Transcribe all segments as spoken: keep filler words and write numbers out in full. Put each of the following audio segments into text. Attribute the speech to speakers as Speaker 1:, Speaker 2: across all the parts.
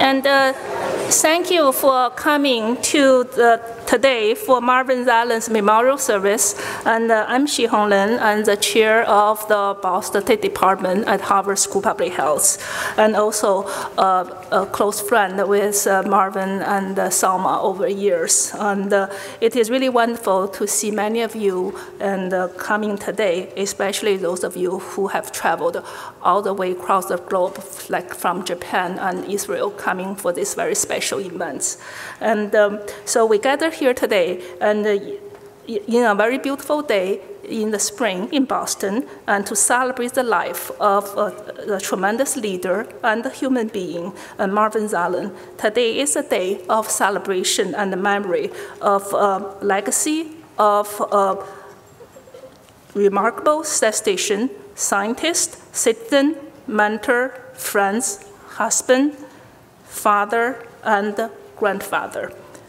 Speaker 1: And uh, thank you for coming to the, today for Marvin Zelen's memorial service. And uh, I'm Xihong Lin. I'm the chair of the Biostatistics Department at Harvard School of Public Health, and also uh, a close friend with uh, Marvin and uh, Salma over years. And uh, it is really wonderful to see many of you and uh, coming today, especially those of you who have traveled all the way across the globe, like from Japan and Israel, coming for this very special event. And um, so we gather here today, and uh, in a very beautiful day in the spring in Boston, and to celebrate the life of a, a tremendous leader and a human being, uh, Marvin Zelen. Today is a day of celebration and memory of uh, legacy of uh, remarkable statistician, scientist, citizen, mentor, friends, husband, father, and grandfather.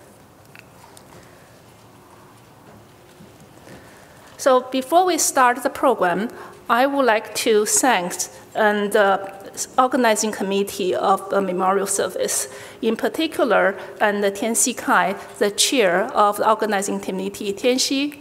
Speaker 1: So before we start the program, I would like to thank and the organizing committee of the memorial service. In particular, and Tianxi Kai, the chair of the organizing committee, Tianxi,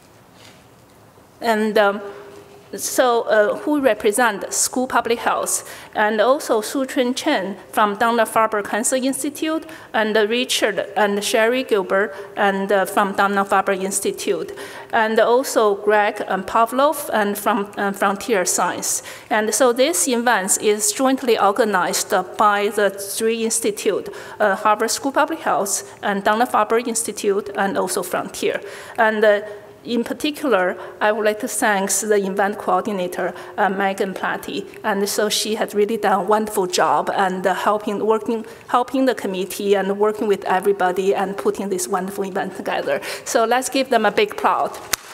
Speaker 1: and um, so uh, who represent School Public Health, and also Su Chun Chen from Dana-Farber Cancer Institute, and uh, Richard and Sherry Gilbert and uh, from Dana-Farber Institute, and also Greg and Pavlov and from uh, Frontier Science. And so this event is jointly organized by the three institutes, uh, Harvard School of Public Health and Dana-Farber Institute, and also Frontier. And uh, in particular, I would like to thank the event coordinator, uh, Megan Platty, and so she has really done a wonderful job and uh, helping, working, helping the committee and working with everybody and putting this wonderful event together. So let's give them a big applause.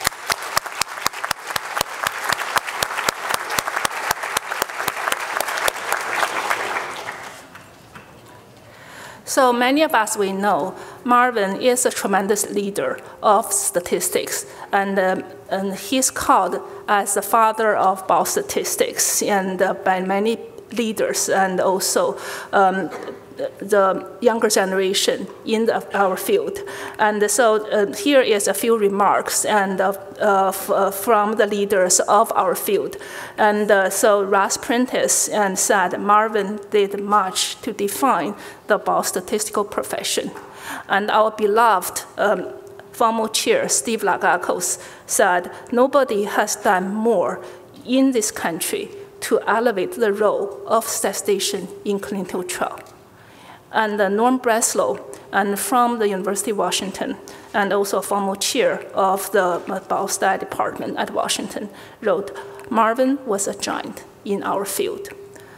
Speaker 1: So many of us, we know Marvin is a tremendous leader of statistics, and, um, and he's called as the father of biostatistics, and uh, by many leaders, and also um, the younger generation in the, our field. And so uh, here is a few remarks and uh, uh, from the leaders of our field. And uh, so Ross Prentice and said Marvin did much to define the biostatistical profession. And our beloved um, former chair, Steve Lagakos, said nobody has done more in this country to elevate the role of statistician in clinical trial. And uh, Norm Breslow, and from the University of Washington, and also a former chair of the Biostat department at Washington, wrote, Marvin was a giant in our field.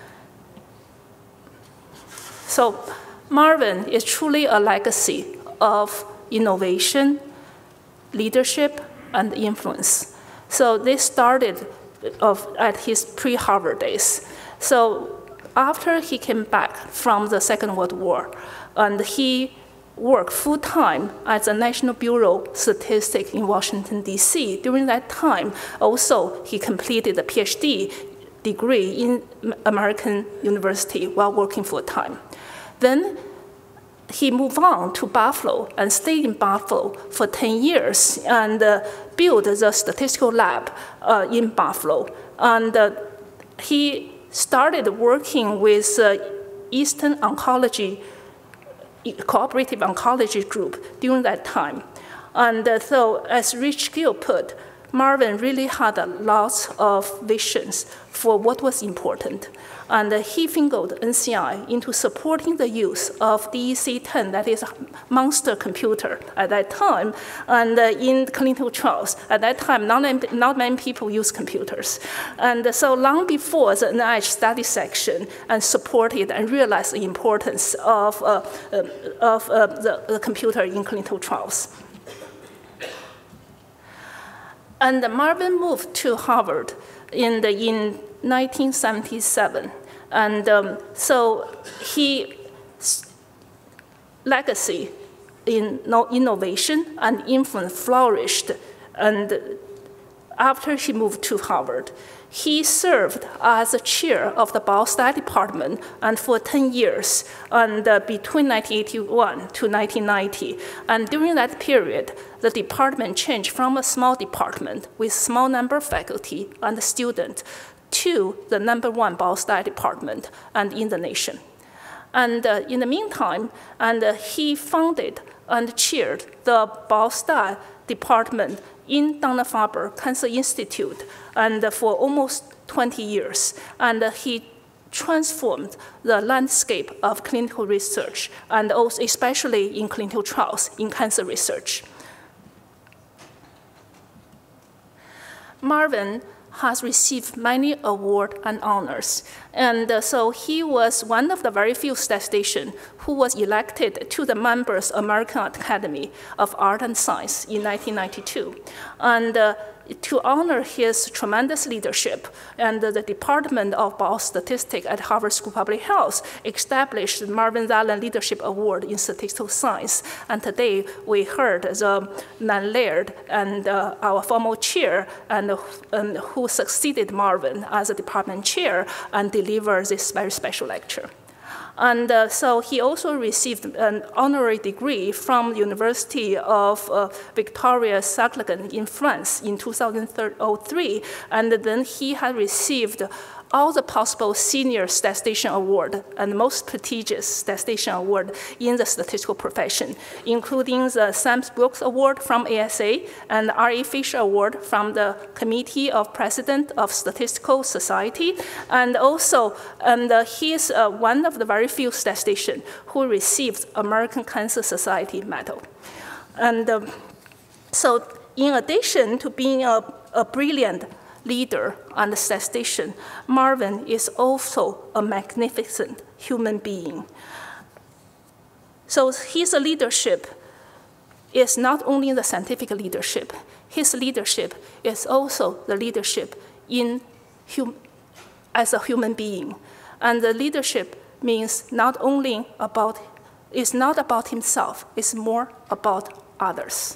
Speaker 1: So Marvin is truly a legacy of innovation, leadership, and influence. So this started of, at his pre-Harvard days. So after he came back from the Second World War, and he worked full-time at the National Bureau of Statistics in Washington, D C During that time, also, he completed a PhD degree in American University while working full-time. Then he moved on to Buffalo and stayed in Buffalo for ten years and uh, built the statistical lab uh, in Buffalo. And uh, he started working with uh, Eastern Oncology, Cooperative Oncology Group during that time. And uh, so, as Rich Gill put, Marvin really had a lot of visions for what was important. And uh, he fingered N C I into supporting the use of D E C ten, that is a monster computer at that time, and uh, in clinical trials. At that time, not, not many people use computers. And uh, so long before the N I H study section and supported and realized the importance of, uh, uh, of uh, the, the computer in clinical trials. And Marvin moved to Harvard in, the, in nineteen seventy-seven. And um, so his legacy in innovation and influence flourished. And after he moved to Harvard, he served as a chair of the biostyle department and for ten years, and uh, between nineteen eighty-one to nineteen ninety. And during that period, the department changed from a small department with small number of faculty and students to the number one biostyle department and in the nation. And uh, in the meantime, and uh, he founded and chaired the biostyle department in Dana-Farber Cancer Institute, and uh, for almost twenty years. And uh, he transformed the landscape of clinical research, and also especially in clinical trials in cancer research. Marvin has received many awards and honors. And uh, so he was one of the very few statisticians who was elected to the members American Academy of Art and Science in nineteen ninety-two. And uh, to honor his tremendous leadership, and uh, the Department of Biostatistics at Harvard School of Public Health established the Marvin Zelen Leadership Award in Statistical Science. And today we heard the Nan Laird and uh, our former chair, and, uh, and who succeeded Marvin as a department chair and delivered this very special lecture. And uh, so he also received an honorary degree from the University of uh, Victoria Saarbrücken in France in two thousand three, and then he had received all the possible senior statistician award and most prestigious statistician award in the statistical profession, including the Sam Brooks Award from A S A and R A Fisher Award from the Committee of President of Statistical Society. And also, and, uh, he is uh, one of the very few statisticians who received American Cancer Society medal. And um, so in addition to being a, a brilliant leader and statistician, Marvin is also a magnificent human being. So his leadership is not only the scientific leadership, his leadership is also the leadership in hum as a human being. And the leadership means not only about, it's not about himself, it's more about others.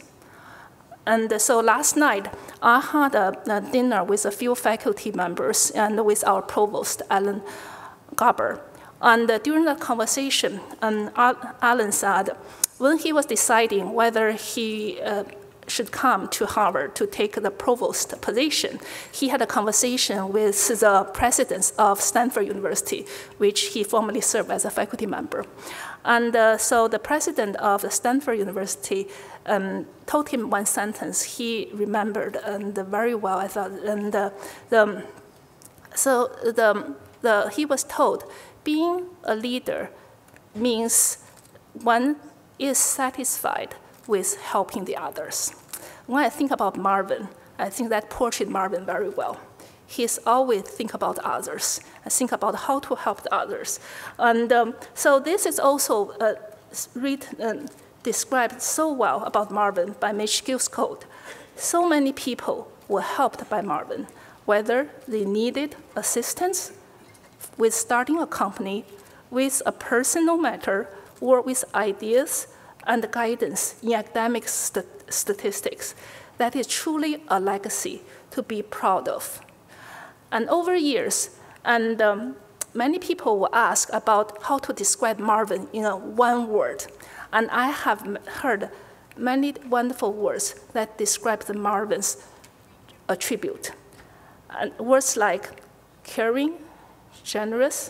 Speaker 1: And so last night, I had a, a dinner with a few faculty members and with our provost, Alan Garber. And uh, during that conversation, um, Alan said, when he was deciding whether he uh, should come to Harvard to take the provost position, he had a conversation with the president of Stanford University, which he formerly served as a faculty member. And uh, so the president of the Stanford University um, told him one sentence he remembered and very well, I thought. And uh, the, so the, the, he was told, being a leader means one is satisfied with helping the others. When I think about Marvin, I think that portrayed Marvin very well. He's always think about others, and think about how to help the others. And um, so this is also uh, written, uh, described so well about Marvin by Mitch Gilscote. So many people were helped by Marvin, whether they needed assistance with starting a company, with a personal matter, or with ideas and guidance in academic st statistics. That is truly a legacy to be proud of. And over years, and um, many people will ask about how to describe Marvin in a one word. And I have heard many wonderful words that describe the Marvin's attribute. And words like caring, generous,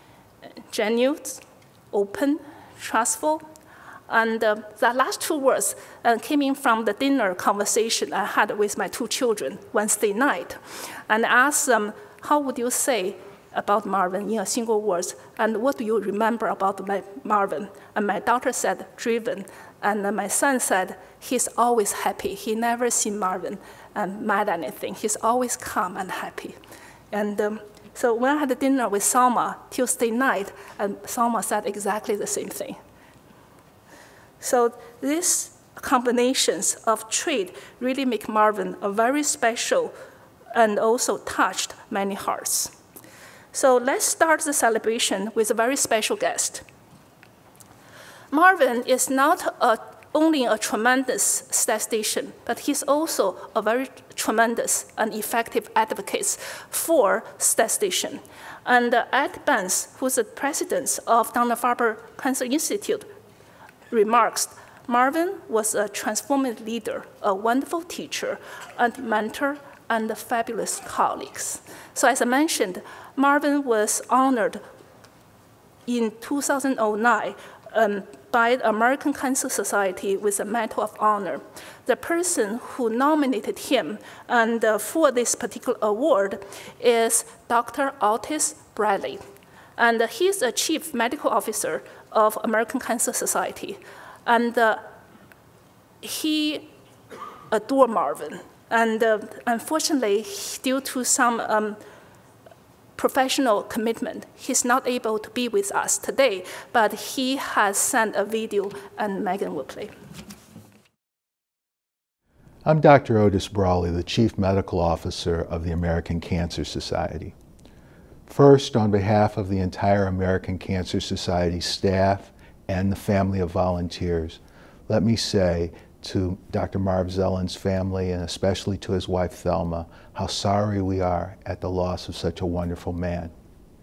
Speaker 1: genuine, open, trustful. And uh, the last two words uh, came in from the dinner conversation I had with my two children Wednesday night. And I asked them, how would you say about Marvin in a single word? And what do you remember about my Marvin? And my daughter said, driven. And uh, my son said, he's always happy. He never seen Marvin um, mad at anything. He's always calm and happy. And um, so when I had dinner with Salma Tuesday night, and Salma said exactly the same thing. So these combinations of traits really make Marvin a very special and also touched many hearts. So let's start the celebration with a very special guest. Marvin is not a only a tremendous statistician, but he's also a very tremendous and effective advocate for statistician. And uh, Ed Benz, who's the president of Dana-Farber Cancer Institute, remarks, Marvin was a transformative leader, a wonderful teacher, and mentor, and fabulous colleagues. So as I mentioned, Marvin was honored in two thousand nine um, by the American Cancer Society with a Medal of Honor. The person who nominated him and uh, for this particular award is Doctor Otis Bradley. And uh, he's the chief medical officer of American Cancer Society. And uh, he adored Marvin. And uh, unfortunately, due to some um, professional commitment, he's not able to be with us today, but he has sent a video and Megan will play.
Speaker 2: I'm Doctor Otis Brawley, the Chief Medical Officer of the American Cancer Society. First, on behalf of the entire American Cancer Society staff and the family of volunteers, let me say to Doctor Marvin Zelen's family, and especially to his wife Thelma, how sorry we are at the loss of such a wonderful man.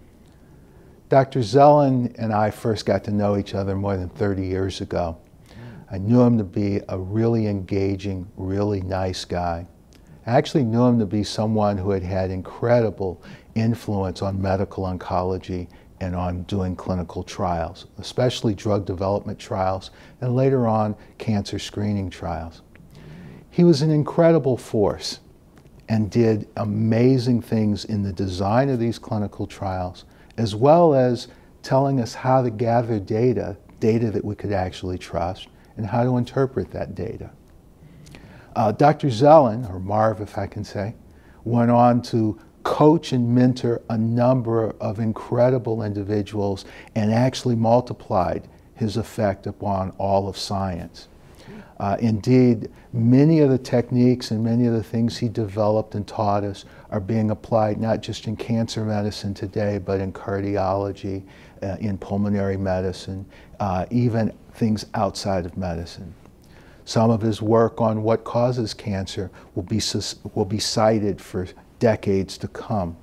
Speaker 2: Doctor Zelen and I first got to know each other more than thirty years ago. I knew him to be a really engaging, really nice guy. I actually knew him to be someone who had had incredible influence on medical oncology and on doing clinical trials, especially drug development trials, and later on, cancer screening trials. He was an incredible force and did amazing things in the design of these clinical trials, as well as telling us how to gather data, data that we could actually trust, and how to interpret that data. Uh, Doctor Zelen, or Marv if I can say, went on to coach and mentor a number of incredible individuals and actually multiplied his effect upon all of science. Uh, indeed, many of the techniques and many of the things he developed and taught us are being applied not just in cancer medicine today, but in cardiology, uh, in pulmonary medicine, uh, even things outside of medicine. Some of his work on what causes cancer will be, will be cited for decades to come.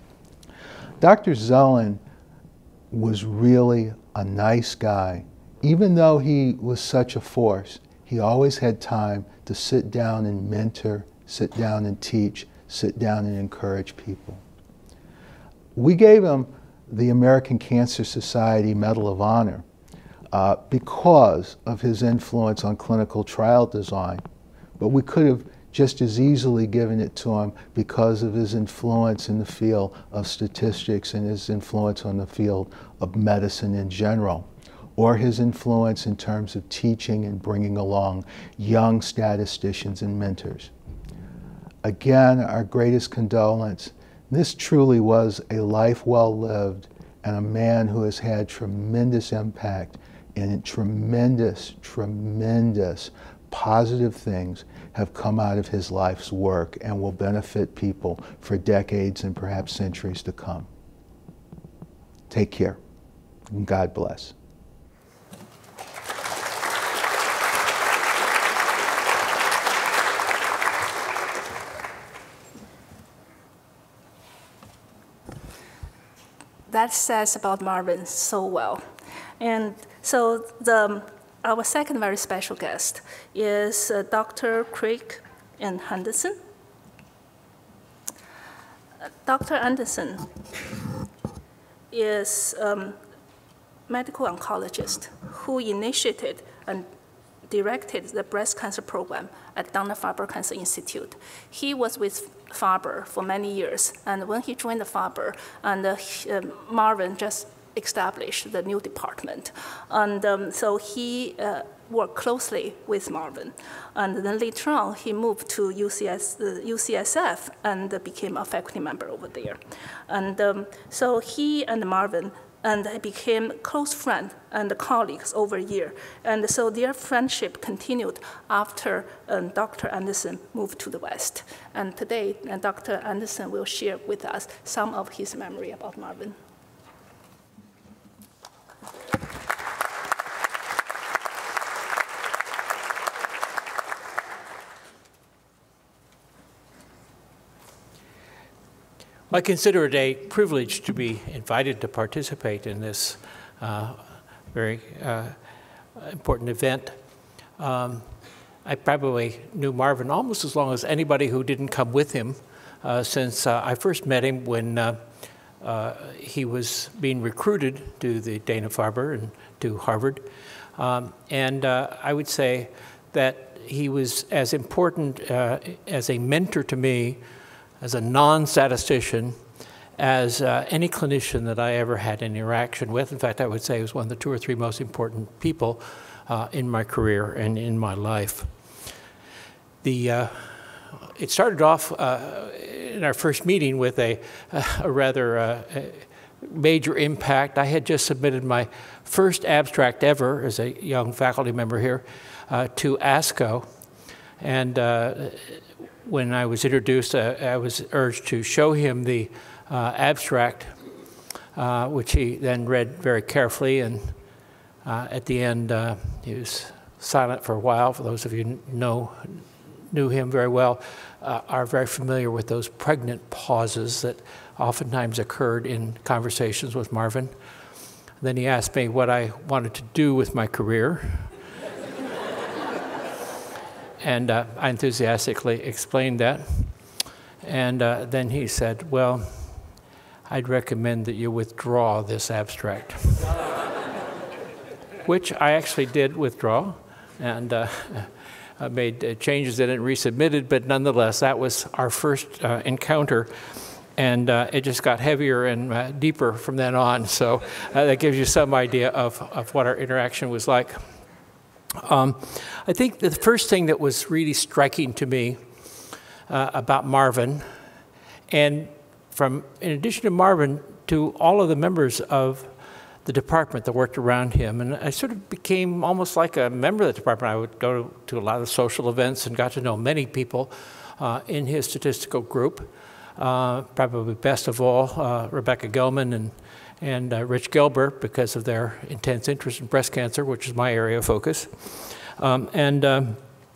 Speaker 2: Doctor Zelen was really a nice guy. Even though he was such a force, he always had time to sit down and mentor, sit down and teach, sit down and encourage people. We gave him the American Cancer Society Medal of Honor uh, because of his influence on clinical trial design, but we could have just as easily given it to him because of his influence in the field of statistics and his influence on the field of medicine in general, or his influence in terms of teaching and bringing along young statisticians and mentors. Again, our greatest condolence. This truly was a life well lived and a man who has had tremendous impact and tremendous, tremendous positive things have come out of his life's work and will benefit people for decades and perhaps centuries to come. Take care, and God bless.
Speaker 1: That says about Marvin so well. And so the Our second very special guest is uh, Doctor Craig and Henderson. Uh, Doctor Anderson is a um, medical oncologist who initiated and directed the breast cancer program at Dana-Farber Cancer Institute. He was with Farber for many years, and when he joined the Farber, and uh, he, uh, Marvin just established the new department. And um, so he uh, worked closely with Marvin. And then later on, he moved to U C S, uh, U C S F and became a faculty member over there. And um, so he and Marvin and they became close friends and colleagues over a year. And so their friendship continued after um, Doctor Anderson moved to the West. And today, uh, Doctor Anderson will share with us some of his memory about Marvin.
Speaker 3: I consider it a privilege to be invited to participate in this uh, very uh, important event. Um, I probably knew Marvin almost as long as anybody who didn't come with him, uh, since uh, I first met him when uh, uh, he was being recruited to the Dana-Farber and to Harvard. Um, and uh, I would say that he was as important uh, as a mentor to me, as a non-statistician, as uh, any clinician that I ever had any interaction with. In fact, I would say he was one of the two or three most important people uh, in my career and in my life. The, uh, it started off uh, in our first meeting with a, a rather uh, major impact. I had just submitted my first abstract ever as a young faculty member here uh, to ASCO. And uh, when I was introduced, uh, I was urged to show him the uh, abstract, uh, which he then read very carefully. And uh, at the end, uh, he was silent for a while. For those of you who know, knew him very well, uh, are very familiar with those pregnant pauses that oftentimes occurred in conversations with Marvin. Then he asked me what I wanted to do with my career. And uh, I enthusiastically explained that. And uh, then he said, well, I'd recommend that you withdraw this abstract. Which I actually did withdraw, and uh, I made uh, changes in it and resubmitted, but nonetheless, that was our first uh, encounter. And uh, it just got heavier and uh, deeper from then on. So uh, that gives you some idea of, of what our interaction was like. Um, I think the first thing that was really striking to me uh, about Marvin, and from, in addition to Marvin, to all of the members of the department that worked around him, and I sort of became almost like a member of the department. I would go to, to a lot of social events and got to know many people uh, in his statistical group. Uh, probably best of all, uh, Rebecca Gelman and and uh, Rich Gilbert, because of their intense interest in breast cancer, which is my area of focus. Um, and um,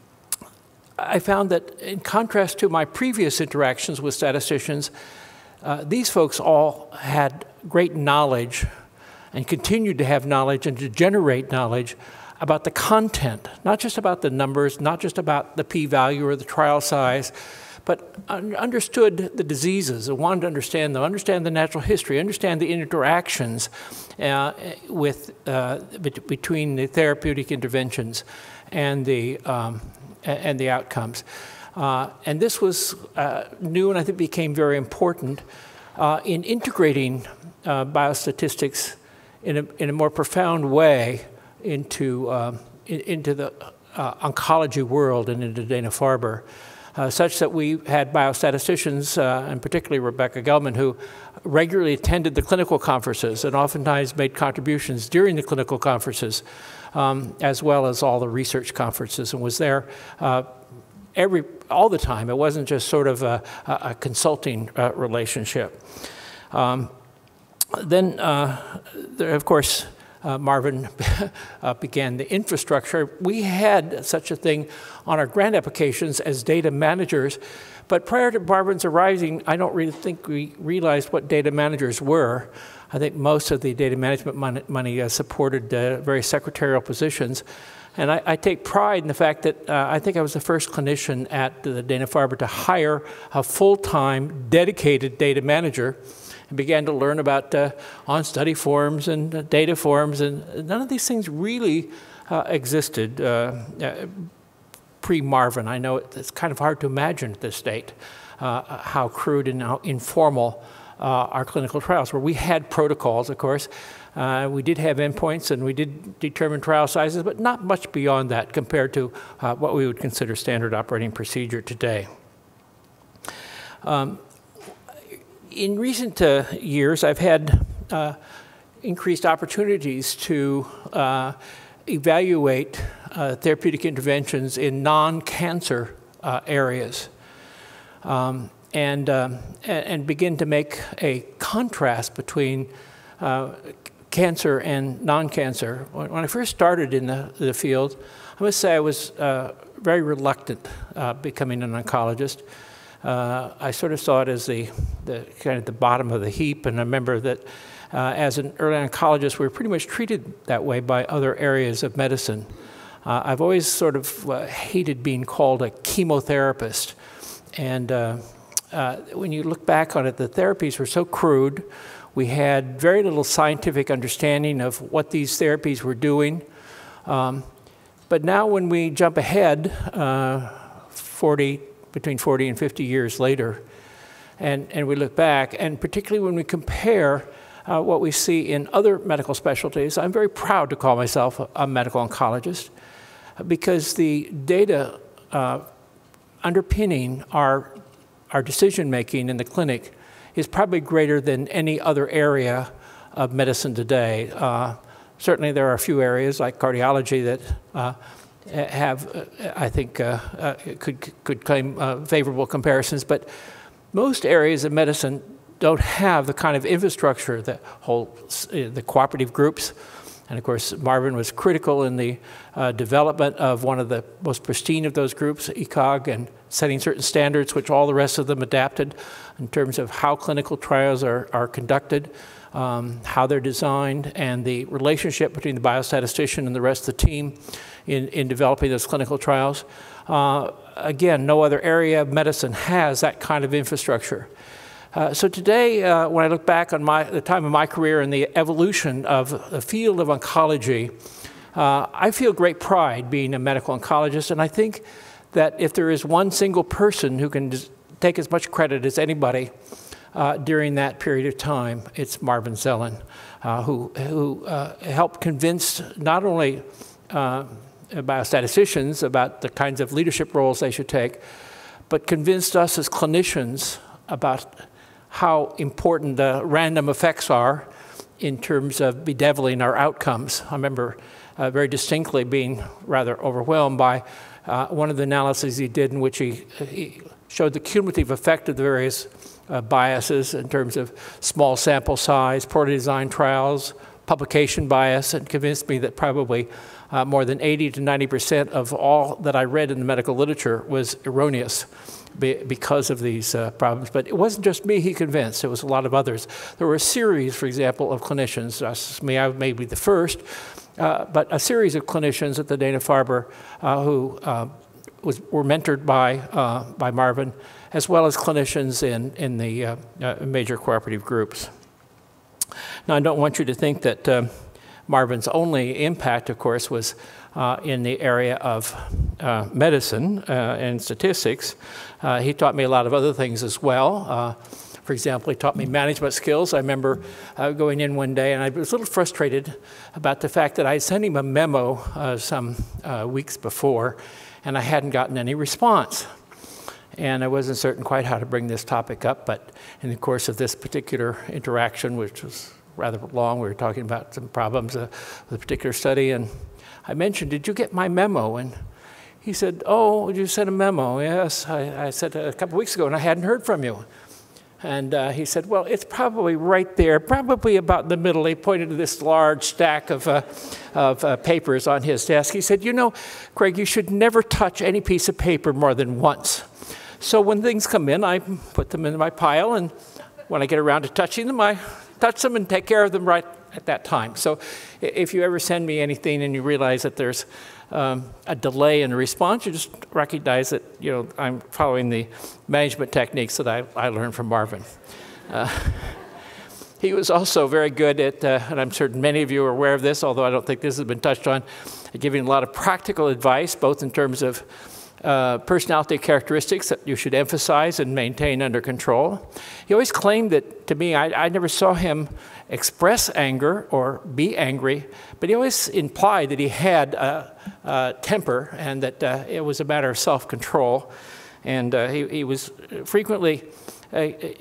Speaker 3: I found that in contrast to my previous interactions with statisticians, uh, these folks all had great knowledge and continued to have knowledge and to generate knowledge about the content, not just about the numbers, not just about the p-value or the trial size, but understood the diseases, and wanted to understand them, understand the natural history, understand the interactions uh, with, uh, bet between the therapeutic interventions and the, um, and the outcomes. Uh, and this was uh, new, and I think became very important uh, in integrating uh, biostatistics in a, in a more profound way into, um, in, into the uh, oncology world and into Dana-Farber. Uh, such that we had biostatisticians, uh, and particularly Rebecca Gelman, who regularly attended the clinical conferences and oftentimes made contributions during the clinical conferences, um, as well as all the research conferences, and was there uh, every, all the time. It wasn't just sort of a, a consulting uh, relationship. Um, then, uh, there, of course, Uh, Marvin uh, began the infrastructure. We had such a thing on our grant applications as data managers, but prior to Marvin's arriving, I don't really think we realized what data managers were. I think most of the data management money, money uh, supported uh, various secretarial positions. And I, I take pride in the fact that uh, I think I was the first clinician at the Dana-Farber to hire a full-time, dedicated data manager, and began to learn about uh, on-study forms and uh, data forms, and none of these things really uh, existed uh, uh, pre-Marvin. I know it's kind of hard to imagine at this state uh, how crude and how informal uh, our clinical trials were. We had protocols, of course. Uh, we did have endpoints, and we did determine trial sizes, but not much beyond that compared to uh, what we would consider standard operating procedure today. Um, In recent uh, years, I've had uh, increased opportunities to uh, evaluate uh, therapeutic interventions in non-cancer uh, areas, um, and, um, and begin to make a contrast between uh, cancer and non-cancer. When I first started in the, the field, I must say I was uh, very reluctant uh, becoming an oncologist. uh, I sort of saw it as the, the kind of the bottom of the heap, and I remember that uh, as an early oncologist, we were pretty much treated that way by other areas of medicine. Uh, I've always sort of uh, hated being called a chemotherapist, and uh, uh, when you look back on it, the therapies were so crude. We had very little scientific understanding of what these therapies were doing. Um, but now when we jump ahead, uh, forty, between forty and fifty years later, and, and we look back, and particularly when we compare uh, what we see in other medical specialties, I'm very proud to call myself a, a medical oncologist, because the data uh, underpinning our, our decision-making in the clinic is probably greater than any other area of medicine today. Uh, certainly there are a few areas like cardiology that uh, have, uh, I think, uh, uh, could, could claim uh, favorable comparisons, but most areas of medicine don't have the kind of infrastructure that holds uh, the cooperative groups. And of course, Marvin was critical in the uh, development of one of the most pristine of those groups, E C O G, and setting certain standards which all the rest of them adapted in terms of how clinical trials are, are conducted, um, how they're designed, and the relationship between the biostatistician and the rest of the team in, in developing those clinical trials. Uh, again, no other area of medicine has that kind of infrastructure. Uh, so today, uh, when I look back on my, the time of my career and the evolution of the field of oncology, uh, I feel great pride being a medical oncologist, and I think that if there is one single person who can take as much credit as anybody uh, during that period of time, it's Marvin Zelen, uh, who, who uh, helped convince not only uh, biostatisticians about the kinds of leadership roles they should take, but convinced us as clinicians about how important the random effects are in terms of bedeviling our outcomes. I remember uh, very distinctly being rather overwhelmed by uh, one of the analyses he did in which he, he showed the cumulative effect of the various uh, biases in terms of small sample size, poorly designed trials, publication bias, and convinced me that probably uh, more than eighty to ninety percent of all that I read in the medical literature was erroneous because of these uh, problems. But it wasn't just me he convinced, it was a lot of others. There were a series, for example, of clinicians, uh, me, I may be the first, uh, but a series of clinicians at the Dana-Farber uh, who uh, was, were mentored by, uh, by Marvin, as well as clinicians in, in the uh, uh, major cooperative groups. Now, I don't want you to think that uh, Marvin's only impact, of course, was uh, in the area of uh, medicine uh, and statistics. Uh, he taught me a lot of other things as well. Uh, for example, he taught me management skills. I remember uh, going in one day, and I was a little frustrated about the fact that I had sent him a memo uh, some uh, weeks before, and I hadn't gotten any response. And I wasn't certain quite how to bring this topic up, but in the course of this particular interaction, which was rather long, we were talking about some problems uh, with a particular study, and I mentioned, did you get my memo? And he said, oh, you sent a memo. Yes, I, I said a couple weeks ago, and I hadn't heard from you. And uh, he said, well, it's probably right there, probably about in the middle. He pointed to this large stack of, uh, of uh, papers on his desk. He said, you know, Craig, you should never touch any piece of paper more than once. So when things come in, I put them in my pile, and when I get around to touching them, I touch them and take care of them right at that time. So if you ever send me anything and you realize that there's um, a delay in the response, you just recognize that, you know, I'm following the management techniques that I, I learned from Marvin. Uh, he was also very good at, uh, and I'm certain many of you are aware of this, although I don't think this has been touched on, at giving a lot of practical advice, both in terms of Uh, personality characteristics that you should emphasize and maintain under control. He always claimed that, to me, I, I never saw him express anger or be angry, but he always implied that he had a, a temper and that uh, it was a matter of self-control. And uh, he, he was frequently, uh,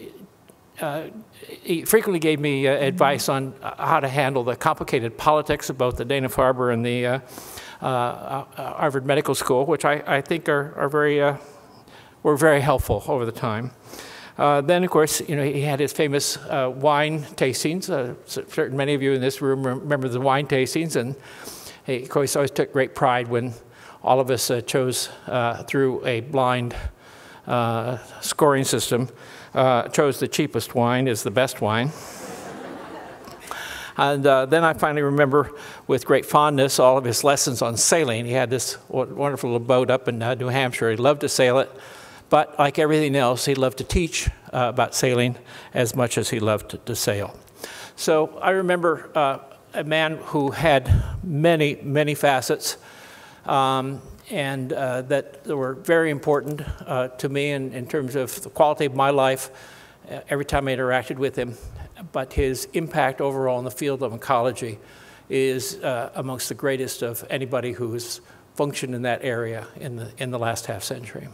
Speaker 3: uh, he frequently gave me uh, advice on how to handle the complicated politics of both the Dana-Farber and the uh, Uh, uh, Harvard Medical School, which I, I think are, are very, uh, were very helpful over the time. Uh, then, of course, you know, he had his famous uh, wine tastings. Uh, certain many of you in this room remember the wine tastings, and he, of course, always took great pride when all of us uh, chose uh, through a blind uh, scoring system, uh, chose the cheapest wine as the best wine. And uh, then I finally remember with great fondness all of his lessons on sailing. He had this wonderful little boat up in uh, New Hampshire. He loved to sail it, but like everything else, he loved to teach uh, about sailing as much as he loved to, to sail. So I remember uh, a man who had many, many facets, um, and uh, that were very important uh, to me in, in terms of the quality of my life uh, every time I interacted with him. But his impact overall in the field of oncology is uh, amongst the greatest of anybody who has functioned in that area in the, in the last half century.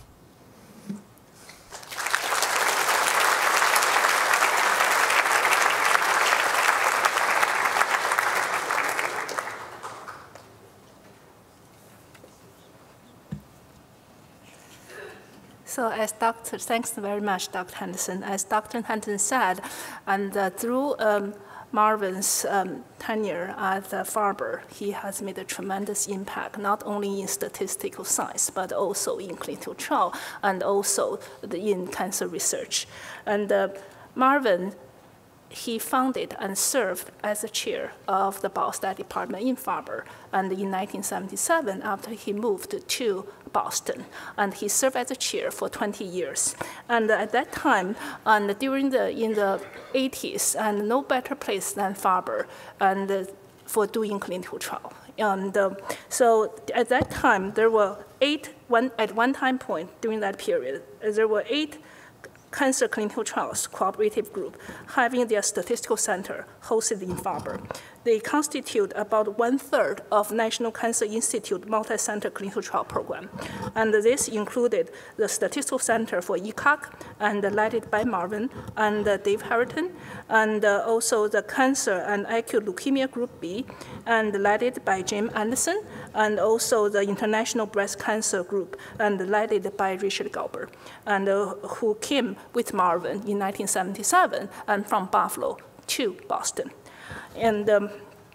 Speaker 1: So as Doctor thanks very much, Doctor Henderson. As Doctor Henderson said, and uh, through um, Marvin's um, tenure at uh, Farber, he has made a tremendous impact, not only in statistical science, but also in clinical trial, and also the, in cancer research. And uh, Marvin, he founded and served as the chair of the biostat department in Farber. And in nineteen seventy-seven, after he moved to Boston, and he served as a chair for twenty years. And at that time, and during the in the eighties, and no better place than Farber, and uh, for doing clinical trial. And uh, so at that time, there were eight one at one time point during that period. There were eight cancer clinical trials cooperative group having their statistical center hosted in Farber. They constitute about one-third of National Cancer Institute multi-center clinical trial program. And this included the Statistical Center for E C O C, and led by Marvin and uh, Dave Harrington, and uh, also the Cancer and Acute Leukemia Group B, and led by Jim Anderson, and also the International Breast Cancer Group, and led by Richard Galber, and uh, who came with Marvin in nineteen seventy-seven, and from Buffalo to Boston. And um,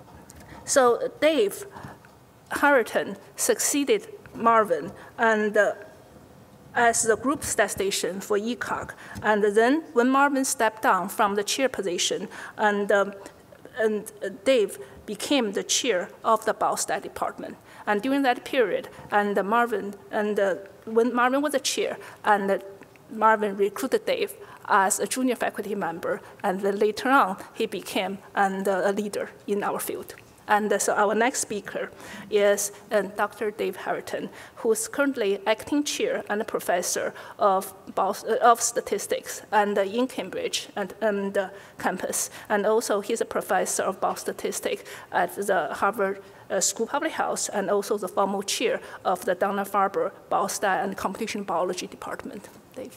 Speaker 1: so Dave Harrington succeeded Marvin and uh, as the group statistician for E C O C. And then when Marvin stepped down from the chair position, and, um, and Dave became the chair of the biostat department. And during that period, and uh, Marvin, and uh, when Marvin was the chair, and uh, Marvin recruited Dave as a junior faculty member, and then later on, he became and, uh, a leader in our field. And uh, so our next speaker is uh, Doctor Dave Harrington, who is currently acting chair and professor of, uh, of statistics and uh, in Cambridge and, and uh, campus. And also, he's a professor of biostatistics at the Harvard uh, School of Public Health, and also the former chair of the Dana-Farber Biostat and Computational Biology Department. Dave.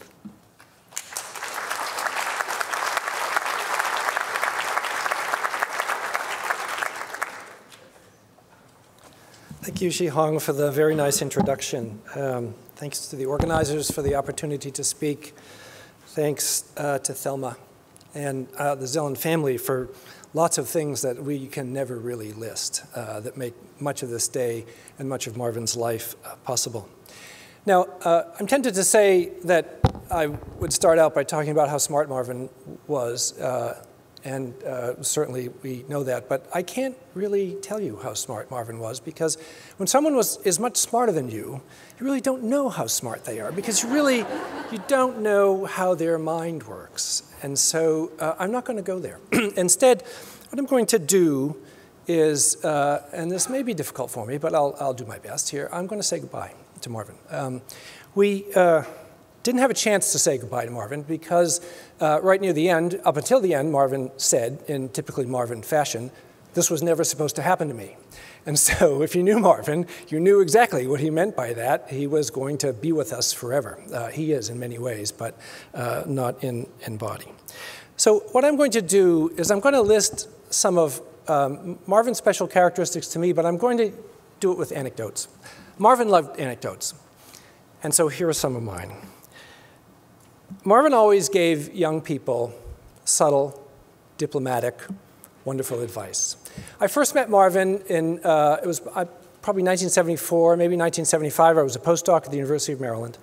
Speaker 4: Thank you, Shi-Hong, for the very nice introduction. Um, thanks to the organizers for the opportunity to speak. Thanks uh, to Thelma and uh, the Zelen family for lots of things that we can never really list uh, that make much of this day and much of Marvin's life uh, possible. Now, uh, I'm tempted to say that I would start out by talking about how smart Marvin was, uh, and uh, certainly we know that, but I can't really tell you how smart Marvin was, because when someone was, is much smarter than you, you really don't know how smart they are, because you really, you don't know how their mind works. And so uh, I'm not going to go there. Instead, what I'm going to do is, uh, and this may be difficult for me, but I'll, I'll do my best here, I'm going to say goodbye to Marvin. Um, we uh, didn't have a chance to say goodbye to Marvin because uh, right near the end, up until the end, Marvin said, in typically Marvin fashion, this was never supposed to happen to me. And so if you knew Marvin, you knew exactly what he meant by that. He was going to be with us forever. Uh, he is in many ways, but uh, not in, in body. So what I'm going to do is I'm going to list some of um, Marvin's special characteristics to me, but I'm going to do it with anecdotes. Marvin loved anecdotes, and so here are some of mine. Marvin always gave young people subtle, diplomatic, wonderful advice. I first met Marvin in, uh, it was uh, probably nineteen seventy-four, maybe nineteen seventy-five. I was a postdoc at the University of Maryland.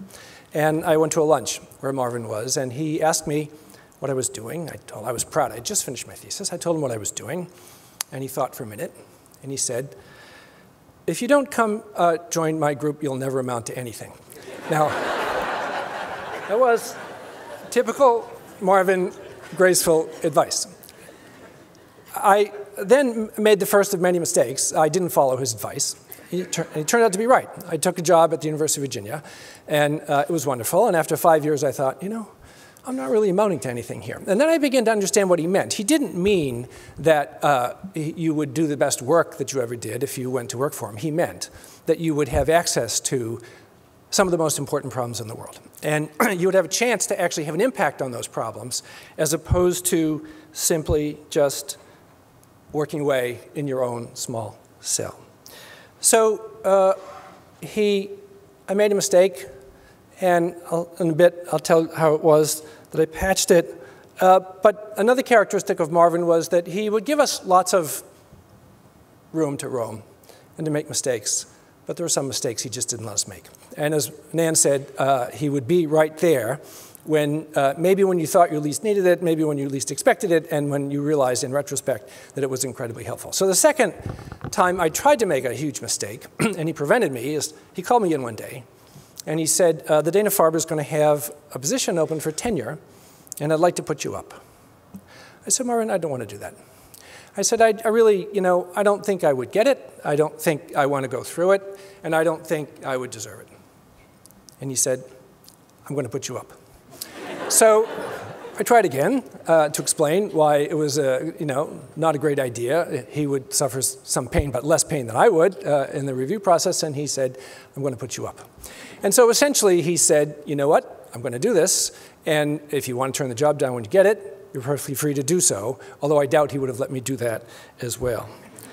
Speaker 4: And I went to a lunch where Marvin was, and he asked me what I was doing. I told I was proud. I had just finished my thesis. I told him what I was doing, and he thought for a minute, and he said, if you don't come uh, join my group, you'll never amount to anything. Now, that was typical Marvin, graceful advice. I then made the first of many mistakes. I didn't follow his advice. He, tur he turned out to be right. I took a job at the University of Virginia, and uh, it was wonderful. And after five years, I thought, you know, I'm not really amounting to anything here. And then I began to understand what he meant. He didn't mean that uh, you would do the best work that you ever did if you went to work for him. He meant that you would have access to some of the most important problems in the world. And you would have a chance to actually have an impact on those problems as opposed to simply just working away in your own small cell. So uh, he, I made a mistake. And I'll, in a bit, I'll tell how it was that I patched it. Uh, but another characteristic of Marvin was that he would give us lots of room to roam and to make mistakes. But there were some mistakes he just didn't let us make. And as Nan said, uh, he would be right there when uh, maybe when you thought you least needed it, maybe when you least expected it, and when you realized in retrospect that it was incredibly helpful. So the second time I tried to make a huge mistake, and he prevented me, is he called me in one day. And he said, uh, the Dana-Farber is going to have a position open for tenure, and I'd like to put you up. I said, Marvin, I don't want to do that. I said, I, I really, you know, I don't think I would get it. I don't think I want to go through it, and I don't think I would deserve it. And he said, I'm going to put you up. So I tried again uh, to explain why it was, uh, you know, not a great idea. He would suffer some pain, but less pain than I would uh, in the review process, and he said, I'm going to put you up. And so essentially he said, you know what, I'm going to do this, and if you want to turn the job down when you get it, you're perfectly free to do so, although I doubt he would have let me do that as well.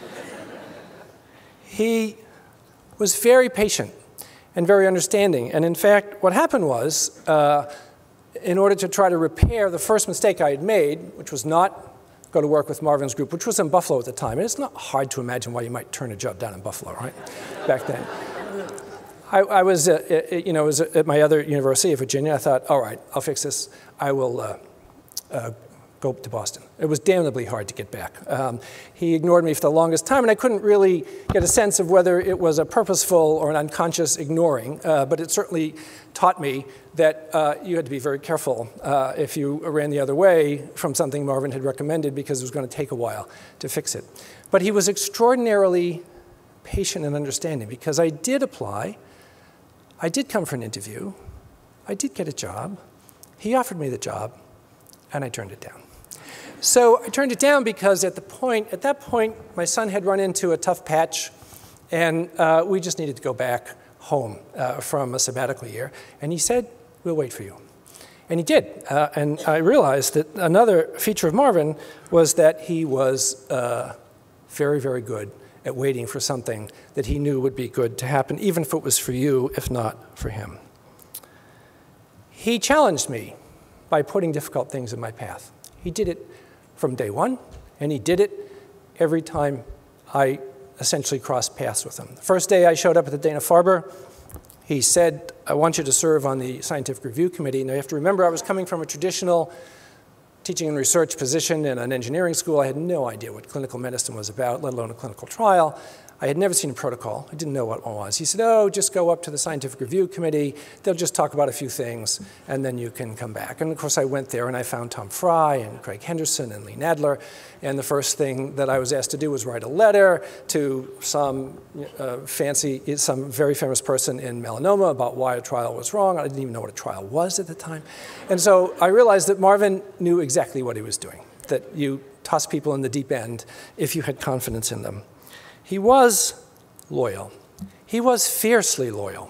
Speaker 4: He was very patient and very understanding, and in fact, what happened was, uh, in order to try to repair the first mistake I had made, which was not go to work with Marvin's group, which was in Buffalo at the time, and it's not hard to imagine why you might turn a job down in Buffalo, right, back then. I, I was, uh, you know, was at my other university of Virginia. I thought, all right, I'll fix this. I will uh, uh, go to Boston. It was damnably hard to get back. Um, he ignored me for the longest time, and I couldn't really get a sense of whether it was a purposeful or an unconscious ignoring, uh, but it certainly taught me that uh, you had to be very careful uh, if you ran the other way from something Marvin had recommended, because it was going to take a while to fix it. But he was extraordinarily patient and understanding, because I did apply. I did come for an interview. I did get a job. He offered me the job, and I turned it down. So I turned it down because at the point, at that point, my son had run into a tough patch, and uh, we just needed to go back home uh, from a sabbatical year. And he said, we'll wait for you. And he did. Uh, and I realized that another feature of Marvin was that he was uh, very, very good at waiting for something that he knew would be good to happen, even if it was for you, if not for him. He challenged me by putting difficult things in my path. He did it from day one, and he did it every time I essentially crossed paths with him. The first day I showed up at the Dana-Farber, he said, I want you to serve on the scientific review committee. Now you have to remember, I was coming from a traditional teaching and research position in an engineering school. I had no idea what clinical medicine was about, let alone a clinical trial. I had never seen a protocol. I didn't know what one was. He said, oh, just go up to the scientific review committee. They'll just talk about a few things, and then you can come back. And of course, I went there, and I found Tom Fry and Craig Henderson and Lee Nadler. And the first thing that I was asked to do was write a letter to some uh, fancy, some very famous person in melanoma about why a trial was wrong. I didn't even know what a trial was at the time. And so I realized that Marvin knew exactly what he was doing, that you toss people in the deep end if you had confidence in them. He was loyal. He was fiercely loyal.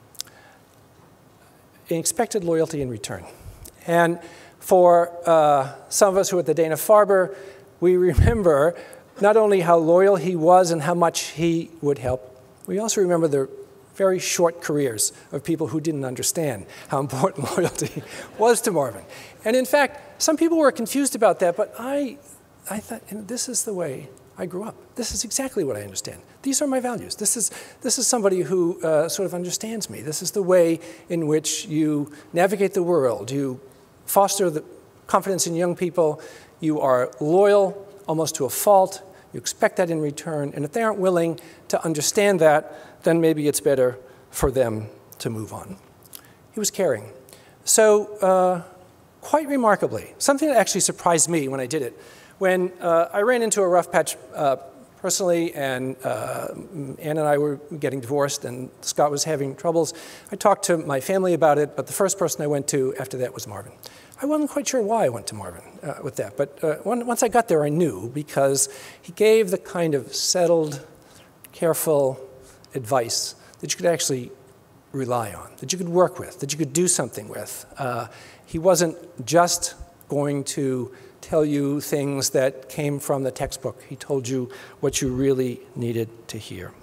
Speaker 4: He expected loyalty in return. And for uh, some of us who are at the Dana-Farber, we remember not only how loyal he was and how much he would help, we also remember the very short careers of people who didn't understand how important loyalty was to Marvin. And in fact, some people were confused about that, but I, I thought, you know, this is the way I grew up. This is exactly what I understand. These are my values. This is, this is somebody who uh, sort of understands me. This is the way in which you navigate the world. You foster the confidence in young people. You are loyal almost to a fault. You expect that in return. And if they aren't willing to understand that, then maybe it's better for them to move on. He was caring. So uh, quite remarkably, something that actually surprised me when I did it, when uh, I ran into a rough patch uh, personally, and uh, Ann and I were getting divorced, and Scott was having troubles, I talked to my family about it, but the first person I went to after that was Marvin. I wasn't quite sure why I went to Marvin uh, with that, but uh, when, once I got there, I knew, because he gave the kind of settled, careful advice that you could actually rely on, that you could work with, that you could do something with. Uh, he wasn't just going to tell you things that came from the textbook. He told you what you really needed to hear.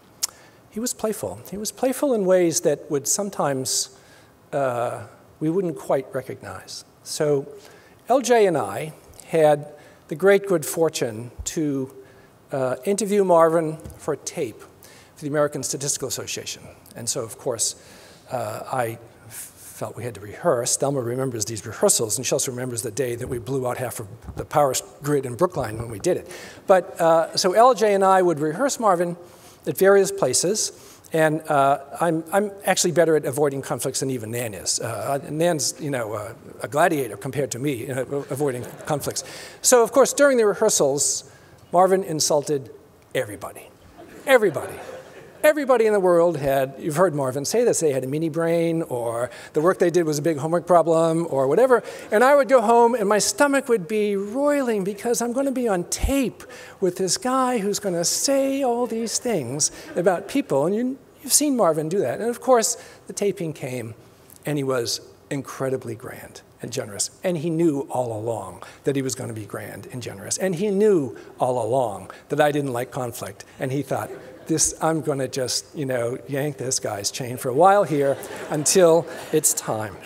Speaker 4: He was playful. He was playful in ways that would sometimes uh, we wouldn't quite recognize. So L J and I had the great good fortune to uh, interview Marvin for a tape for the American Statistical Association. And so, of course, uh, I felt we had to rehearse. Thelma remembers these rehearsals, and she also remembers the day that we blew out half of the power grid in Brookline when we did it. But uh, so L J and I would rehearse Marvin at various places, and uh, I'm, I'm actually better at avoiding conflicts than even Nan is. Uh, Nan's, you know, uh, a gladiator compared to me, you know, avoiding conflicts. So, of course, during the rehearsals, Marvin insulted everybody, everybody. Everybody in the world had, you've heard Marvin say this, they had a mini brain, or the work they did was a big homework problem, or whatever. And I would go home and my stomach would be roiling because I'm going to be on tape with this guy who's going to say all these things about people. And you, you've seen Marvin do that. And of course, the taping came, and he was incredibly grand and generous. And he knew all along that he was going to be grand and generous. And he knew all along that I didn't like conflict. And he thought, This, I'm going to just, you know, yank this guy's chain for a while here until it's time.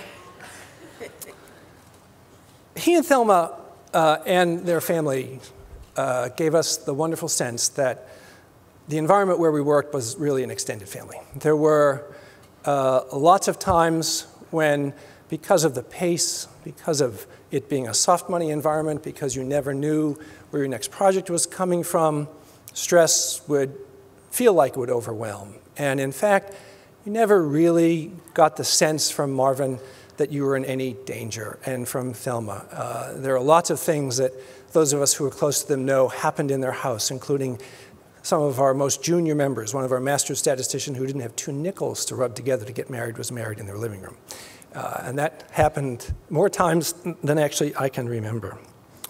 Speaker 4: He and Thelma uh, and their family uh, gave us the wonderful sense that the environment where we worked was really an extended family. There were uh, lots of times when, because of the pace, because of it being a soft money environment, because you never knew where your next project was coming from, stress would feel like it would overwhelm. And in fact, you never really got the sense from Marvin that you were in any danger, and from Thelma. Uh, there are lots of things that those of us who are close to them know happened in their house, including some of our most junior members. One of our master statisticians who didn't have two nickels to rub together to get married was married in their living room. Uh, and that happened more times than actually I can remember.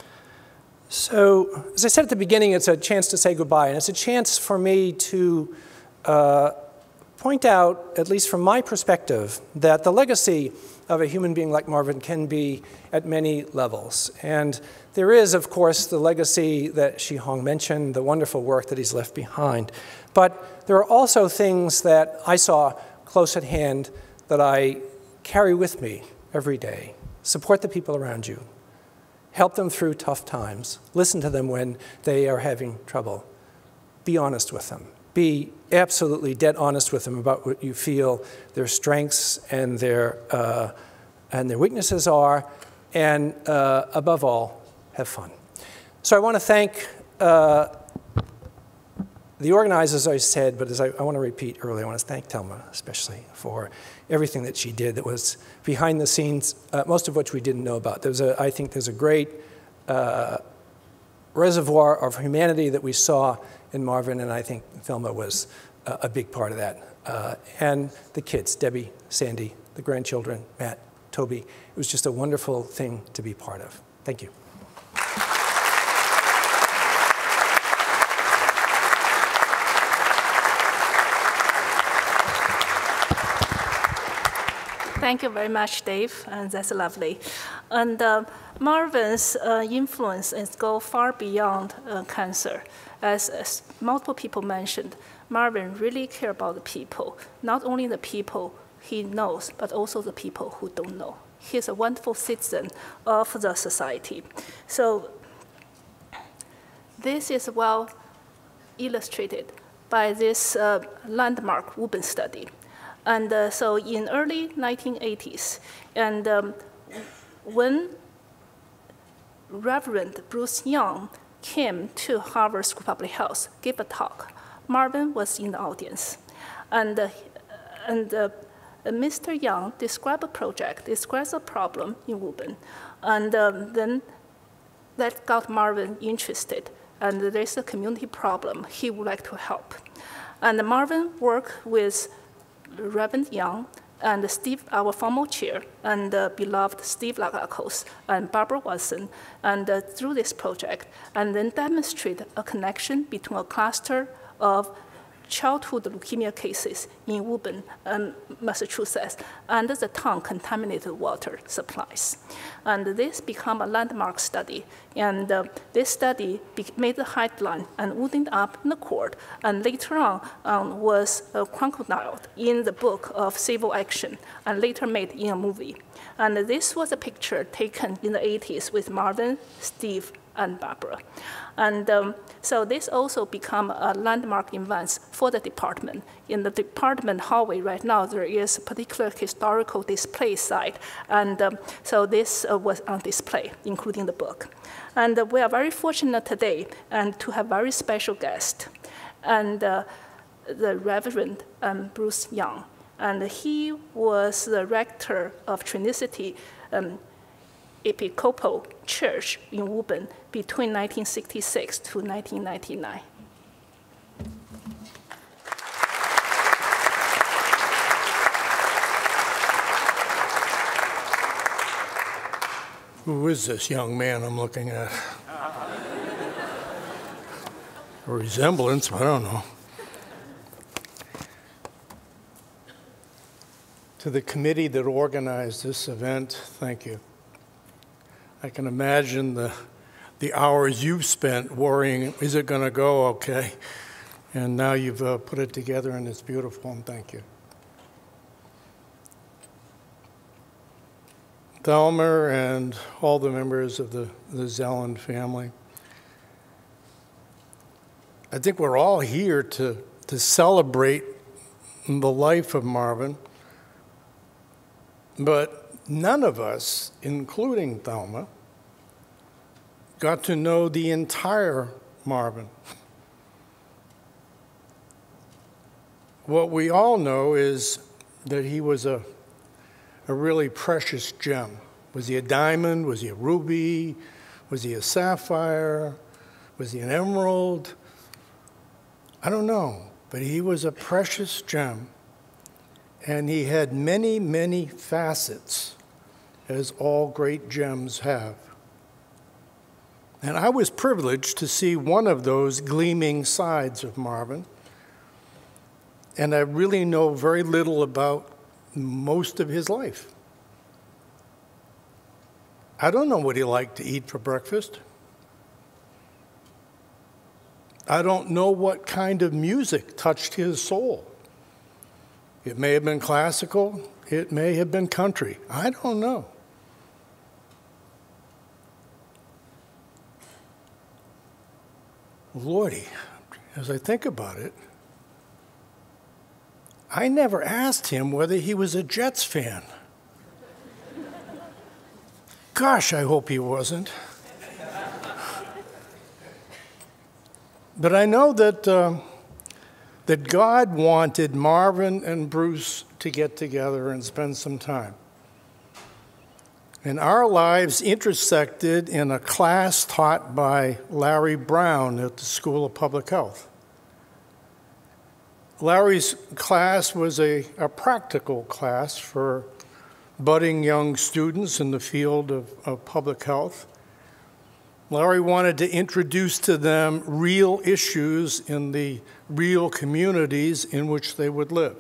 Speaker 4: So, as I said at the beginning, it's a chance to say goodbye, and it's a chance for me to uh, point out, at least from my perspective, that the legacy of a human being like Marvin can be at many levels. And there is, of course, the legacy that Shihong mentioned, the wonderful work that he's left behind. But there are also things that I saw close at hand that I carry with me every day. Support the people around you. Help them through tough times. Listen to them when they are having trouble. Be honest with them. Be absolutely dead honest with them about what you feel their strengths and their, uh, and their weaknesses are. And uh, above all, have fun. So I want to thank uh, the organizers, I said, but as I, I want to repeat earlier, I want to thank Thelma especially for everything that she did that was behind the scenes, uh, most of which we didn't know about. There's a, I think there's a great uh, reservoir of humanity that we saw in Marvin, and I think Thelma was uh, a big part of that. Uh, and the kids, Debbie, Sandy, the grandchildren, Matt, Toby. It was just a wonderful thing to be part of. Thank you.
Speaker 1: Thank you very much, Dave, and that's lovely. And uh, Marvin's uh, influence is go far beyond uh, cancer. As, as multiple people mentioned, Marvin really cared about the people, not only the people he knows, but also the people who don't know. He's a wonderful citizen of the society. So this is well illustrated by this uh, landmark Woburn study. And uh, so in early nineteen eighties, and um, when Reverend Bruce Young came to Harvard School of Public Health, gave a talk, Marvin was in the audience. And, uh, and uh, Mister Young described a project, describes a problem in Woburn. And um, then that got Marvin interested. And there's a community problem he would like to help. And Marvin worked with Reverend Young and Steve, our former chair, and uh, beloved Steve Lagakos and Barbara Watson, and uh, through this project, and then demonstrate a connection between a cluster of childhood leukemia cases in Woburn, um, Massachusetts, and the town contaminated water supplies. And this became a landmark study. And uh, this study made the headline and wound up in the court, and later on um, was uh, chronicled in the book of civil action, and later made in a movie. And this was a picture taken in the eighties with Marvin, Steve, and Barbara. And um, so this also became a landmark event for the department. In the department hallway right now, there is a particular historical display site. And um, so this uh, was on display, including the book. And uh, we are very fortunate today and to have very special guest, and uh, the Reverend um, Bruce Young. And he was the rector of Trinity um, Episcopal Church in Woburn between nineteen sixty-six to nineteen ninety-nine.
Speaker 5: Who is this young man I'm looking at? A resemblance, I don't know. To the committee that organized this event, thank you. I can imagine the, the hours you've spent worrying, is it going to go okay? And now you've uh, put it together, and it's beautiful, and thank you. Thelma and all the members of the, the Zelen family, I think we're all here to, to celebrate the life of Marvin, but none of us, including Thelma, got to know the entire Marvin. What we all know is that he was a, a really precious gem. Was he a diamond? Was he a ruby? Was he a sapphire? Was he an emerald? I don't know, but he was a precious gem. And he had many, many facets, as all great gems have. And I was privileged to see one of those gleaming sides of Marvin. And I really know very little about most of his life. I don't know what he liked to eat for breakfast. I don't know what kind of music touched his soul. It may have been classical, it may have been country. I don't know. Lordy, as I think about it, I never asked him whether he was a Jets fan. Gosh, I hope he wasn't. But I know that, uh, that God wanted Marvin and Bruce to get together and spend some time. And our lives intersected in a class taught by Larry Brown at the School of Public Health. Larry's class was a, a practical class for budding young students in the field of, of public health. Larry wanted to introduce to them real issues in the real communities in which they would live.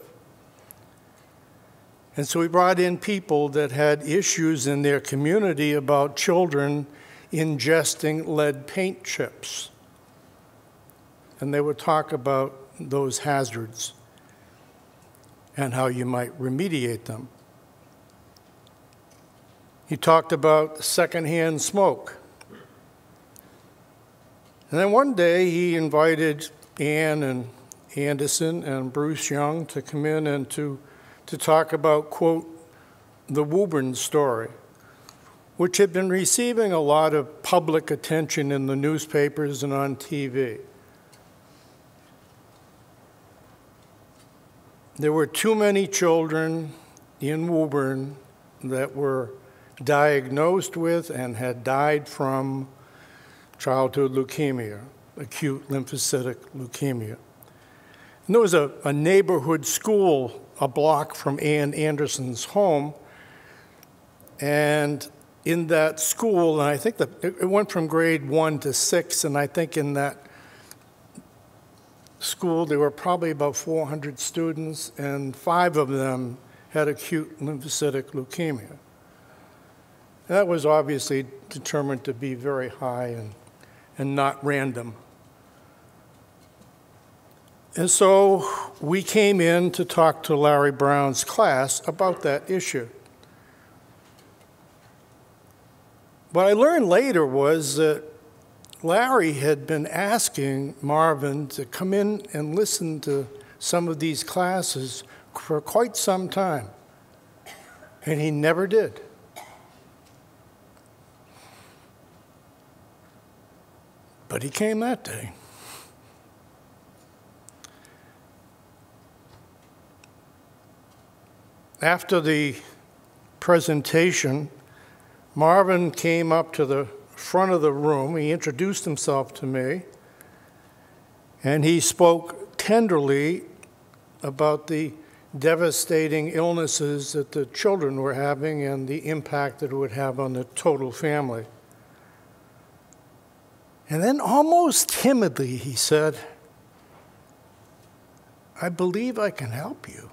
Speaker 5: And so he brought in people that had issues in their community about children ingesting lead paint chips. And they would talk about those hazards and how you might remediate them. He talked about secondhand smoke. And then one day he invited Ann and Anderson and Bruce Young to come in and to, to talk about, quote, the Woburn story, which had been receiving a lot of public attention in the newspapers and on T V. There were too many children in Woburn that were diagnosed with and had died from childhood leukemia, acute lymphocytic leukemia. And there was a, a neighborhood school a block from Ann Anderson's home, and in that school, and I think that it went from grade one to six, and I think in that school there were probably about four hundred students, and five of them had acute lymphocytic leukemia. That was obviously determined to be very high and, and not random. And so we came in to talk to Larry Brown's class about that issue. What I learned later was that Larry had been asking Marvin to come in and listen to some of these classes for quite some time, and he never did. But he came that day. After the presentation, Marvin came up to the front of the room. He introduced himself to me, and he spoke tenderly about the devastating illnesses that the children were having and the impact that it would have on the total family. And then almost timidly he said, "I believe I can help you,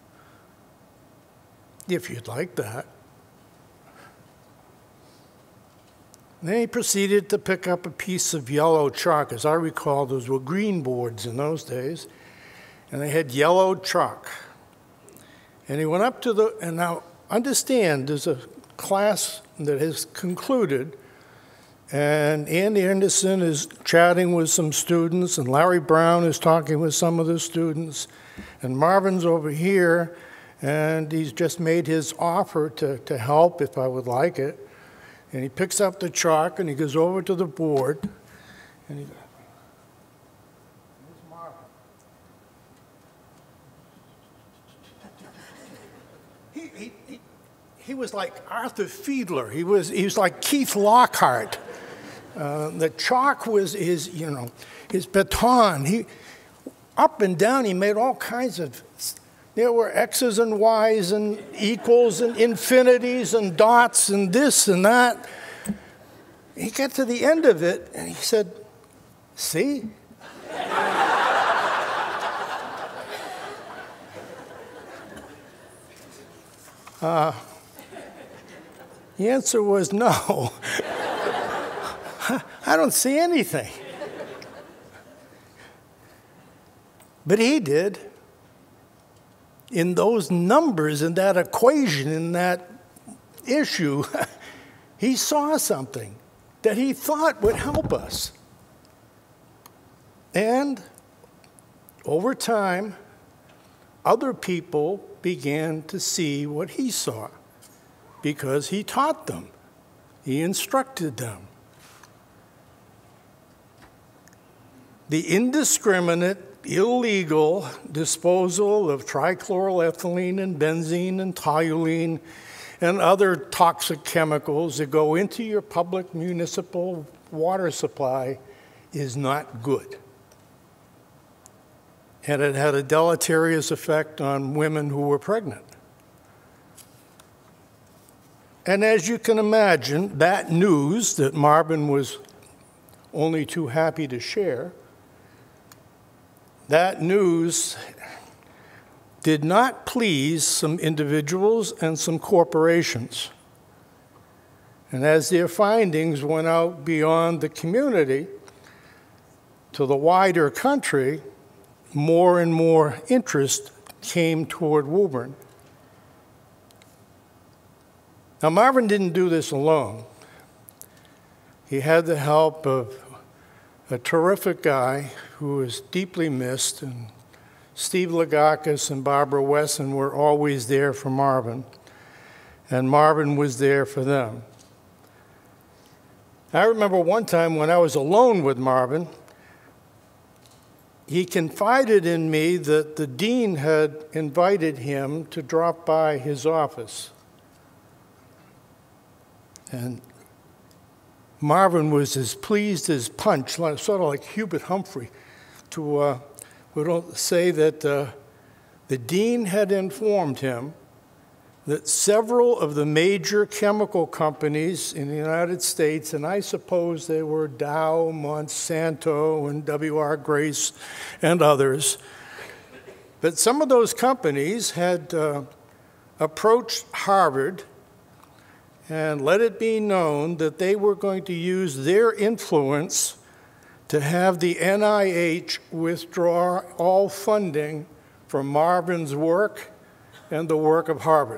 Speaker 5: if you'd like that." And then he proceeded to pick up a piece of yellow chalk. As I recall, those were green boards in those days, and they had yellow chalk. And he went up to the, and now understand, there's a class that has concluded, and Andy Anderson is chatting with some students, and Larry Brown is talking with some of the students, and Marvin's over here, and he's just made his offer to, to help if I would like it. And he picks up the chalk and he goes over to the board, and he goes, "Here's Marvin." He, he, he, he was like Arthur Fiedler. He was, he was like Keith Lockhart. Uh, the chalk was his, you know, his baton. He, up and down, he made all kinds of, there were X's and Y's and equals and infinities and dots and this and that. He got to the end of it and he said, "See?" uh, the answer was no. I don't see anything. But he did. In those numbers, in that equation, in that issue, he saw something that he thought would help us. And over time, other people began to see what he saw because he taught them. He instructed them. The indiscriminate, illegal disposal of trichloroethylene and benzene and toluene and other toxic chemicals that go into your public municipal water supply is not good. And it had a deleterious effect on women who were pregnant. And as you can imagine, that news that Marvin was only too happy to share, that news did not please some individuals and some corporations. And as their findings went out beyond the community to the wider country, more and more interest came toward Woburn. Now, Marvin didn't do this alone. He had the help of a terrific guy who is deeply missed, and Steve Lagakis and Barbara Wesson were always there for Marvin, and Marvin was there for them. I remember one time when I was alone with Marvin, he confided in me that the dean had invited him to drop by his office. And Marvin was as pleased as punch, sort of like Hubert Humphrey, to uh, would say that uh, the dean had informed him that several of the major chemical companies in the United States, and I suppose they were Dow, Monsanto, and W R Grace, and others, but some of those companies had uh, approached Harvard and let it be known that they were going to use their influence to have the N I H withdraw all funding from Marvin's work and the work of Harvard.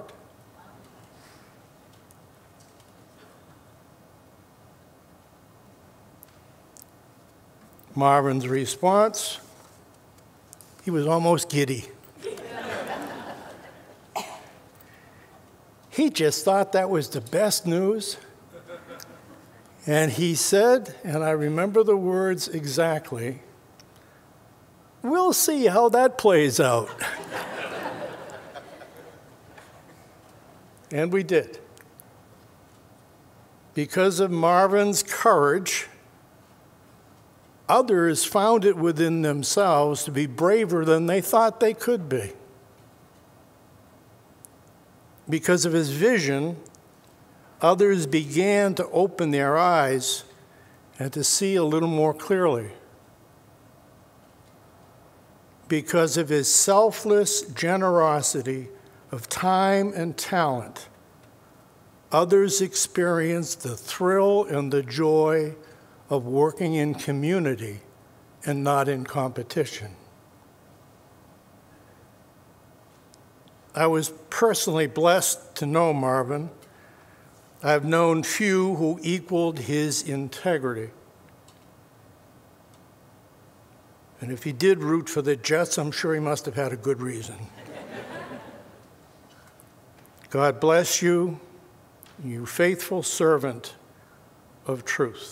Speaker 5: Marvin's response, he was almost giddy. He just thought that was the best news. And he said, and I remember the words exactly, "We'll see how that plays out." And we did. Because of Marvin's courage, others found it within themselves to be braver than they thought they could be. Because of his vision, others began to open their eyes and to see a little more clearly. Because of his selfless generosity of time and talent, others experienced the thrill and the joy of working in community and not in competition. I was personally blessed to know Marvin. I've known few who equaled his integrity. And if he did root for the Jets, I'm sure he must have had a good reason. God bless you, you faithful servant of truth.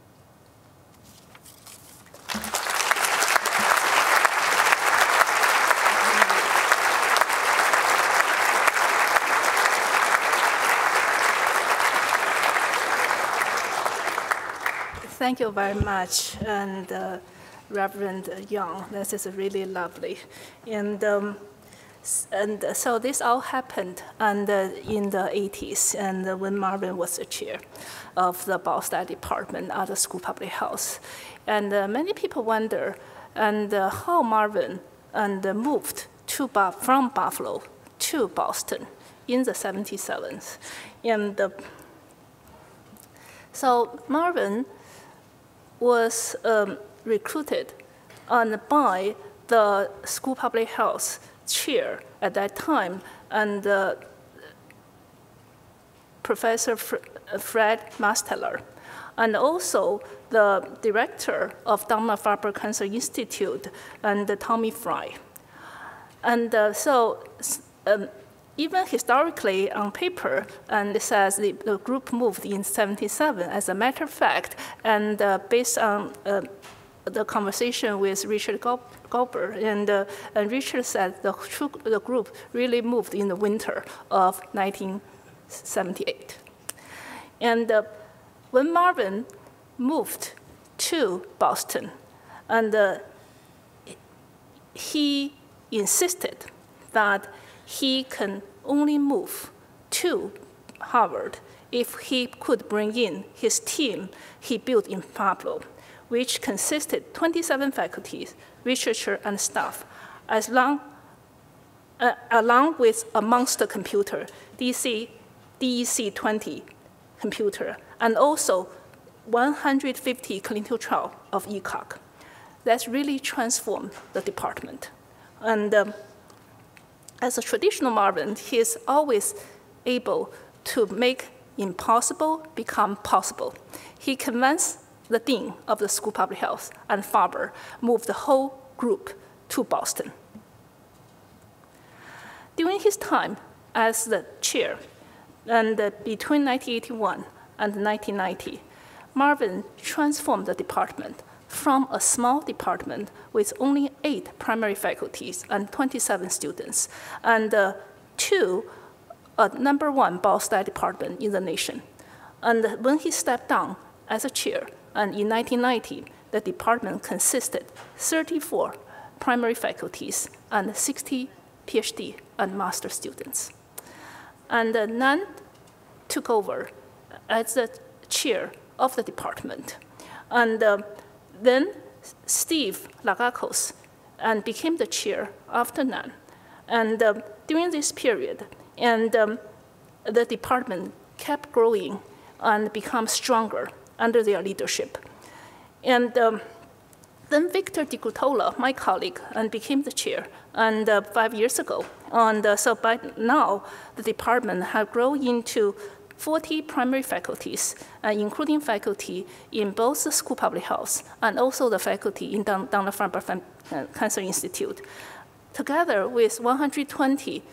Speaker 1: Thank you very much, and uh, Reverend Young. This is really lovely, and um, and so this all happened and uh, in the eighties, and uh, when Marvin was the chair of the biostat department at the school public health, and uh, many people wonder and uh, how Marvin and uh, moved to from Buffalo to Boston in the seventy-sevens, and uh, so Marvin was um, recruited and by the school public health chair at that time, and uh, Professor Fr Fred Masteller, and also the director of Dana-Farber Cancer Institute, and uh, Tommy Fry. And uh, so um, even historically on paper, and it says the, the group moved in seventy-seven. As a matter of fact, and uh, based on uh, the conversation with Richard Goldberg, and, uh, and Richard said the, the group really moved in the winter of nineteen seventy-eight. And uh, when Marvin moved to Boston, and uh, he insisted that he can only move to Harvard if he could bring in his team he built in Pablo, which consisted twenty-seven faculties, researchers, and staff, as long, uh, along with a monster computer, D E C twenty computer, and also one hundred fifty clinical trials of E C O G. That's really transformed the department. And um, as a traditional Marvin, he is always able to make impossible become possible. He convinced the dean of the School of Public Health, and Faber, moved the whole group to Boston. During his time as the chair, and uh, between nineteen eighty-one and nineteen ninety, Marvin transformed the department from a small department with only eight primary faculties and twenty-seven students, and uh, to a number one biostat department in the nation. And when he stepped down as a chair, and in nineteen ninety, the department consisted thirty-four primary faculties and sixty PhD and master students. And uh, Nan took over as the chair of the department. And uh, then Steve Lagakos and became the chair after Nan. And uh, during this period, and um, the department kept growing and become stronger under their leadership. And um, then Victor DiGutola, my colleague, and became the chair, and uh, five years ago. And uh, so by now, the department have grown into forty primary faculties, uh, including faculty in both the School of Public Health and also the faculty in Dana-Farber uh, Cancer Institute, together with one hundred twenty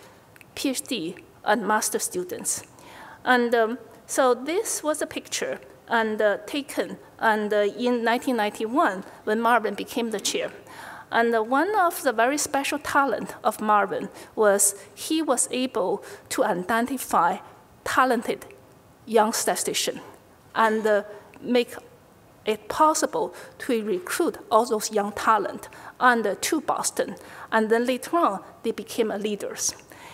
Speaker 1: PhD and master students. And um, so this was a picture and uh, taken and uh, in nineteen ninety-one when Marvin became the chair. And uh, one of the very special talent of Marvin was he was able to identify talented young statisticians and uh, make it possible to recruit all those young talent and uh, to Boston. And then later on, they became leaders.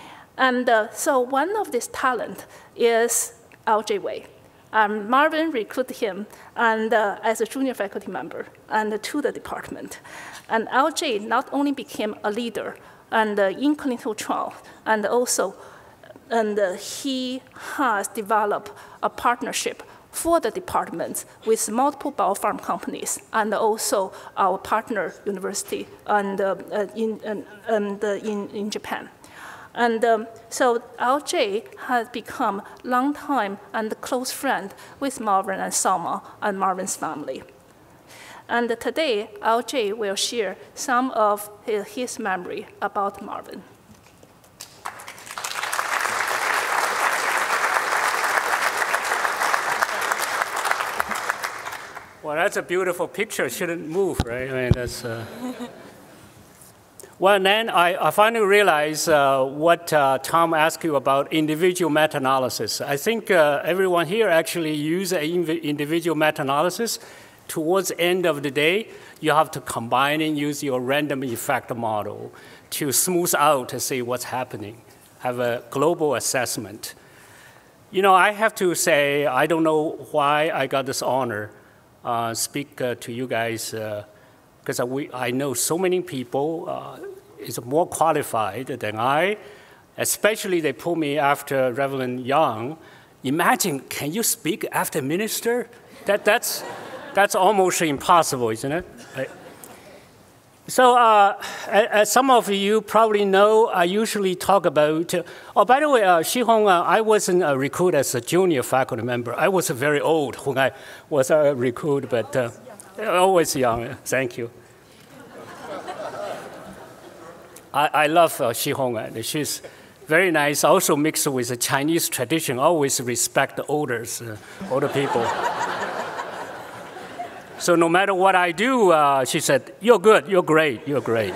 Speaker 1: And uh, so one of this talent is L J Wei. Um, Marvin recruited him and, uh, as a junior faculty member and uh, to the department. And L J not only became a leader and uh, in clinical trial, and also and uh, he has developed a partnership for the department with multiple biopharm companies and also our partner university and, uh, uh, in, and, and, uh, in, in Japan. And um, so L J has become longtime and close friend with Marvin and Salma and Marvin's family. And today, L J will share some of his, his memory about Marvin.
Speaker 6: Well, that's a beautiful picture. Shouldn't move, right? I mean, that's. Uh... Well, then I, I finally realized uh, what uh, Tom asked you about individual meta-analysis. I think uh, everyone here actually use an individual meta-analysis. Towards the end of the day, you have to combine and use your random effect model to smooth out to see what's happening, have a global assessment. You know, I have to say, I don't know why I got this honor, uh, speak uh, to you guys, because uh, we I know so many people uh, is more qualified than I, especially they put me after Reverend Young. Imagine, can you speak after minister? That, that's, that's almost impossible, isn't it? Right. So uh, as some of you probably know, I usually talk about, uh, oh, by the way, uh, Shihong, uh, I wasn't uh, recruited as a junior faculty member. I was very old when I was uh, recruited, but uh, always young. Thank you. I, I love uh, Shihong. She's very nice, also mixed with the Chinese tradition, always respect the elders, uh, older people. So no matter what I do, uh, she said, you're good, you're great, you're great.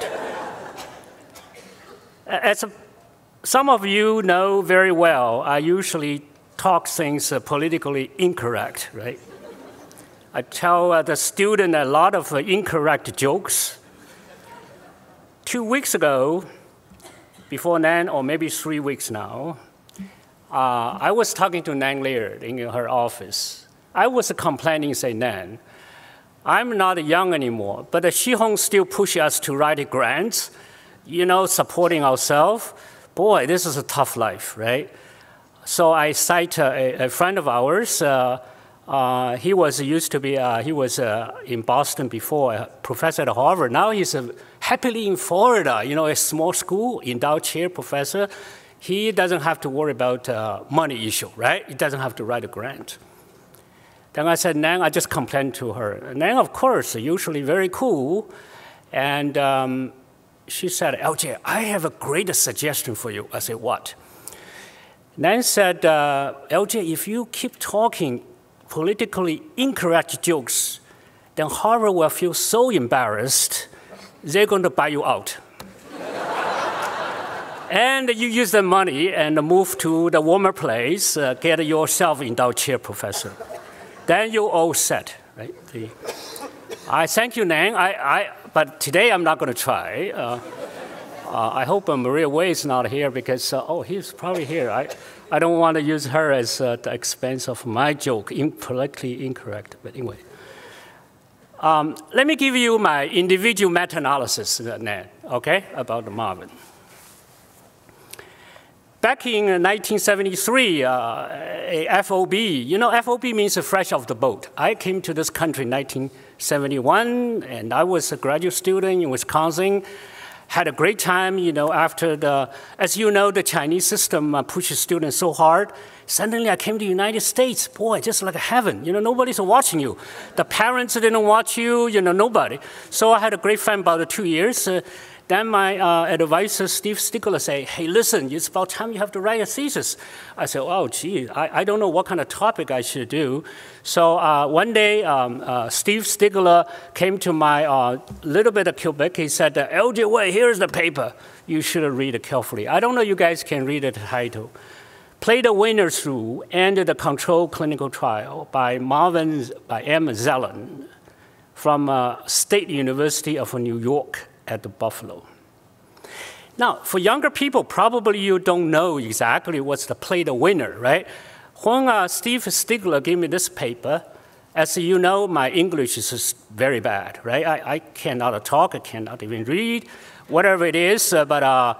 Speaker 6: As a, some of you know very well, I usually talk things uh, politically incorrect, right? I tell uh, the student a lot of uh, incorrect jokes. Two weeks ago, before Nan, or maybe three weeks now, uh, I was talking to Nan Laird in her office. I was complaining, say, Nan, I'm not young anymore, but the Shihong still push us to write grants, you know, supporting ourselves. Boy, this is a tough life, right? So I cite uh, a, a friend of ours. Uh, uh, he was used to be, uh, he was uh, in Boston before, a professor at Harvard. Now he's uh, happily in Florida, you know, a small school, endowed chair professor. He doesn't have to worry about uh, money issue, right? He doesn't have to write a grant. Then I said, Nan, I just complained to her. Nan, of course, usually very cool. And um, she said, L J, I have a great suggestion for you. I said, what? Nan said, uh, L J, if you keep talking politically incorrect jokes, then Harvard will feel so embarrassed, they're going to buy you out. And you use the money and move to the warmer place, uh, get yourself endowed chair professor. Then you're all set, right? The, I thank you, Nan. I, I, but today I'm not going to try. Uh, uh, I hope uh, Maria Wei is not here because, uh, oh, he's probably here. I, I don't want to use her as uh, the expense of my joke, in, politically incorrect. But anyway. Um, let me give you my individual meta-analysis, uh, Nan, okay, about Marvin. Back in nineteen seventy-three, uh, a F O B, you know, F O B means fresh off the boat. I came to this country in nineteen seventy-one, and I was a graduate student in Wisconsin. Had a great time, you know, after the, as you know, the Chinese system uh, pushes students so hard. Suddenly I came to the United States, boy, just like heaven. You know, nobody's watching you. The parents didn't watch you, you know, nobody. So I had a great fun about two years. Uh, Then my uh, advisor, Steve Stigler, say, hey, listen, it's about time you have to write a thesis. I said, oh, gee, I, I don't know what kind of topic I should do. So uh, one day, um, uh, Steve Stigler came to my uh, little bit of Quebec. He said, L J Wei, here's the paper. You should read it carefully. I don't know you guys can read the title. Play the Winner Through and the Control Clinical Trial by Marvin, by M. Zelen from uh, State University of New York at the Buffalo. Now, for younger people, probably you don't know exactly what's the play the winner, right? When uh, Steve Stigler gave me this paper, as you know, my English is just very bad, right? I, I cannot talk, I cannot even read, whatever it is, uh, but uh,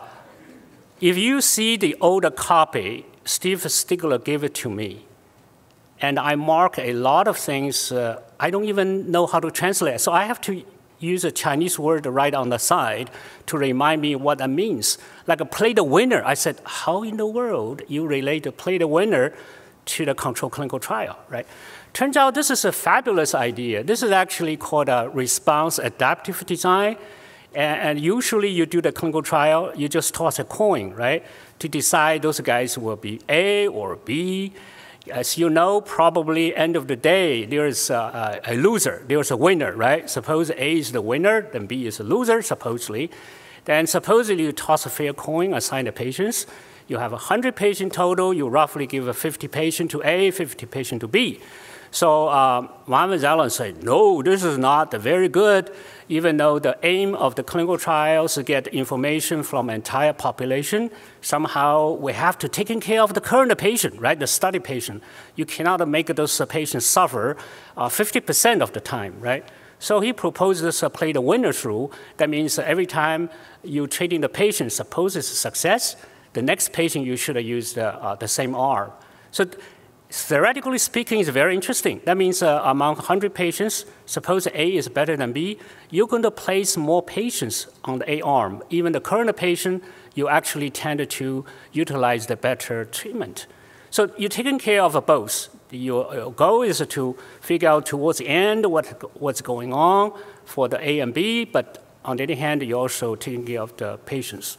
Speaker 6: if you see the older copy, Steve Stigler gave it to me, and I mark a lot of things, uh, I don't even know how to translate, so I have to use a Chinese word right on the side to remind me what that means. Like a play the winner. I said, how in the world you relate to play the winner to the control clinical trial, right? Turns out this is a fabulous idea. This is actually called a response adaptive design. And, and usually you do the clinical trial, you just toss a coin, right? To decide those guys will be A or B. As you know, probably end of the day, there's a, a loser, there's a winner, right? Suppose A is the winner, then B is a loser, supposedly. Then supposedly you toss a fair coin, assign the patients. You have one hundred patients total, you roughly give a fifty patient to A, fifty patient to B. So um, Marvin Zelen said, no, this is not very good, even though the aim of the clinical trials is to get information from entire population. Somehow we have to take care of the current patient, right, the study patient. You cannot make those patients suffer uh, fifty percent of the time, right? So he proposed this uh, play the winner rule. That means every time you treating the patient, suppose it's a success, the next patient you should use the, uh, the same arm. So theoretically speaking, it's very interesting. That means uh, among one hundred patients, suppose A is better than B, you're going to place more patients on the A arm. Even the current patient, you actually tend to utilize the better treatment. So you're taking care of both. Your goal is to figure out towards the end what, what's going on for the A and B, but on the other hand, you're also taking care of the patients.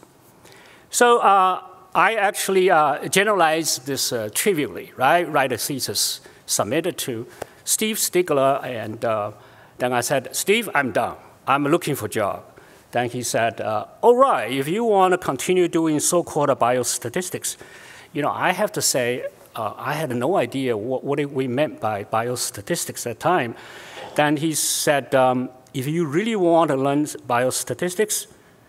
Speaker 6: So uh, I actually uh, generalized this uh, trivially, right? Write a thesis, submit it to Steve Stigler, and uh, then I said, Steve, I'm done. I'm looking for a job. Then he said, uh, all right, if you want to continue doing so-called biostatistics, you know, I have to say, uh, I had no idea what, what we meant by biostatistics at the time. Then he said, um, if you really want to learn biostatistics,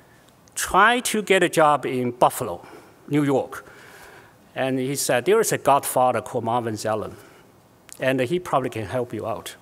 Speaker 6: try to get a job in Buffalo, New York. And he said, there is a godfather called Marvin Zelen, and he probably can help you out.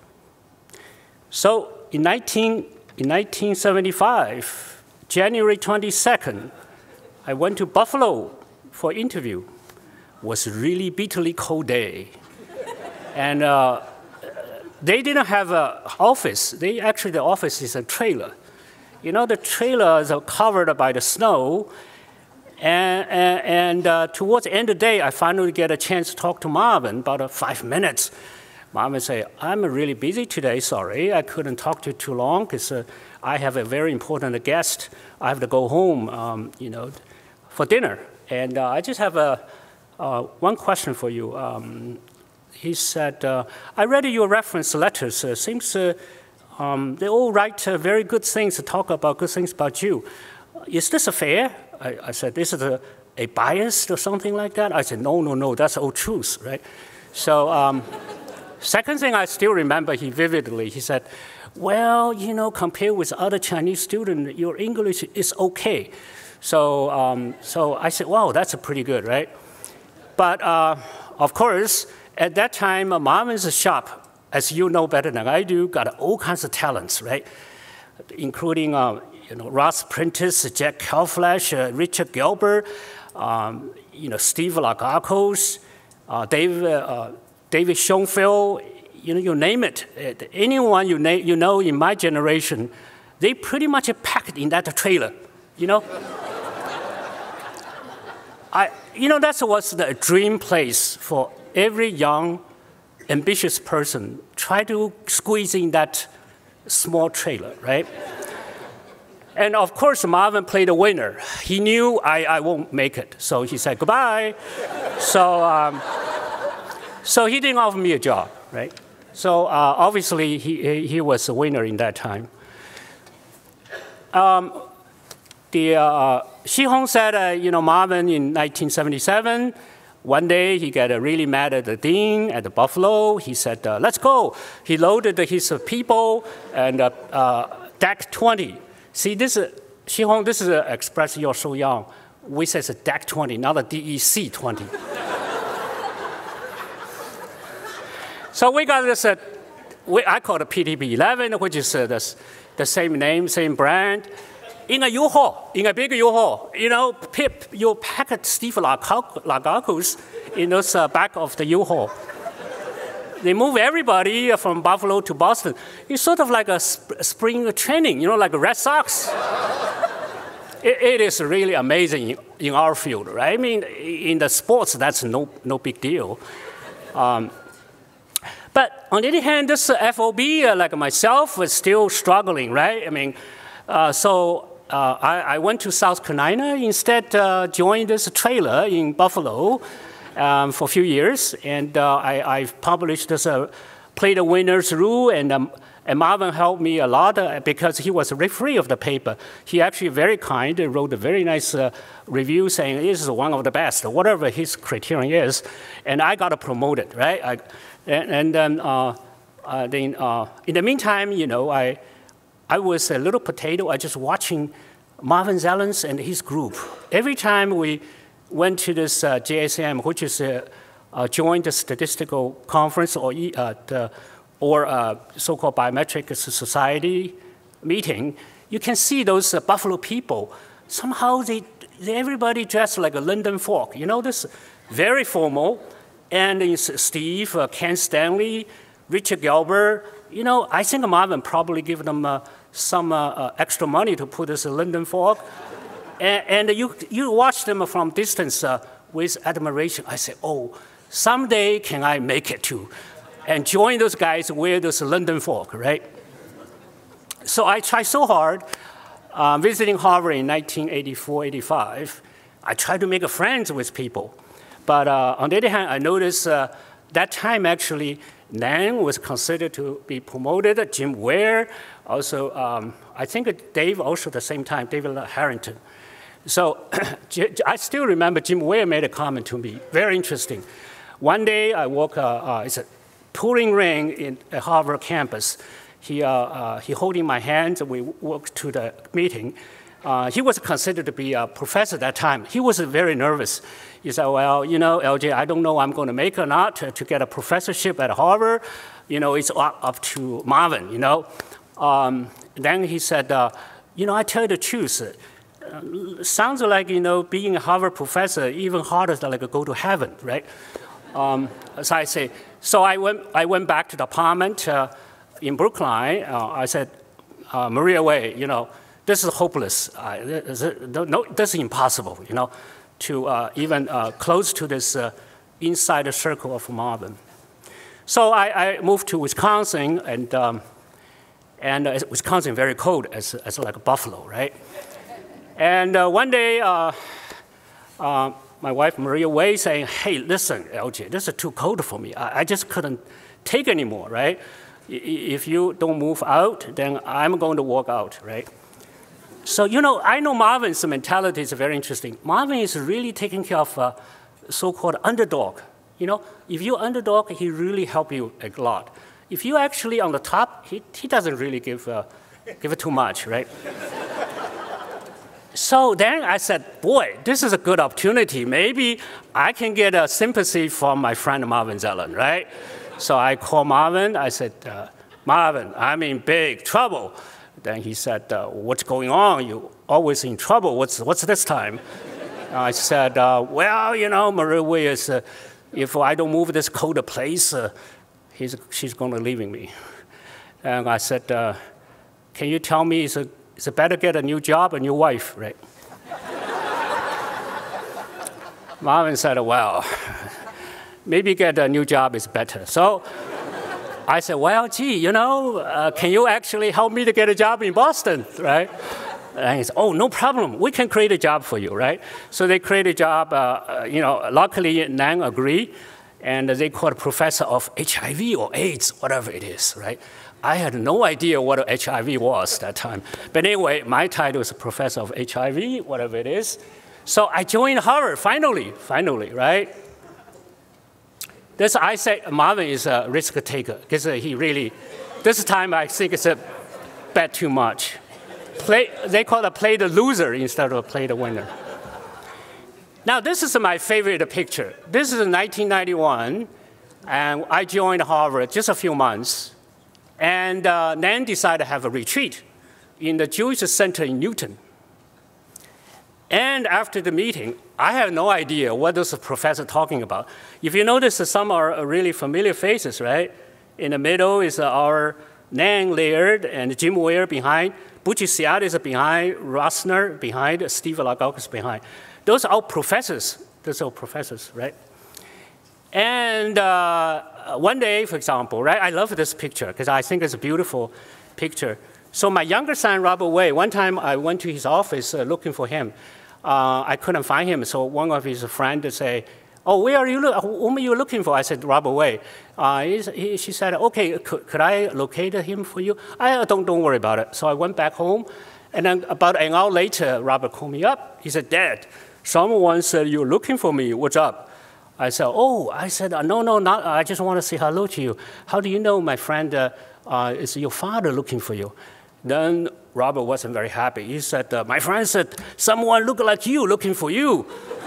Speaker 6: So in, nineteen, in nineteen seventy-five, January twenty-second, I went to Buffalo for interview. It was a really bitterly cold day. And uh, they didn't have an office. They actually, the office is a trailer. You know, the trailer is covered by the snow. And, and, and uh, towards the end of the day, I finally get a chance to talk to Marvin, about uh, five minutes. Marvin said, I'm really busy today, sorry. I couldn't talk to you too long because uh, I have a very important guest. I have to go home, um, you know, for dinner. And uh, I just have a, uh, one question for you. Um, he said, uh, I read your reference letters. Uh, seems uh, um, they all write uh, very good things, to talk about good things about you. Is this a fair? I, I said, this is a, a bias or something like that? I said, no, no, no, that's all truth, right? So um, second thing I still remember he vividly, he said, well, you know, compared with other Chinese students, your English is okay. So, um, so I said, wow, that's pretty good, right? But uh, of course, at that time, uh, Marvin's shop, as you know better than I do, got all kinds of talents, right? Including uh, you know, Ross Prentice, Jack Calflash, uh, Richard Gilbert, um, you know, Steve Lagakos, uh, Dave, uh, David Schoenfeld, you know, you name it. Anyone you, na you know in my generation, they pretty much packed in that trailer, you know? I, you know, that was the dream place for every young, ambitious person. Try to squeeze in that small trailer, right? And of course, Marvin played a winner. He knew I, I won't make it, so he said goodbye. so, um, so he didn't offer me a job, right? So uh, obviously, he, he was a winner in that time. Um, the, uh, Shi Hong said, uh, you know, Marvin in nineteen seventy-seven, one day he got uh, really mad at the dean at the Buffalo. He said, uh, let's go. He loaded his uh, people and uh, uh, deck twenty. See, this is, Shi Hong, this is an expression, you're so young. We say it's a deck twenty, not a D E C twenty. So we got this, uh, we, I call it P T B eleven, which is uh, this, the same name, same brand. In a U-Haul, in a big U-Haul, you know, Pip, you packed Steve Lagakos in the uh, back of the U-Haul. They move everybody from Buffalo to Boston. It's sort of like a sp spring training, you know, like a Red Sox. it, it is really amazing in, in our field, right? I mean, in the sports, that's no, no big deal. Um, but on the other hand, this F O B, uh, like myself, was still struggling, right? I mean, uh, so uh, I, I went to South Carolina, instead uh, joined this trailer in Buffalo um, for a few years, and uh, I, I published this uh, Play the Winner's Rule, and, um, and Marvin helped me a lot uh, because he was a referee of the paper. He actually very kind, wrote a very nice uh, review saying this is one of the best, whatever his criterion is, and I got promoted, right? I, and, and then, uh, uh, then uh, in the meantime, you know, I, I was a little potato. I just watching Marvin Zelen and his group. Every time we went to this uh, J S M, which is a, a joint statistical conference or, uh, the, or uh, so-called biometric society meeting, you can see those uh, Buffalo people. Somehow they, they everybody dressed like a London folk. You know, this very formal. And it's Steve, uh, Ken Stanley, Richard Gilbert. You know, I think Marvin probably gave them uh, some uh, uh, extra money to put this London folk. and and you, you watch them from distance uh, with admiration. I say, oh, someday can I make it too? And join those guys wear this London folk, right? So I tried so hard, uh, visiting Harvard in nineteen eighty-four, eighty-five. I tried to make friends with people. But uh, on the other hand, I noticed uh, that time actually, Nan was considered to be promoted, Jim Ware, also, um, I think Dave also at the same time, David Harrington. So I still remember Jim Ware made a comment to me, very interesting. One day I walk, uh, uh, it's a pouring rain in at Harvard campus. He, uh, uh, he holding my hand, we walked to the meeting. Uh, he was considered to be a professor at that time. He was very nervous. He said, well, you know, L J, I don't know I'm going to make or not to, to get a professorship at Harvard. You know, it's up, up to Marvin, you know. Um, then he said, uh, you know, I tell you the truth. Uh, sounds like, you know, being a Harvard professor, even harder than like go to heaven, right? Um, so I say, so I went, I went back to the apartment uh, in Brookline. Uh, I said, uh, Maria Way, you know, this is hopeless. Uh, this, no, this is impossible, you know, to uh, even uh, close to this uh, inside circle of Marvin. So I, I moved to Wisconsin, and, um, and uh, Wisconsin very cold, as, as like a buffalo, right? And uh, one day, uh, uh, my wife Maria Wei saying, hey, listen, L J, this is too cold for me. I, I just couldn't take anymore, right? If you don't move out, then I'm going to walk out, right? So, you know, I know Marvin's mentality is very interesting. Marvin is really taking care of a so-called underdog. You know, if you're underdog, he really help you a lot. If you're actually on the top, he, he doesn't really give, uh, give it too much, right? So then I said, boy, this is a good opportunity. Maybe I can get a sympathy from my friend Marvin Zelen, right? So I called Marvin. I said, uh, Marvin, I'm in big trouble. Then he said, uh, what's going on? You're always in trouble. What's, what's this time? I said, uh, well, you know, Maria Wei is, uh, if I don't move this colder place, uh, he's, she's going to leaving me. And I said, uh, can you tell me, is it, is it better get a new job, a new wife, right? Marvin said, well, maybe get a new job is better. So I said, well, gee, you know, uh, can you actually help me to get a job in Boston, right? And he said, oh, no problem. We can create a job for you, right? So they create a job. Uh, you know, luckily, Nang agreed, and they called professor of H I V or AIDS, whatever it is, right? I had no idea what H I V was that time. But anyway, my title is professor of H I V, whatever it is. So I joined Harvard, finally, finally, right? This, I say, Marvin is a risk taker, because he really, this time I think it's a bet too much. Play, they call it play the loser instead of play the winner. Now, this is my favorite picture. This is in nineteen ninety-one, and I joined Harvard just a few months, and uh, then decided to have a retreat in the Jewish Center in Newton. And after the meeting, I have no idea what this professor talking about. If you notice, some are really familiar faces, right? In the middle is our Nang Laird and Jim Ware behind. Bucci Siad is behind, Rossner behind, Steve Lagokis behind. Those are all professors. Those are all professors, right? And uh, one day, for example, right? I love this picture because I think it's a beautiful picture. So my younger son, Robert Wei, one time I went to his office uh, looking for him. Uh, I couldn't find him, so one of his friends said, oh, where are you, whom are you looking for? I said, Robert Wei. Uh, he, she said, okay, could, could I locate him for you? I don't, don't worry about it. So I went back home, and then about an hour later, Robert called me up. He said, Dad, someone said you're looking for me. What's up? I said, oh, I said, no, no, not, I just want to say hello to you. How do you know my friend uh, uh, is your father looking for you? Then Robert wasn't very happy. He said, uh, my friend said, someone look like you looking for you.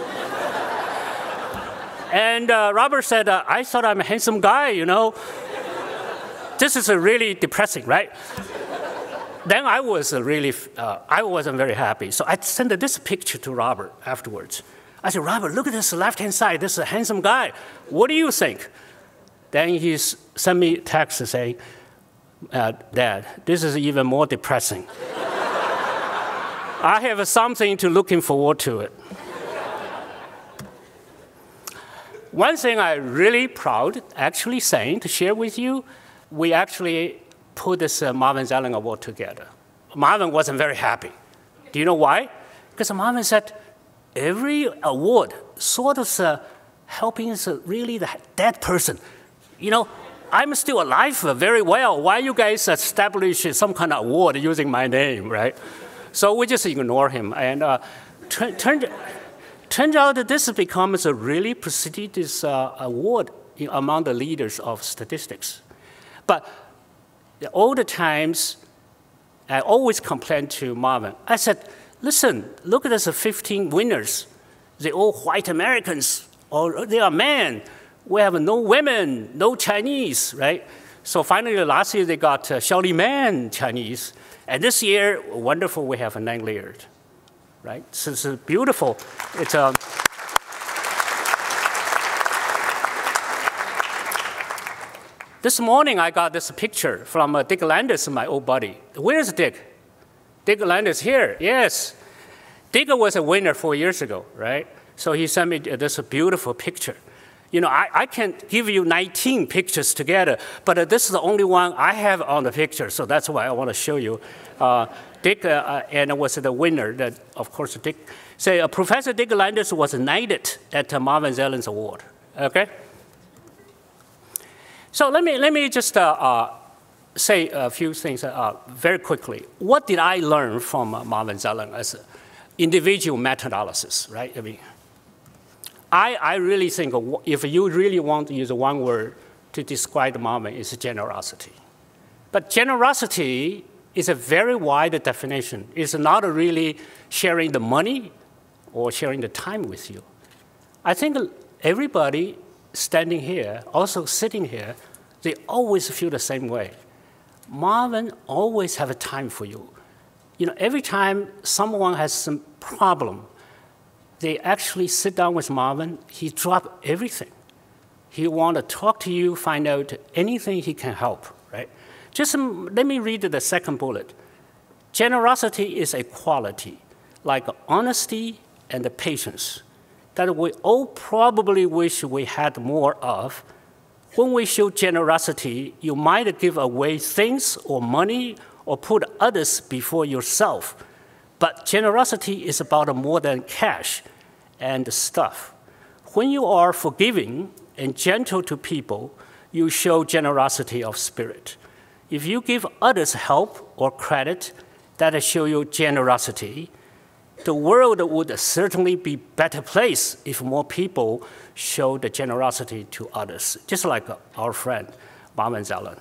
Speaker 6: And uh, Robert said, uh, I thought I'm a handsome guy, you know. This is uh, really depressing, right? Then I was uh, really, uh, I wasn't very happy. So I sent this picture to Robert afterwards. I said, Robert, look at this left-hand side. This is a handsome guy. What do you think? Then he sent me a text saying, uh, Dad, this is even more depressing. I have something to looking forward to it. One thing I'm really proud actually saying to share with you, we actually put this uh, Marvin Zelen Award together. Marvin wasn't very happy. Do you know why? Because Marvin said, every award sort of uh, helping uh, really the dead person. You know, I'm still alive uh, very well. Why you guys establish some kind of award using my name, right? So we just ignore him. And uh, turned, turned out that this becomes a really prestigious uh, award in, among the leaders of statistics. But all the times, I always complained to Marvin. I said, listen, look at these fifteen winners. They're all white Americans, or they are men. We have no women, no Chinese, right? So finally, last year they got uh, Shaoli Man Chinese. And this year, wonderful, we have a Nang Laird, right? So it's uh, beautiful. It's a... Um, This morning, I got this picture from uh, Dick Landis, my old buddy. Where's Dick? Dick Landis here, yes. Dick was a winner four years ago, right? So he sent me this beautiful picture. You know, I, I can give you nineteen pictures together, but uh, this is the only one I have on the picture, so that's why I want to show you. Uh, Dick, uh, uh, and was the winner, that, of course, Dick, say, uh, Professor Dick Landis was knighted at uh, Marvin Zelen's award, okay? So let me, let me just uh, uh, say a few things uh, very quickly. What did I learn from uh, Marvin Zelen as an individual meta-analysis, right? I mean, I, I really think if you really want to use one word to describe Marvin, it's generosity. But generosity is a very wide definition. It's not really sharing the money or sharing the time with you. I think everybody standing here, also sitting here, they always feel the same way. Marvin always have a time for you. You know, every time someone has some problem, they actually sit down with Marvin, he drop everything. He want to talk to you, find out anything he can help, right? Just um, let me read the second bullet. Generosity is a quality, like honesty and patience, that we all probably wish we had more of. When we show generosity, you might give away things or money or put others before yourself. But generosity is about more than cash and stuff. When you are forgiving and gentle to people, you show generosity of spirit. If you give others help or credit, that show you generosity. The world would certainly be a better place if more people show the generosity to others, just like our friend, Marvin Zelen.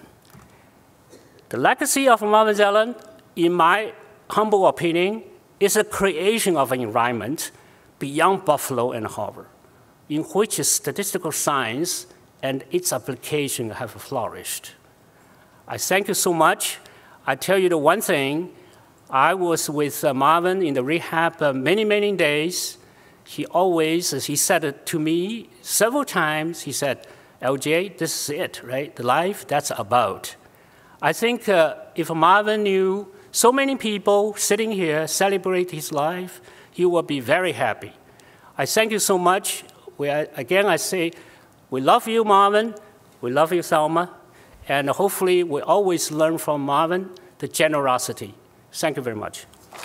Speaker 6: The legacy of Marvin Zelen, in my humble opinion, is a creation of an environment beyond Buffalo and Harvard, in which statistical science and its application have flourished. I thank you so much. I tell you the one thing, I was with uh, Marvin in the rehab uh, many, many days. He always, as he said it to me several times, he said, L J, this is it, right? The life that's about. I think uh, if Marvin knew so many people sitting here celebrate his life, he will be very happy. I thank you so much. We are, again, I say, we love you, Marvin. We love you, Thelma. And hopefully, we always learn from Marvin the generosity. Thank you very much.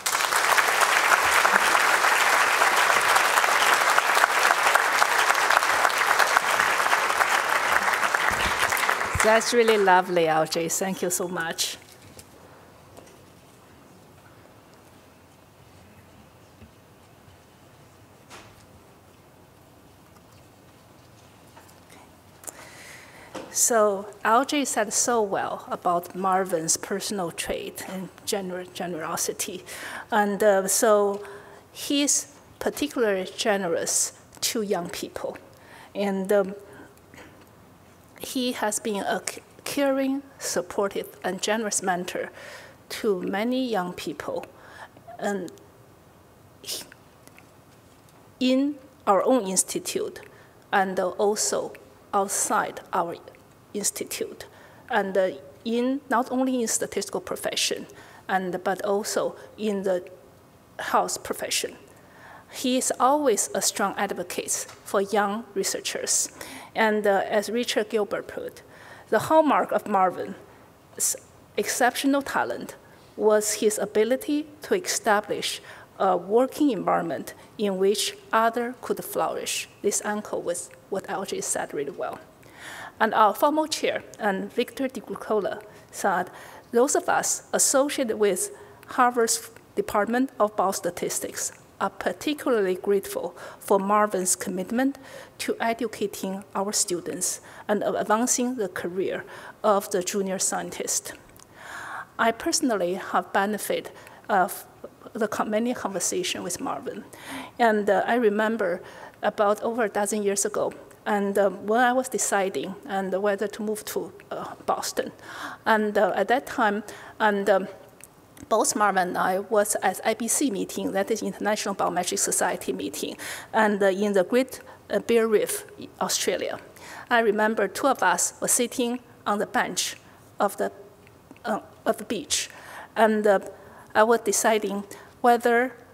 Speaker 1: That's really lovely, L J. Thank you so much. So L J said so well about Marvin's personal trait and gener generosity. And uh, so he's particularly generous to young people. And um, he has been a caring, supportive, and generous mentor to many young people. And he, in our own institute, and also outside our institute, and uh, in not only in statistical profession, and but also in the health profession. He is always a strong advocate for young researchers. And uh, as Richard Gilbert put, the hallmark of Marvin's exceptional talent was his ability to establish a working environment in which others could flourish. This echoes with what L J said really well. And our former chair, and Victor DiGrucola, said, those of us associated with Harvard's Department of Biostatistics are particularly grateful for Marvin's commitment to educating our students and advancing the career of the junior scientist. I personally have benefited of the many conversations with Marvin. And uh, I remember about over a dozen years ago, and um, when I was deciding and whether to move to uh, Boston, and uh, at that time, and um, both Marvin and I was at I B C meeting, that is International Biometric Society meeting, and uh, in the Great uh, Barrier Reef, Australia. I remember two of us were sitting on the bench of the, uh, of the beach, and uh, I was deciding whether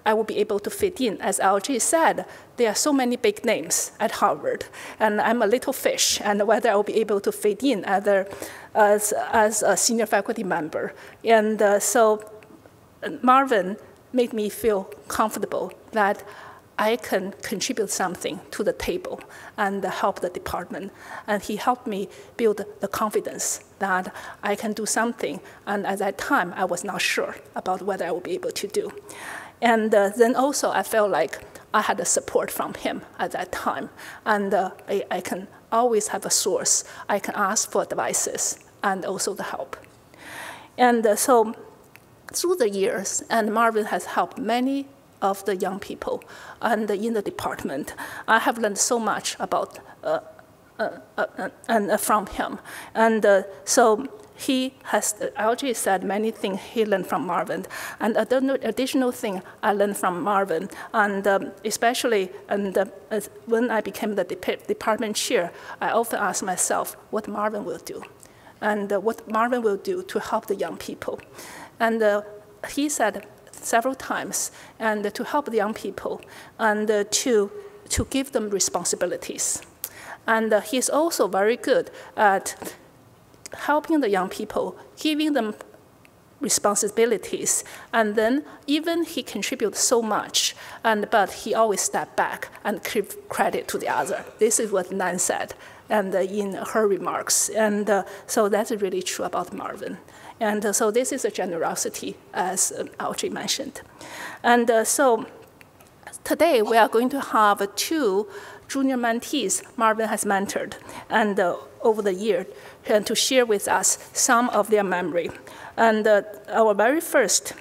Speaker 1: I will be able to fit in. As L J said, there are so many big names at Harvard, and I'm a little fish, and whether I will be able to fit in either as, as a senior faculty member. And uh, so Marvin made me feel comfortable that I can contribute something to the table and help the department. And he helped me build the confidence that I can do something. And at that time, I was not sure about whether I would be able to do. And uh, then also, I felt like I had the support from him at that time. And uh, I, I can always have a source. I can ask for advices and also the help. And uh, so through the years, and Marvin has helped many of the young people and in the department. I have learned so much about uh, uh, uh, and uh, from him. And uh, so he has, L J said many things he learned from Marvin. And additional, additional thing I learned from Marvin, and um, especially and, uh, when I became the de department chair, I often ask myself what Marvin will do, and uh, what Marvin will do to help the young people. And uh, he said several times, and to help the young people, and uh, to, to give them responsibilities. And uh, he's also very good at helping the young people, giving them responsibilities, and then even he contributes so much, and, but he always step back and give credit to the other. This is what Nan said and uh, in her remarks. And uh, so that's really true about Marvin. And uh, so this is a generosity, as uh, L J mentioned. And uh, so today we are going to have uh, two junior mentees Marvin has mentored and uh, over the year, and to share with us some of their memory. And uh, our very first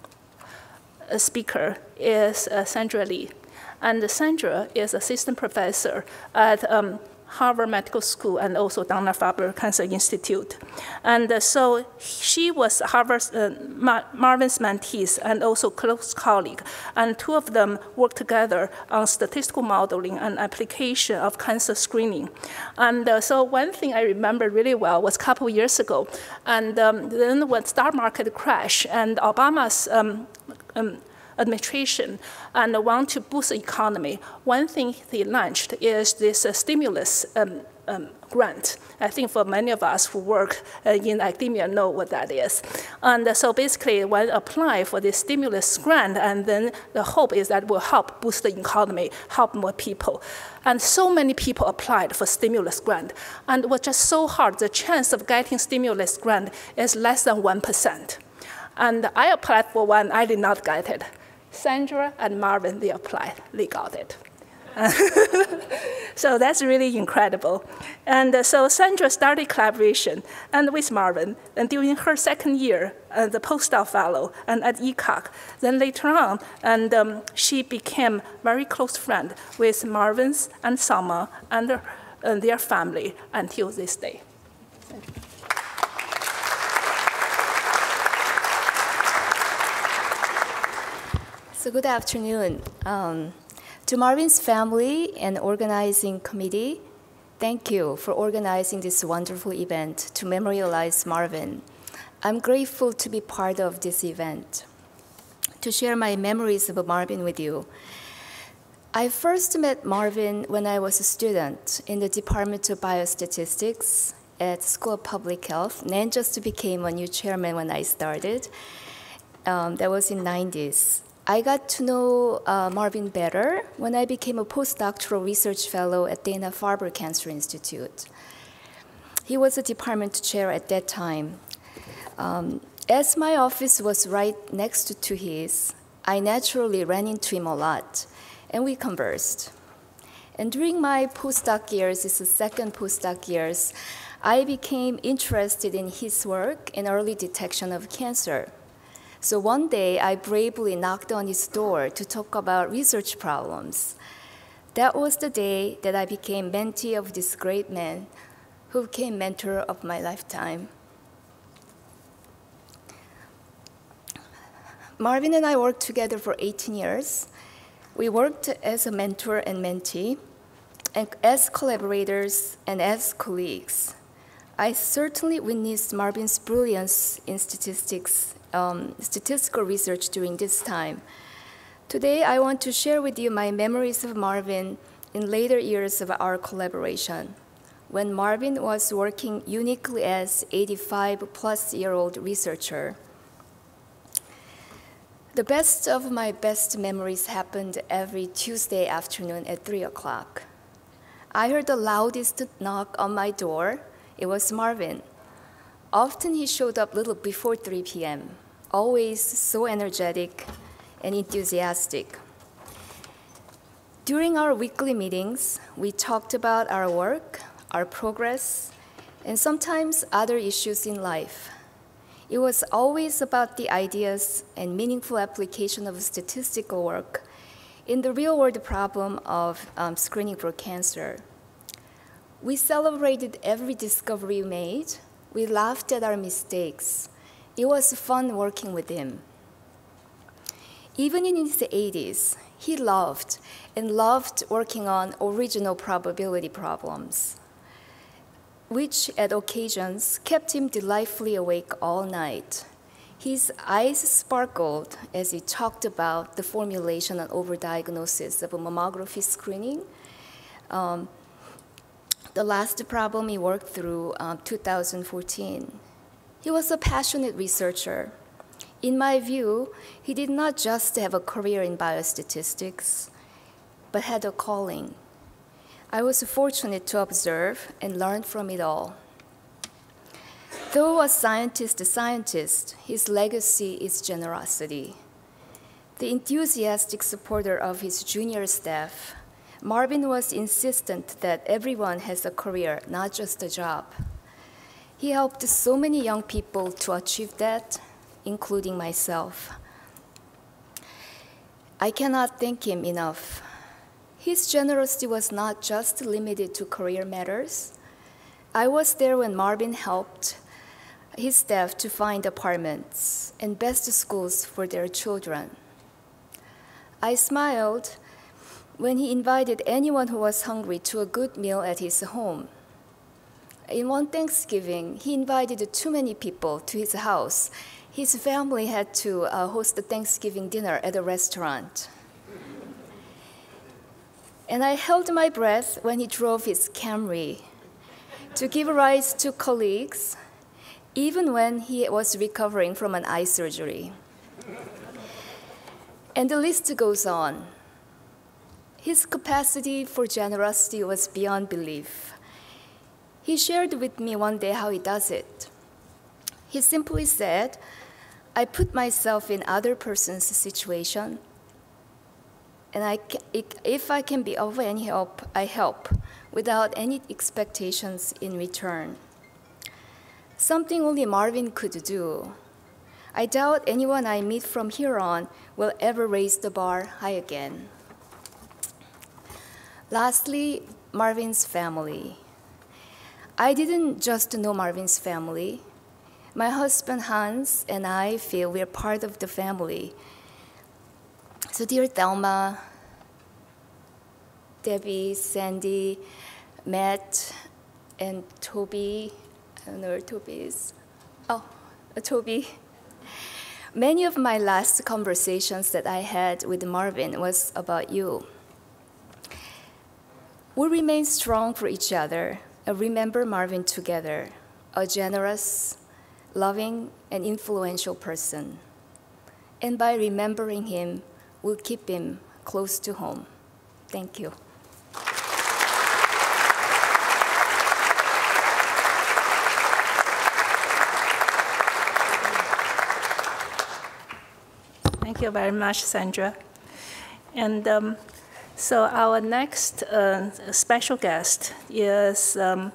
Speaker 1: uh, speaker is uh, Sandra Lee. And Sandra is assistant professor at um, Harvard Medical School and also Dana-Farber Cancer Institute. And uh, so she was Harvard's, uh, Mar Marvin's mentees and also close colleague. And two of them worked together on statistical modeling and application of cancer screening. And uh, so one thing I remember really well was a couple years ago. And um, then when stock market crashed and Obama's um, um, administration and want to boost the economy, one thing they launched is this uh, stimulus um, um, grant. I think for many of us who work uh, in academia know what that is. And uh, so basically, when apply for this stimulus grant, and then the hope is that will help boost the economy, help more people. And so many people applied for stimulus grant, and it was just so hard. The chance of getting stimulus grant is less than one percent. And I applied for one, I did not get it. Sandra and Marvin, they applied, they got it. So that's really incredible. And uh, so Sandra started collaboration and with Marvin, and during her second year, uh, the postdoc fellow, and at E C O C. Then later on, and um, she became very close friend with Marvin's and Selma and their, and their family until this day. Sandra.
Speaker 7: So good afternoon. Um, to Marvin's family and organizing committee, thank you for organizing this wonderful event to memorialize Marvin. I'm grateful to be part of this event, to share my memories of Marvin with you. I first met Marvin when I was a student in the Department of Biostatistics at School of Public Health. Nan just became a new chairman when I started. Um, that was in the nineties. I got to know uh, Marvin better when I became a postdoctoral research fellow at Dana-Farber Cancer Institute. He was a department chair at that time. Um, as my office was right next to his, I naturally ran into him a lot, and we conversed. And during my postdoc years, this is second postdoc years, I became interested in his work in early detection of cancer. So one day, I bravely knocked on his door to talk about research problems. That was the day that I became mentee of this great man who became mentor of my lifetime. Marvin and I worked together for eighteen years. We worked as a mentor and mentee, and as collaborators and as colleagues. I certainly witnessed Marvin's brilliance in statistics Um, statistical research during this time. Today, I want to share with you my memories of Marvin in later years of our collaboration, when Marvin was working uniquely as eighty-five plus year old researcher. The best of my best memories happened every Tuesday afternoon at three o'clock. I heard the loudest knock on my door. It was Marvin. Often he showed up a little before three p m, always so energetic and enthusiastic. During our weekly meetings, we talked about our work, our progress, and sometimes other issues in life. It was always about the ideas and meaningful application of statistical work in the real-world problem of um, screening for cancer. We celebrated every discovery we made. We laughed at our mistakes. It was fun working with him. Even in his eighties, he loved and loved working on original probability problems, which at occasions kept him delightfully awake all night. His eyes sparkled as he talked about the formulation and overdiagnosis of a mammography screening. Um, the last problem he worked through, um, two thousand fourteen. He was a passionate researcher. In my view, he did not just have a career in biostatistics, but had a calling. I was fortunate to observe and learn from it all. Though a scientist, a scientist, his legacy is generosity. The enthusiastic supporter of his junior staff, Marvin was insistent that everyone has a career, not just a job. He helped so many young people to achieve that, including myself. I cannot thank him enough. His generosity was not just limited to career matters. I was there when Marvin helped his staff to find apartments and best schools for their children. I smiled when he invited anyone who was hungry to a good meal at his home. In one Thanksgiving, he invited too many people to his house. His family had to uh, host a Thanksgiving dinner at a restaurant. And I held my breath when he drove his Camry to give rise to colleagues, even when he was recovering from an eye surgery. And the list goes on. His capacity for generosity was beyond belief. He shared with me one day how he does it. He simply said, I put myself in other person's situation, and I can, if I can be of any help, I help, without any expectations in return. Something only Marvin could do. I doubt anyone I meet from here on will ever raise the bar high again. Lastly, Marvin's family. I didn't just know Marvin's family. My husband, Hans, and I feel we're part of the family. So dear Thelma, Debbie, Sandy, Matt, and Toby, I don't know where Toby is. Oh, uh, Toby. Many of my last conversations that I had with Marvin was about you. We remain strong for each other and remember Marvin together, a generous, loving, and influential person. And by remembering him, we'll keep him close to home. Thank you.
Speaker 1: Thank you very much, Sandra. And um, so our next uh, special guest is um,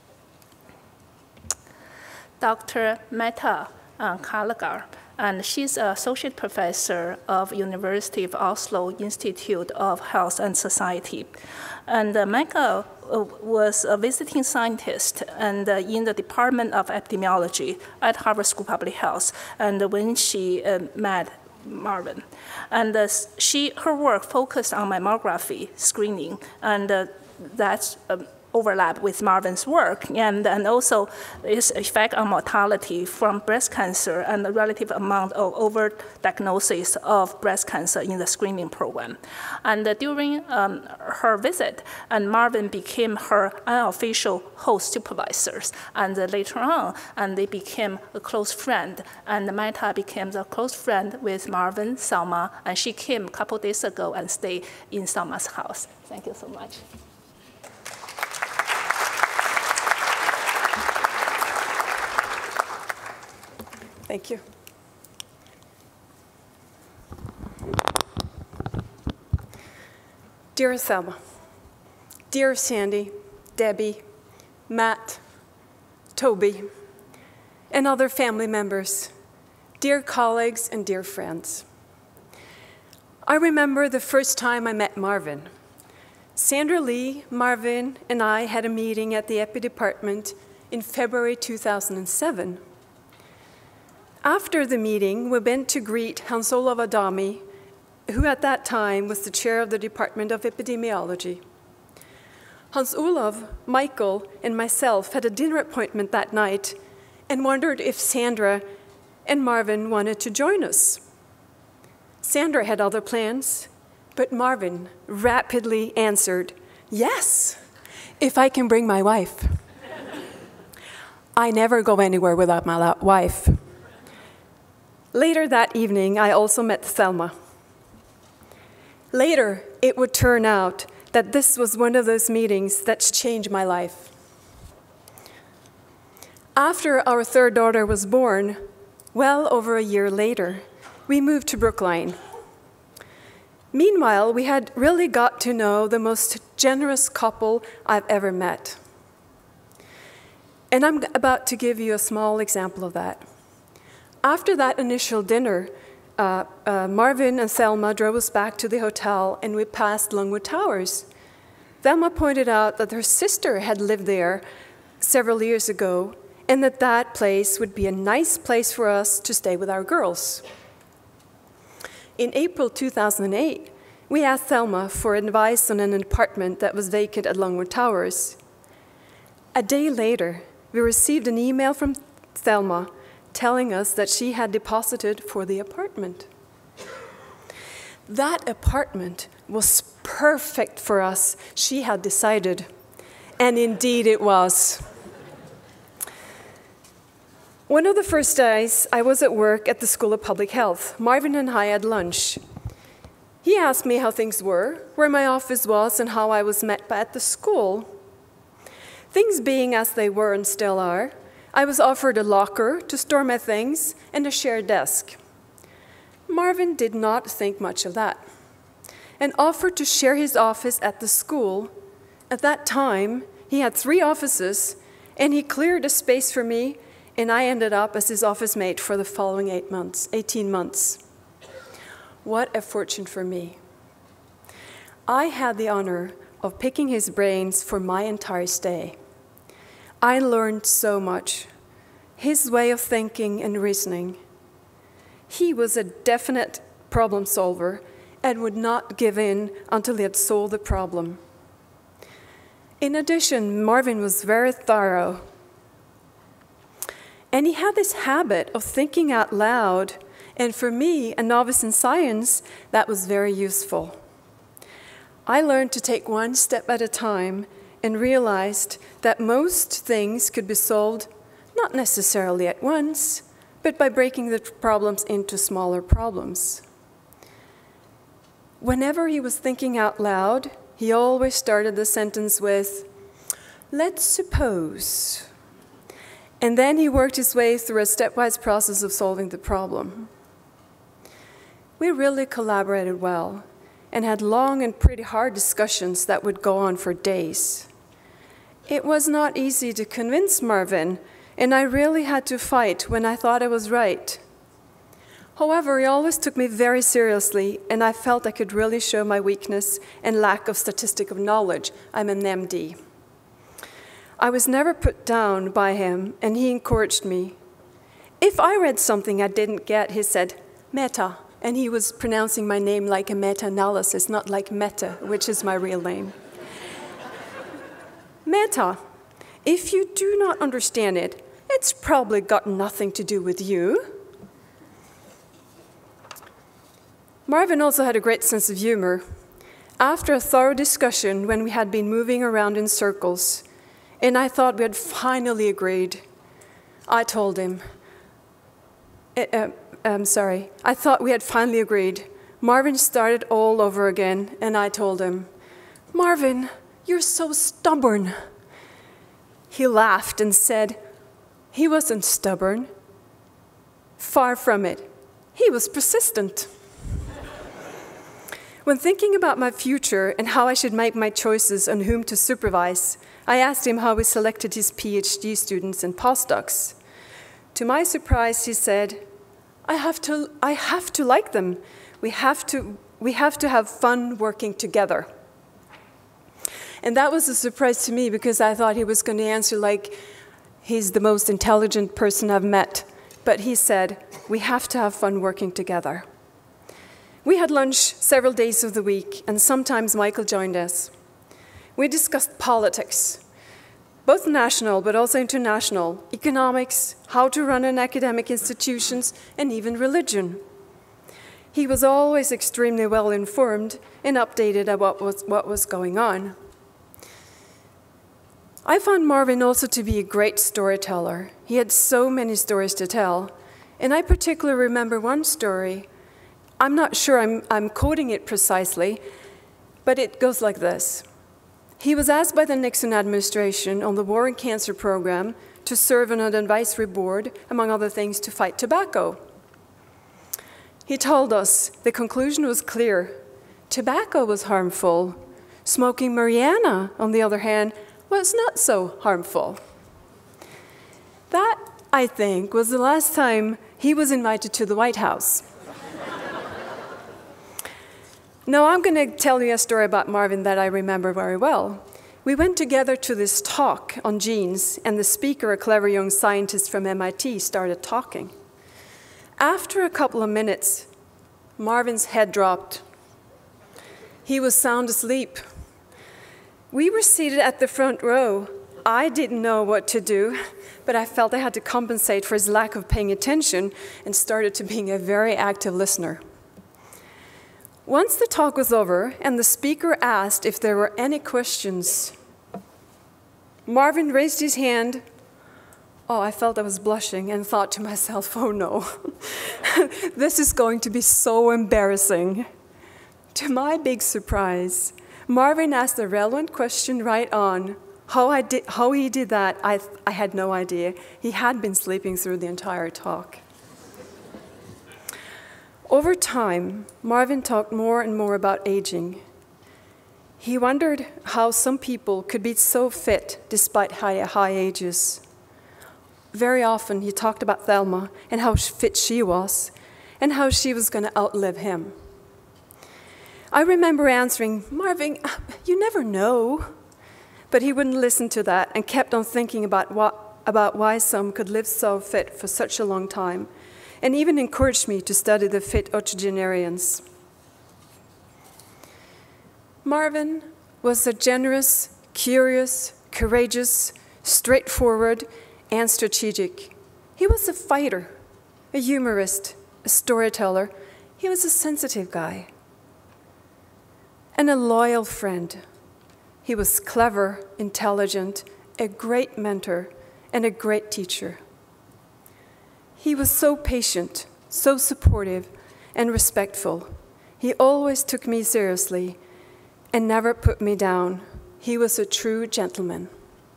Speaker 1: Doctor Mette uh, Kallegaard, and she's an associate professor of University of Oslo Institute of Health and Society. And uh, Mette uh, was a visiting scientist and uh, in the Department of Epidemiology at Harvard School of Public Health. And when she uh, met Marvin, and uh, she her work focused on mammography screening, and uh, that's um, overlap with Marvin's work, and, and also its effect on mortality from breast cancer and the relative amount of overdiagnosis of breast cancer in the screening program. And uh, during um, her visit, and Marvin became her unofficial host supervisors, and uh, later on, and they became a close friend, and Meta became a close friend with Marvin, Selma, and she came a couple days ago and stayed in Selma's house. Thank you so much.
Speaker 8: Thank you. Dear Selma, dear Sandy, Debbie, Matt, Toby, and other family members, dear colleagues and dear friends. I remember the first time I met Marvin. Sandra Lee, Marvin, and I had a meeting at the Epi Department in February two thousand seven. After the meeting, we went to greet Hans-Olav Adami, who at that time was the chair of the Department of Epidemiology. Hans-Olav, Michael, and myself had a dinner appointment that night and wondered if Sandra and Marvin wanted to join us. Sandra had other plans, but Marvin rapidly answered, yes, if I can bring my wife. I never go anywhere without my wife. Later that evening, I also met Selma. Later, it would turn out that this was one of those meetings that's changed my life. After our third daughter was born, well over a year later, we moved to Brookline. Meanwhile, we had really got to know the most generous couple I've ever met. And I'm about to give you a small example of that. After that initial dinner, uh, uh, Marvin and Thelma drove us back to the hotel, and we passed Longwood Towers. Thelma pointed out that her sister had lived there several years ago, and that that place would be a nice place for us to stay with our girls. In April two thousand eight, we asked Thelma for advice on an apartment that was vacant at Longwood Towers. A day later, we received an email from Thelma telling us that she had deposited for the apartment. That apartment was perfect for us, she had decided, and indeed it was. One of the first days I was at work at the School of Public Health, Marvin and I had lunch. He asked me how things were, where my office was, and how I was met at the school. Things being as they were and still are, I was offered a locker to store my things and a shared desk. Marvin did not think much of that and offered to share his office at the school. At that time, he had three offices, and he cleared a space for me, and I ended up as his office mate for the following eight months, eighteen months. What a fortune for me. I had the honor of picking his brains for my entire stay. I learned so much. His way of thinking and reasoning. He was a definite problem solver and would not give in until he had solved the problem. In addition, Marvin was very thorough. And he had this habit of thinking out loud, and for me, a novice in science, that was very useful. I learned to take one step at a time and realized that most things could be solved not necessarily at once, but by breaking the problems into smaller problems. Whenever he was thinking out loud, he always started the sentence with, "Let's suppose." And then he worked his way through a stepwise process of solving the problem. We really collaborated well and had long and pretty hard discussions that would go on for days. It was not easy to convince Marvin, and I really had to fight when I thought I was right. However, he always took me very seriously, and I felt I could really show my weakness and lack of statistical knowledge. I'm an M D. I was never put down by him, and he encouraged me. If I read something I didn't get, he said, "Meta," and he was pronouncing my name like a meta-analysis, not like Meta, which is my real name. Meta, if you do not understand it, it's probably got nothing to do with you. Marvin also had a great sense of humor. After a thorough discussion when we had been moving around in circles, and I thought we had finally agreed, I told him, uh, uh, I'm sorry, I thought we had finally agreed. Marvin started all over again, and I told him, Marvin, you're so stubborn. He laughed and said, he wasn't stubborn. Far from it. He was persistent. When thinking about my future and how I should make my choices on whom to supervise, I asked him how he selected his PhD students and postdocs. To my surprise, he said, I have to, I have to like them. We have to, we have to have fun working together. And that was a surprise to me because I thought he was going to answer like, he's the most intelligent person I've met. But he said, we have to have fun working together. We had lunch several days of the week, and sometimes Michael joined us. We discussed politics, both national but also international, economics, how to run an academic institutions, and even religion. He was always extremely well informed and updated about what was, what was going on. I found Marvin also to be a great storyteller. He had so many stories to tell, and I particularly remember one story. I'm not sure I'm, I'm quoting it precisely, but it goes like this. He was asked by the Nixon administration on the War on Cancer program to serve on an advisory board, among other things, to fight tobacco. He told us the conclusion was clear. Tobacco was harmful. Smoking marijuana, on the other hand, was not so harmful. That, I think, was the last time he was invited to the White House. Now, I'm going to tell you a story about Marvin that I remember very well. We went together to this talk on genes, and the speaker, a clever young scientist from M I T, started talking. After a couple of minutes, Marvin's head dropped. He was sound asleep. We were seated at the front row. I didn't know what to do, but I felt I had to compensate for his lack of paying attention and started to being a very active listener. Once the talk was over and the speaker asked if there were any questions, Marvin raised his hand. Oh, I felt I was blushing and thought to myself, oh no, this is going to be so embarrassing. To my big surprise, Marvin asked a relevant question right on. How, I did, how he did that, I, I had no idea. He had been sleeping through the entire talk. Over time, Marvin talked more and more about aging. He wondered how some people could be so fit despite high, high ages. Very often, he talked about Thelma and how fit she was and how she was going to outlive him. I remember answering, Marvin, you never know. But he wouldn't listen to that and kept on thinking about, what, about why some could live so fit for such a long time, and even encouraged me to study the fit octogenarians. Marvin was a generous, curious, courageous, straightforward, and strategic. He was a fighter, a humorist, a storyteller. He was a sensitive guy. And a loyal friend. He was clever, intelligent, a great mentor, and a great teacher. He was so patient, so supportive, and respectful. He always took me seriously and never put me down. He was a true gentleman.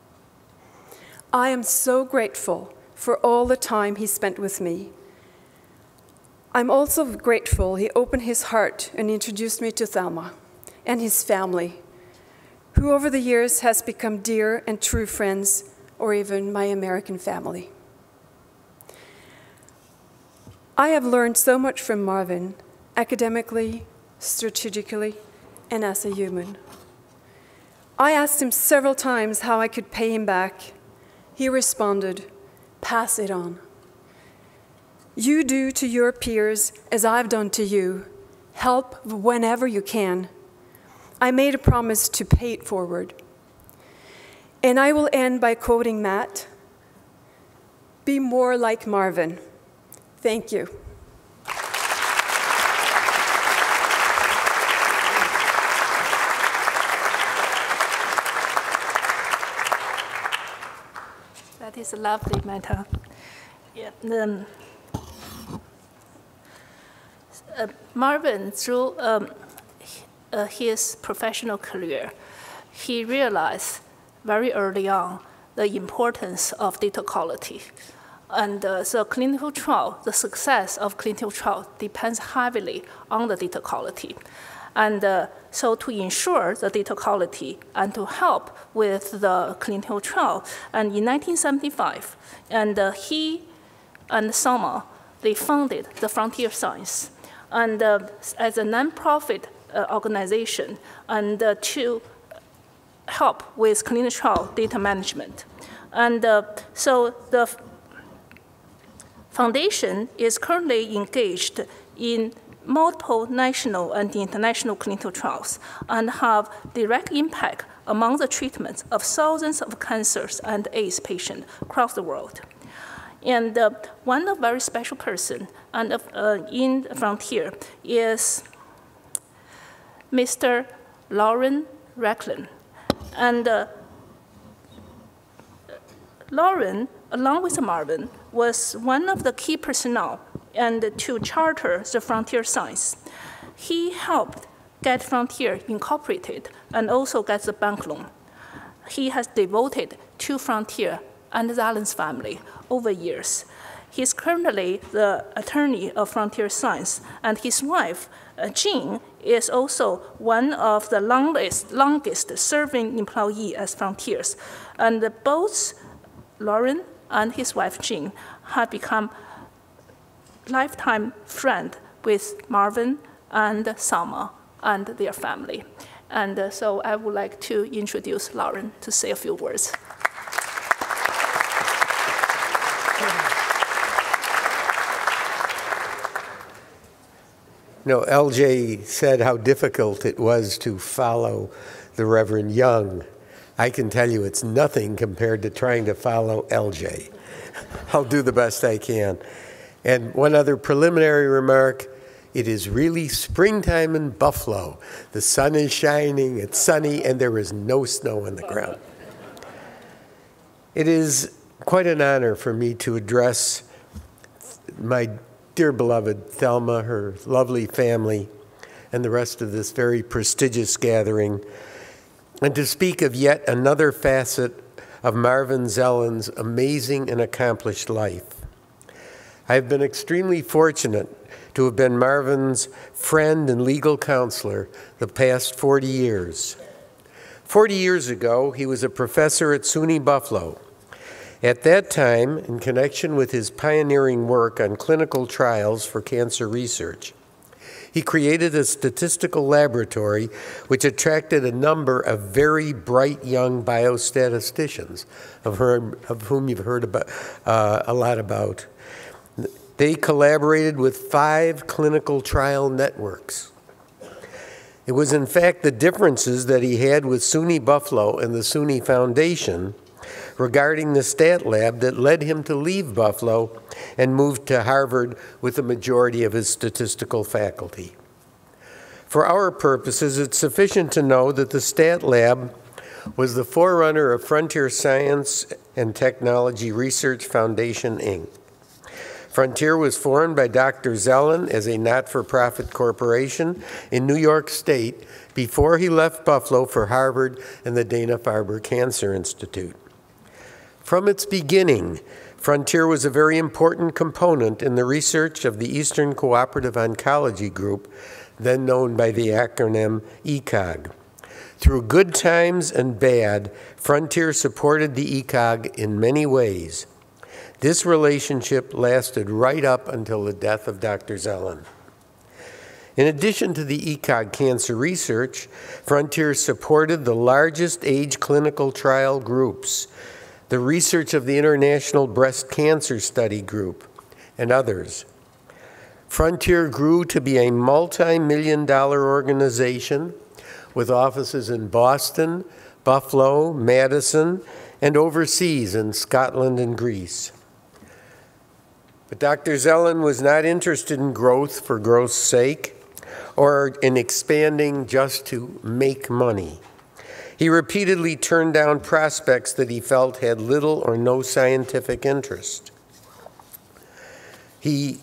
Speaker 8: I am so grateful for all the time he spent with me. I'm also grateful he opened his heart and introduced me to Thelma and his family, who over the years has become dear and true friends, or even my American family. I have learned so much from Marvin, academically, strategically, and as a human. I asked him several times how I could pay him back. He responded, pass it on. You do to your peers as I've done to you. Help whenever you can. I made a promise to pay it forward. And I will end by quoting Matt, "Be more like Marvin." Thank you.
Speaker 1: That is a lovely matter. Yeah. Um, uh, Marvin, through um, uh, his professional career, he realized very early on the importance of data quality. And uh, so clinical trial, the success of clinical trial depends heavily on the data quality. And uh, so to ensure the data quality and to help with the clinical trial, and in nineteen seventy-five, and uh, he and Selma, they founded the Frontier Science, and uh, as a nonprofit uh, organization, and uh, to help with clinical trial data management. And uh, so the foundation is currently engaged in multiple national and international clinical trials and have direct impact among the treatments of thousands of cancers and AIDS patients across the world. And uh, one of very special person and uh, in Frontier is Mister Lauren Recklin. And uh, Lauren, along with Marvin, was one of the key personnel and to charter the Frontier Science. He helped get Frontier incorporated and also get the bank loan. He has devoted to Frontier and Zelen's family over years. He's currently the attorney of Frontier Science, and his wife, uh, Jean, is also one of the longest, longest serving employee as Frontiers. And both Lauren and his wife, Jean, have become lifetime friend with Marvin and Selma and their family. And uh, so I would like to introduce Lauren to say a few words.
Speaker 9: You know, L J said how difficult it was to follow the Reverend Young. I can tell you it's nothing compared to trying to follow L J. I'll do the best I can. And one other preliminary remark, it is really springtime in Buffalo. The sun is shining, it's sunny, and there is no snow on the ground. It is quite an honor for me to address my dear beloved Thelma, her lovely family, and the rest of this very prestigious gathering, and to speak of yet another facet of Marvin Zelen's amazing and accomplished life. I have been extremely fortunate to have been Marvin's friend and legal counselor the past forty years. forty years ago, he was a professor at SUNY Buffalo. At that time, in connection with his pioneering work on clinical trials for cancer research, he created a statistical laboratory which attracted a number of very bright young biostatisticians, of, her, of whom you've heard about, uh, a lot about. They collaborated with five clinical trial networks. It was in fact the differences that he had with SUNY Buffalo and the SUNY Foundation regarding the stat lab that led him to leave Buffalo and move to Harvard with the majority of his statistical faculty. For our purposes, it's sufficient to know that the stat lab was the forerunner of Frontier Science and Technology Research Foundation, Incorporated. Frontier was formed by Doctor Zelen as a not-for-profit corporation in New York State before he left Buffalo for Harvard and the Dana-Farber Cancer Institute. From its beginning, Frontier was a very important component in the research of the Eastern Cooperative Oncology Group, then known by the acronym E C O G. Through good times and bad, Frontier supported the E C O G in many ways. This relationship lasted right up until the death of Doctor Zelen. In addition to the E C O G cancer research, Frontier supported the largest age clinical trial groups, the research of the International Breast Cancer Study Group, and others. Frontier grew to be a multi-million dollar organization with offices in Boston, Buffalo, Madison, and overseas in Scotland and Greece. But Doctor Zelen was not interested in growth for growth's sake or in expanding just to make money. He repeatedly turned down prospects that he felt had little or no scientific interest. He,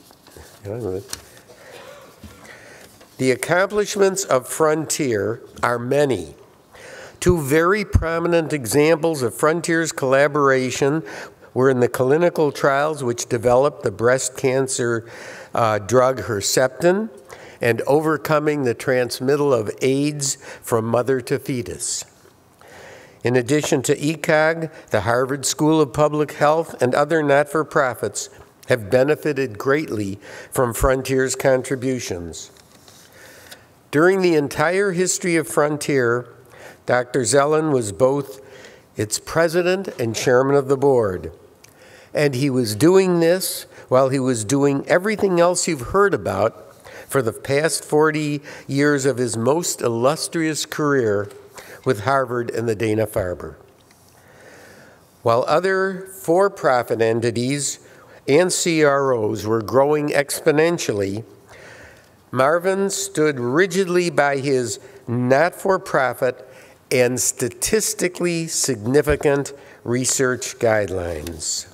Speaker 9: the accomplishments of Frontier are many. Two very prominent examples of Frontier's collaboration were in the clinical trials which developed the breast cancer uh, drug Herceptin and overcoming the transmittal of AIDS from mother to fetus. In addition to E C O G, the Harvard School of Public Health and other not-for-profits have benefited greatly from Frontier's contributions. During the entire history of Frontier, Doctor Zelen was both its president and chairman of the board. And he was doing this while he was doing everything else you've heard about for the past forty years of his most illustrious career with Harvard and the Dana-Farber. While other for-profit entities and C R Os were growing exponentially, Marvin stood rigidly by his not-for-profit and statistically significant research guidelines.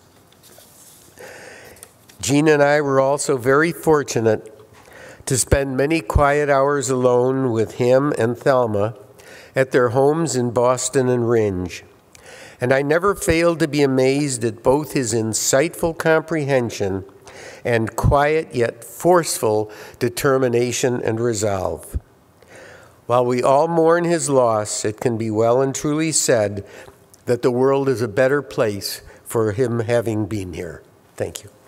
Speaker 9: Jean and I were also very fortunate to spend many quiet hours alone with him and Thelma at their homes in Boston and Ringe. And I never failed to be amazed at both his insightful comprehension and quiet yet forceful determination and resolve. While we all mourn his loss, it can be well and truly said that the world is a better place for him having been here. Thank you.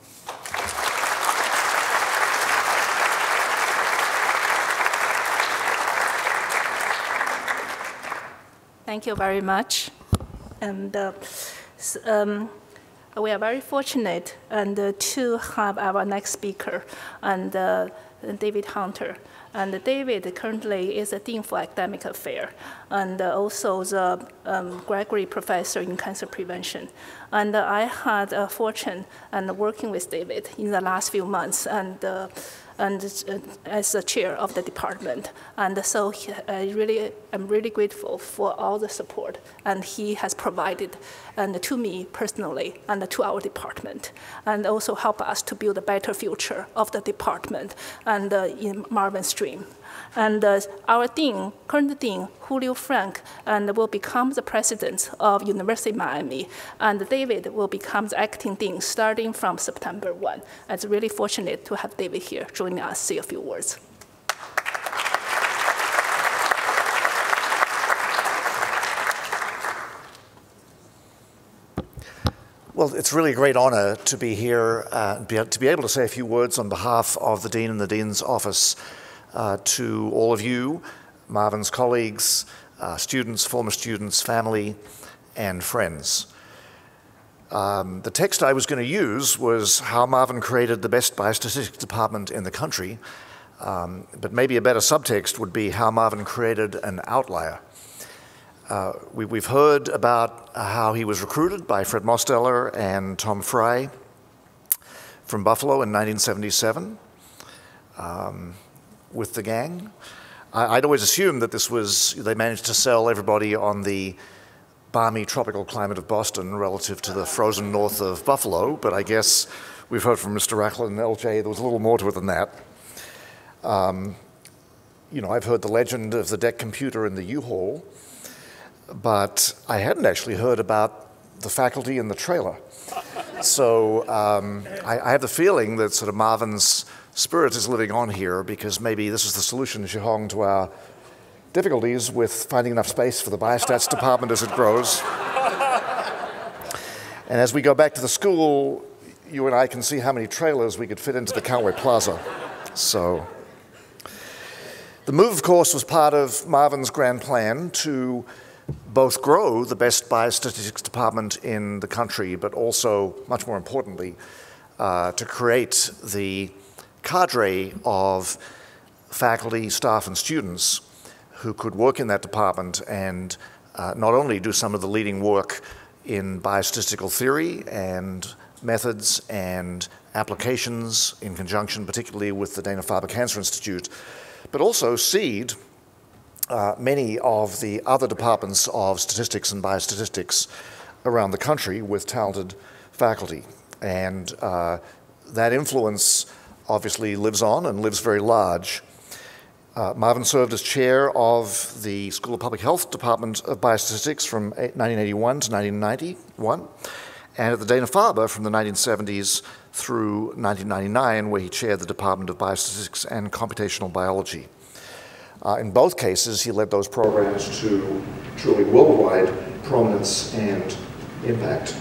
Speaker 1: Thank you very much. And uh, um, we are very fortunate and uh, to have our next speaker, and uh, David Hunter. And David currently is a Dean for Academic Affairs, and uh, also the um, Gregory Professor in Cancer Prevention. And uh, I had a fortune and working with David in the last few months, and uh, and uh, as the chair of the department. And so he, I really, I'm really grateful for all the support and he has provided and to me personally and to our department, and also help us to build a better future of the department and uh, in Marvin Stream. And uh, our dean, current dean, Julio Frank, and will become the president of University of Miami, and David will become the acting dean starting from September first. It's really fortunate to have David here joining us, say a few words.
Speaker 10: Well, it's really a great honor to be here, uh, to be able to say a few words on behalf of the Dean and the Dean's Office uh, to all of you, Marvin's colleagues, uh, students, former students, family, and friends. Um, the text I was going to use was how Marvin created the best biostatistics department in the country, um, but maybe a better subtext would be how Marvin created an outlier. Uh, we, we've heard about how he was recruited by Fred Mosteller and Tom Fry from Buffalo in nineteen seventy-seven um, with the gang. I, I'd always assumed that this was, they managed to sell everybody on the balmy tropical climate of Boston relative to the frozen north of Buffalo, but I guess we've heard from Mister Rachlin and L J there was a little more to it than that. Um, you know, I've heard the legend of the deck computer in the U-Haul, but I hadn't actually heard about the faculty in the trailer. So um, I, I have the feeling that sort of Marvin's spirit is living on here, because maybe this is the solution, Shihong, to our difficulties with finding enough space for the biostats department as it grows. And as we go back to the school, you and I can see how many trailers we could fit into the Countway Plaza. So the move, of course, was part of Marvin's grand plan to both grow the best biostatistics department in the country, but also, much more importantly, uh, to create the cadre of faculty, staff, and students who could work in that department and uh, not only do some of the leading work in biostatistical theory and methods and applications in conjunction particularly with the Dana-Farber Cancer Institute, but also seed uh, many of the other departments of statistics and biostatistics around the country with talented faculty. And uh, that influence obviously lives on and lives very large. Uh, Marvin served as chair of the School of Public Health Department of Biostatistics from nineteen eighty-one to nineteen ninety-one, and at the Dana-Farber from the nineteen seventies through nineteen ninety-nine, where he chaired the Department of Biostatistics and Computational Biology. Uh, in both cases, he led those programs to truly worldwide prominence and impact.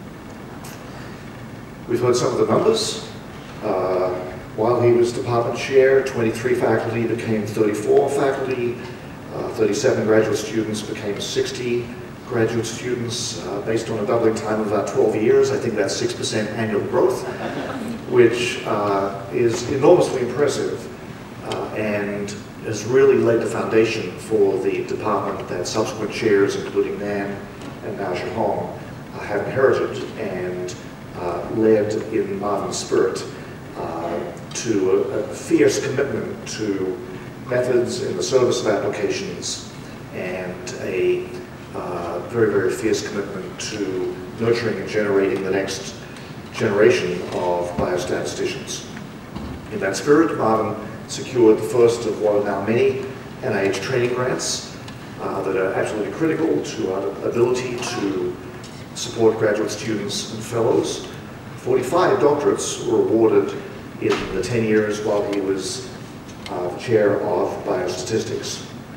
Speaker 10: We've heard some of the numbers. Uh, while he was department chair, twenty-three faculty became thirty-four faculty, uh, thirty-seven graduate students became sixty graduate students, uh, based on a doubling time of about twelve years. I think that's six percent annual growth, which uh, is enormously impressive uh, and has really laid the foundation for the department that subsequent chairs, including Nan and now Shihong, uh, have inherited and uh, led in Marvin's spirit uh, to a, a fierce commitment to methods in the service of applications and a uh, very, very fierce commitment to nurturing and generating the next generation of biostatisticians. In that spirit, Marvin secured the first of what are now many N I H training grants uh, that are absolutely critical to our ability to support graduate students and fellows. forty-five doctorates were awarded in the ten years while he was uh, chair of biostatistics.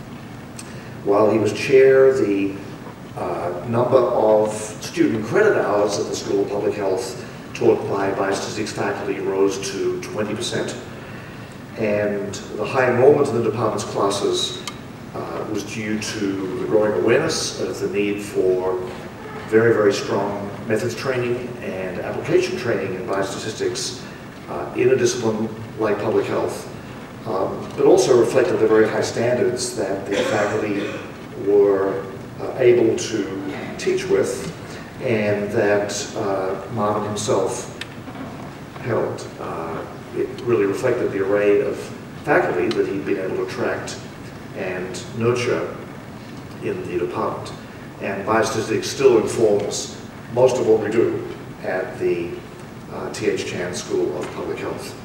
Speaker 10: While he was chair, the uh, number of student credit hours at the School of Public Health taught by biostatistics faculty rose to twenty percent. And the high enrollment in the department's classes uh, was due to the growing awareness of the need for very, very strong methods training and application training in biostatistics uh, in a discipline like public health, um, but also reflected the very high standards that the faculty were uh, able to teach with and that uh, Marvin himself held. Uh, it really reflected the array of faculty that he'd been able to attract and nurture in the department. And biostatistics still informs most of what we do at the uh, T H Chan School of Public Health.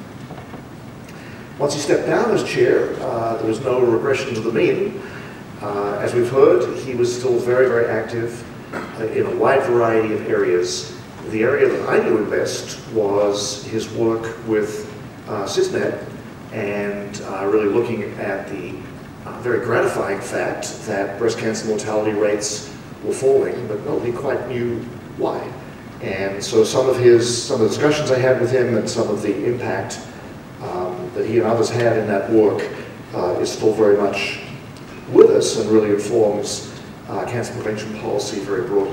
Speaker 10: Once he stepped down as chair, uh, there was no regression to the mean. Uh, as we've heard, he was still very, very active uh, in a wide variety of areas. The area that I knew him best was his work with uh, CISNET and uh, really looking at the uh, very gratifying fact that breast cancer mortality rates were falling, but nobody quite knew why. And so some of his, some of the discussions I had with him and some of the impact um, that he and others had in that work uh, is still very much with us and really informs uh, cancer prevention policy very broadly.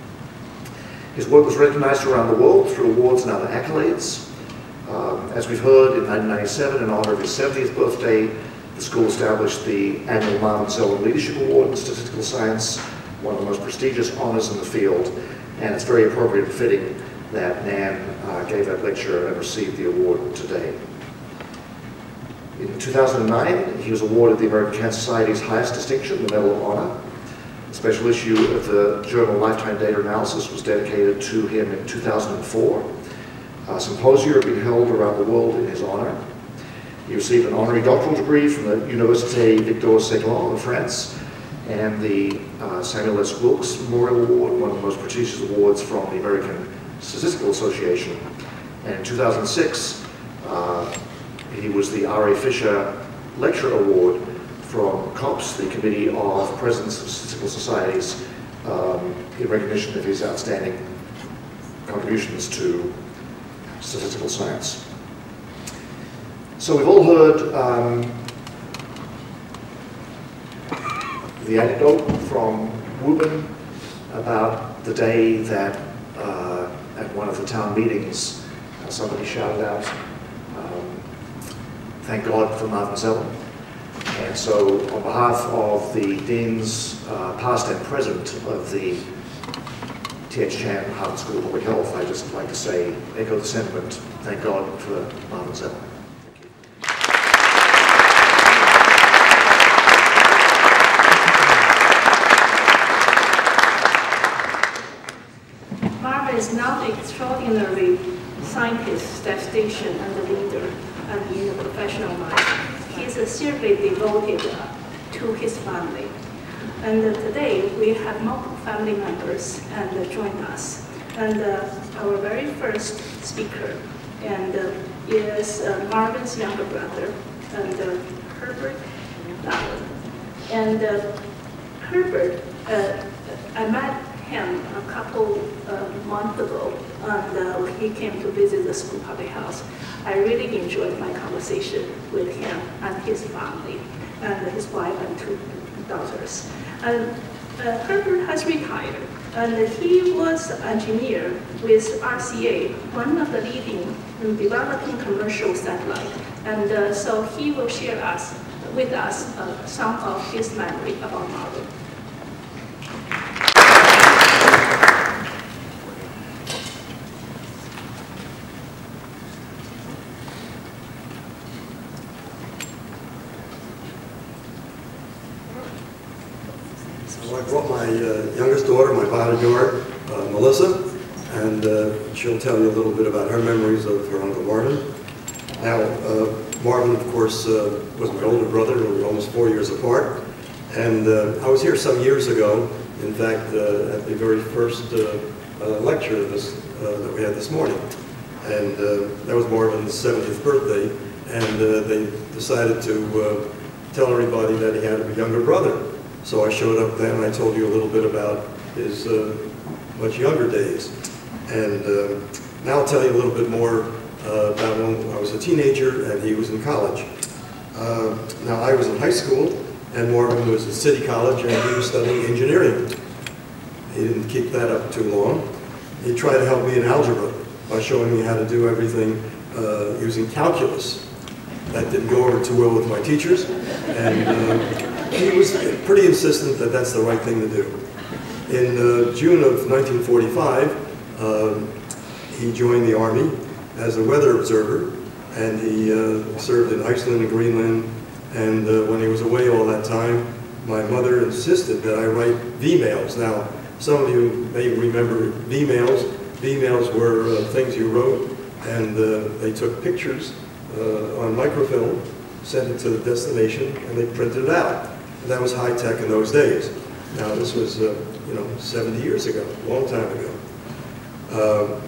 Speaker 10: His work was recognized around the world through awards and other accolades. Um, as we've heard, in nineteen ninety-seven, in honor of his seventieth birthday, the school established the annual Marvin Zelen Leadership Award in Statistical Science, one of the most prestigious honors in the field, and it's very appropriate and fitting that Nan uh, gave that lecture and received the award today. In two thousand nine, he was awarded the American Cancer Society's highest distinction, the Medal of Honor. A special issue of the journal Lifetime Data Analysis was dedicated to him in two thousand four. A symposia have been held around the world in his honor. He received an honorary doctoral degree from the Université Victor Séguin in France, and the uh, Samuel S. Wilkes Memorial Award, one of the most prestigious awards from the American Statistical Association. And in two thousand six, uh, he was the R A Fisher Lecture Award from COPS, the Committee of Presidents of Statistical Societies, um, in recognition of his outstanding contributions to statistical science. So we've all heard um, the anecdote from Wubin about the day that uh, at one of the town meetings uh, somebody shouted out, um, "Thank God for Marvin Zelen." And so on behalf of the deans, uh, past and present, of the T H Chan Harvard School of Public Health, I'd just like to say, echo the sentiment, thank God for Marvin Zelen.
Speaker 1: Marvin is now an extraordinary scientist, statistician, and a leader, and in the professional life. He is sincerely devoted uh, to his family. And uh, today we have multiple family members and uh, join us. And uh, our very first speaker and uh, is uh, Marvin's younger brother, and uh, Herbert Zelen. And uh, Herbert, uh, I met him a couple uh, months ago, and uh, he came to visit the school public house. I really enjoyed my conversation with him and his family, and his wife and two daughters. And uh, Herbert has retired, and he was an engineer with R C A, one of the leading in developing commercial satellite. And uh, so he will share us with us uh, some of his memory about Marvin.
Speaker 11: So I brought my uh, youngest daughter, my bodyguard, uh, Melissa, and uh, she'll tell you a little bit about her memories of her Uncle Marvin. Now, uh, Marvin, of course, uh, was my older brother. We were almost four years apart. And uh, I was here some years ago, in fact, uh, at the very first uh, uh, lecture this, uh, that we had this morning. And uh, that was Marvin's seventieth birthday, and uh, they decided to uh, tell everybody that he had a younger brother. So I showed up then and I told you a little bit about his uh, much younger days. And uh, now I'll tell you a little bit more uh, about when I was a teenager and he was in college. Uh, now I was in high school and Marvin was at City College and he was studying engineering. He didn't keep that up too long. He tried to help me in algebra by showing me how to do everything uh, using calculus. That didn't go over too well with my teachers, and uh, he was pretty insistent that that's the right thing to do. In uh, June of nineteen forty-five, uh, he joined the Army as a weather observer, and he uh, served in Iceland and Greenland, and uh, when he was away all that time, my mother insisted that I write V-mails. Now, some of you may remember V-mails. V-mails were uh, things you wrote, and uh, they took pictures uh, on microfilm, sent it to the destination, and they printed it out. And that was high tech in those days. Now, this was, uh, you know, seventy years ago, a long time ago. Uh,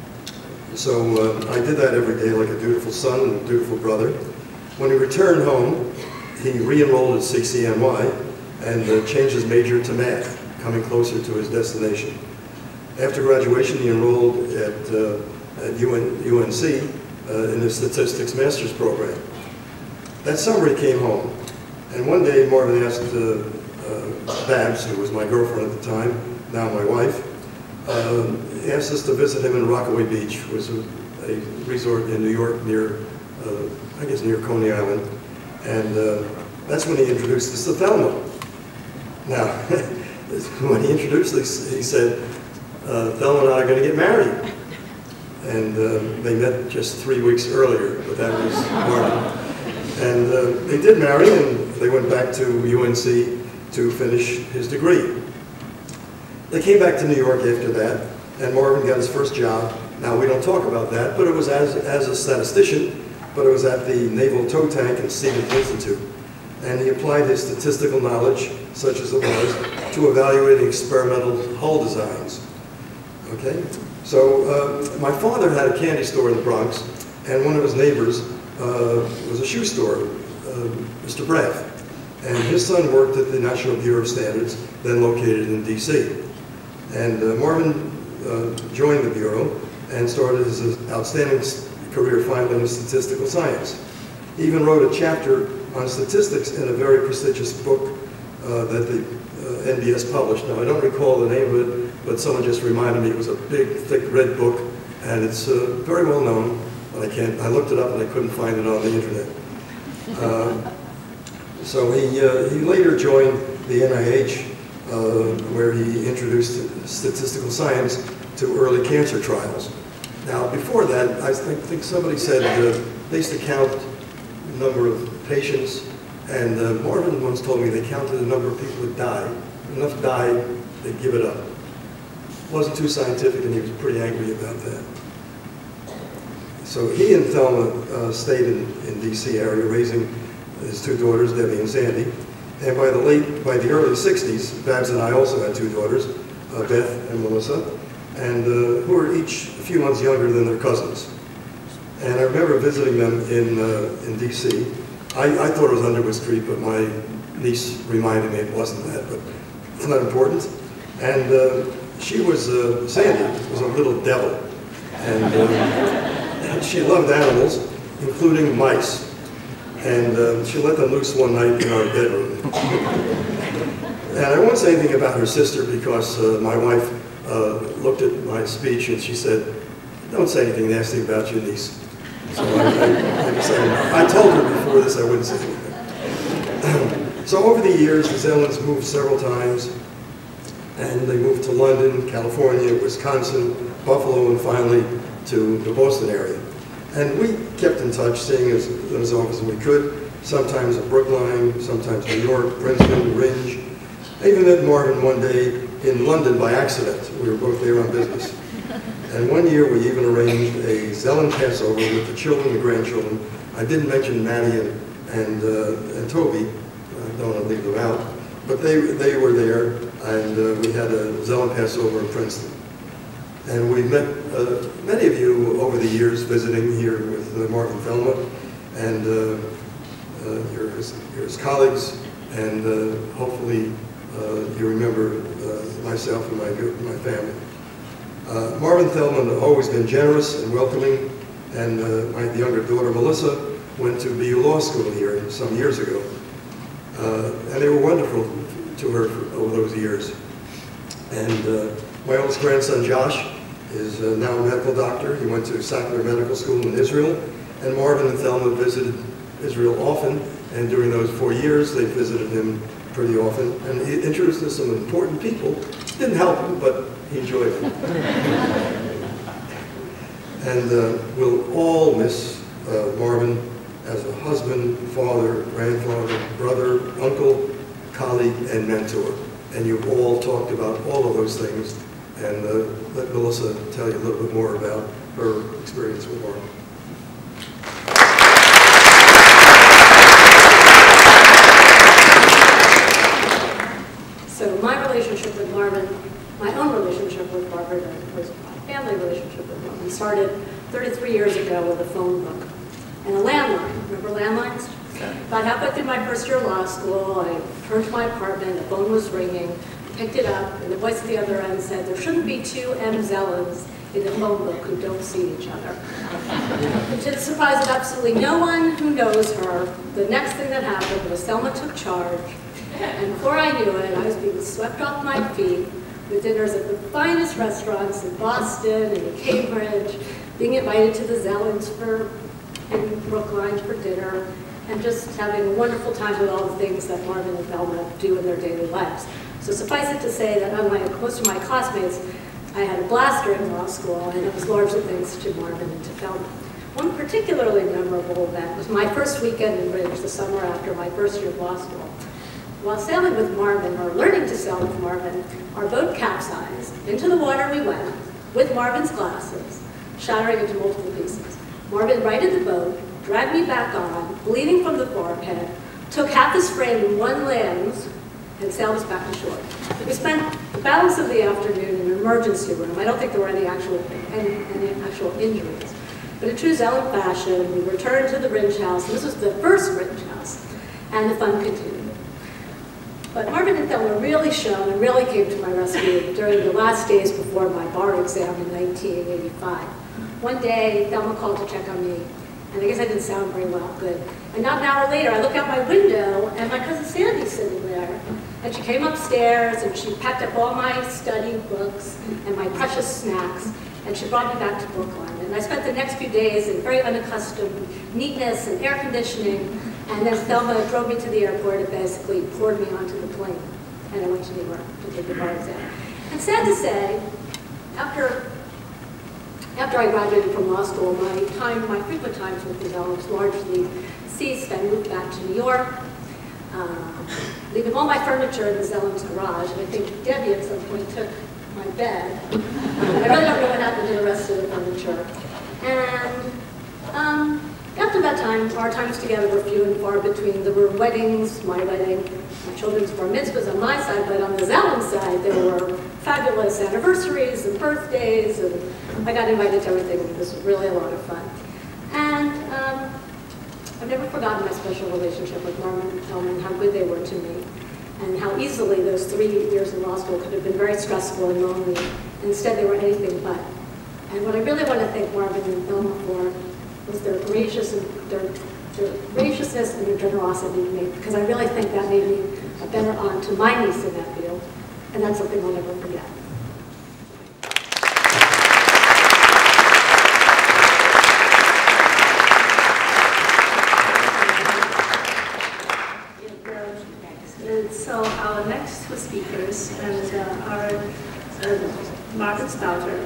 Speaker 11: so uh, I did that every day like a dutiful son and a dutiful brother. When he returned home, he re-enrolled at C C N Y and uh, changed his major to math, coming closer to his destination. After graduation, he enrolled at, uh, at U N C uh, in the Statistics Master's Program. That summer, he came home, and one day Marvin asked uh, uh, Babs, who was my girlfriend at the time, now my wife, uh, he asked us to visit him in Rockaway Beach, which was a, a resort in New York near, uh, I guess near Coney Island, and uh, that's when he introduced us to Thelma. Now, when he introduced us, he said, Uh, Thelma and I are going to get married. And uh, they met just three weeks earlier, but that was Marvin. And uh, they did marry, and they went back to U N C to finish his degree. They came back to New York after that, and Marvin got his first job. Now, we don't talk about that, but it was as, as a statistician, but it was at the Naval Tow Tank and Stevens Institute. And he applied his statistical knowledge, such as it was, to evaluating experimental hull designs. Okay, so uh, my father had a candy store in the Bronx, and one of his neighbors uh, was a shoe store, uh, Mister Braff. And his son worked at the National Bureau of Standards, then located in D C. And uh, Marvin uh, joined the Bureau and started his outstanding career finally in statistical science. He even wrote a chapter on statistics in a very prestigious book uh, that the uh, N B S published. Now, I don't recall the name of it, but someone just reminded me it was a big, thick red book, and it's uh, very well known, but I can't, I looked it up and I couldn't find it on the internet. Uh, So he, uh, he later joined the N I H, uh, where he introduced statistical science to early cancer trials. Now, before that, I think, think somebody said uh, they used to count the number of patients, and uh, Marvin once told me they counted the number of people that died. Enough died, they'd give it up. It wasn't too scientific, and he was pretty angry about that. So he and Thelma uh, stayed in, in D C area, raising his two daughters, Debbie and Sandy. And by the late, by the early sixties, Babs and I also had two daughters, uh, Beth and Melissa, and uh, who were each a few months younger than their cousins. And I remember visiting them in, uh, in D C. I, I thought it was Underwood Street, but my niece reminded me it wasn't that, but it's not important. And uh, she was, uh, Sandy was a little devil. And, uh, and she loved animals, including mice. And uh, she let them loose one night in our bedroom. And I won't say anything about her sister because uh, my wife uh, looked at my speech and she said, "Don't say anything nasty about your niece." So I, I, I decided, I told her before this I wouldn't say anything. So over the years, the Zelens moved several times, and they moved to London, California, Wisconsin, Buffalo, and finally to the Boston area. And we kept in touch, seeing as, as often as we could, sometimes at Brookline, sometimes New York, Princeton, Ringe. I even met Marvin one day in London by accident. We were both there on business. And one year we even arranged a Zelen Passover with the children and grandchildren. I didn't mention Maddie and, and, uh, and Toby. I don't want to leave them out. But they, they were there, and uh, we had a Zelen Passover in Princeton. And we met uh, many of you over the years visiting here with uh, Marvin Thelma, and uh, uh, your, his, your his colleagues, and uh, hopefully uh, you remember uh, myself and my, my family. Uh, Marvin Thelma has always been generous and welcoming, and uh, my younger daughter Melissa went to B U Law School here some years ago. Uh, and they were wonderful to her for, over those years. And uh, my oldest grandson Josh is uh, now a medical doctor. He went to Sackler Medical School in Israel, and Marvin and Thelma visited Israel often, and during those four years they visited him pretty often, and he introduced us to some important people. Didn't help him, but he enjoyed it. And uh, we'll all miss uh, Marvin as a husband, father, grandfather, brother, uncle, colleague, and mentor. And you've all talked about all of those things. And uh, let Melissa tell you a little bit more about her experience with Marvin.
Speaker 12: So my relationship with Marvin, my own relationship with Marvin, was my family relationship with Marvin. Started thirty-three years ago with a phone book and a landline. Remember landlines? Okay. About halfway through my first year of law school, I turned to my apartment, the phone was ringing, picked it up, and the voice at the other end said, "There shouldn't be two M. Zelens in the phone book who don't see each other." And to the surprise of absolutely no one who knows her, the next thing that happened was Thelma took charge, and before I knew it, I was being swept off my feet with dinners at the finest restaurants in Boston and in Cambridge, being invited to the Zelens for, in Brookline for dinner, and just having a wonderful time with all the things that Marvin and Thelma do in their daily lives. So suffice it to say that unlike most of my classmates, I had a blast during law school, and it was largely thanks to Marvin and to Thelma. One particularly memorable event was my first weekend in Ridge, the summer after my first year of law school. While sailing with Marvin, or learning to sail with Marvin, our boat capsized. Into the water we went, with Marvin's glasses, shattering into multiple pieces. Marvin righted the boat, dragged me back on, bleeding from the forehead, took half his frame in one lens, and sailed us back to shore. We spent the balance of the afternoon in an emergency room. I don't think there were any actual, any, any actual injuries. But in true Zelen fashion, we returned to the Ringe house, and this was the first Ringe house, and the fun continued. But Marvin and Thelma really shone and really came to my rescue during the last days before my bar exam in nineteen eighty-five. One day, Thelma called to check on me, and I guess I didn't sound very well, good. And not an hour later, I look out my window, and my cousin Sandy's sitting there. And she came upstairs, and she packed up all my study books and my precious snacks, and she brought me back to Brookline. And I spent the next few days in very unaccustomed neatness and air conditioning, And then Thelma drove me to the airport and basically poured me onto the plane. And I went to New York to take the bar exam. And sad to say, after, after I graduated from law school, my time, my frequent times with the Zelens largely ceased. I moved back to New York, uh, leaving all my furniture in the Zelens' garage. And I think Debbie at some point took my bed. Um, I really don't know what happened to the rest of the furniture. And um, after that time, our times together were few and far between. There were weddings, my wedding, my children's bar mitzvahs on my side, but on the Zelen side, there were fabulous anniversaries and birthdays, and I got invited to everything. It was really a lot of fun. And um, I've never forgotten my special relationship with Marvin and Thelma and how good they were to me, and how easily those three years in law school could have been very stressful and lonely, and instead they were anything but. And what I really want to thank Marvin and Thelma for was their gracious and their, their graciousness and their generosity to me, because I really think that made me a better aunt to my niece and nephew, and that's something I'll never forget.
Speaker 1: And so our next two speakers and uh, are uh, Marvin's daughter,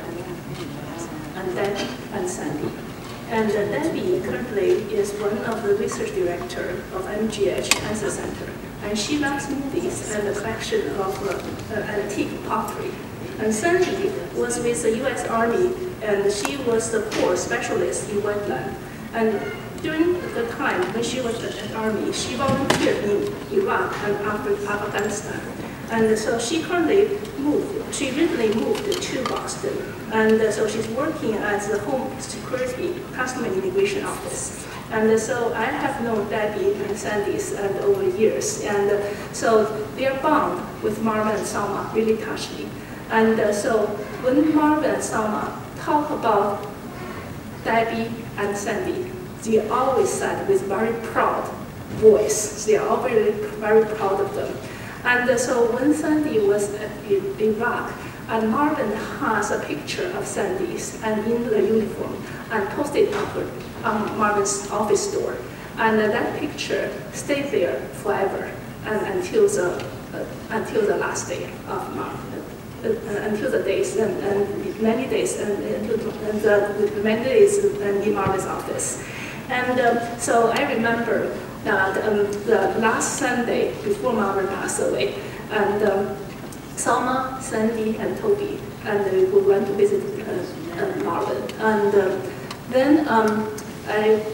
Speaker 1: and Debbie and Sandy. And uh, Debbie currently is one of the research director of M G H Cancer Center, and she loves movies and a collection of uh, uh, antique pottery. And Sandy was with the U S Army, and she was the corps specialist in wetland. And during the time when she was in the Army, she volunteered in Iraq and Afghanistan. And so she currently moved, she recently moved to Boston. And so she's working as the Home Security Customs and Immigration Office. And so I have known Debbie and Sandy's and over the years. And so their bond with Marvin and Selma really touched me. And so when Marvin and Selma talk about Debbie and Sandy, they always said with very proud voice. They are all very, very proud of them. And so when Sandy was in Iraq, and Marvin has a picture of Sandy's and in the uniform and posted on, her, on Marvin's office door. And that picture stayed there forever and until the, uh, until the last day of Marvin. Uh, until the days and, and many days and, and, and the, many days in Marvin's office. And um, so I remember that um, the last Sunday before Marvin passed away, and um, Selma, Sandy, and Toby, and we went to visit uh, uh, Marvin. And uh, then um, I,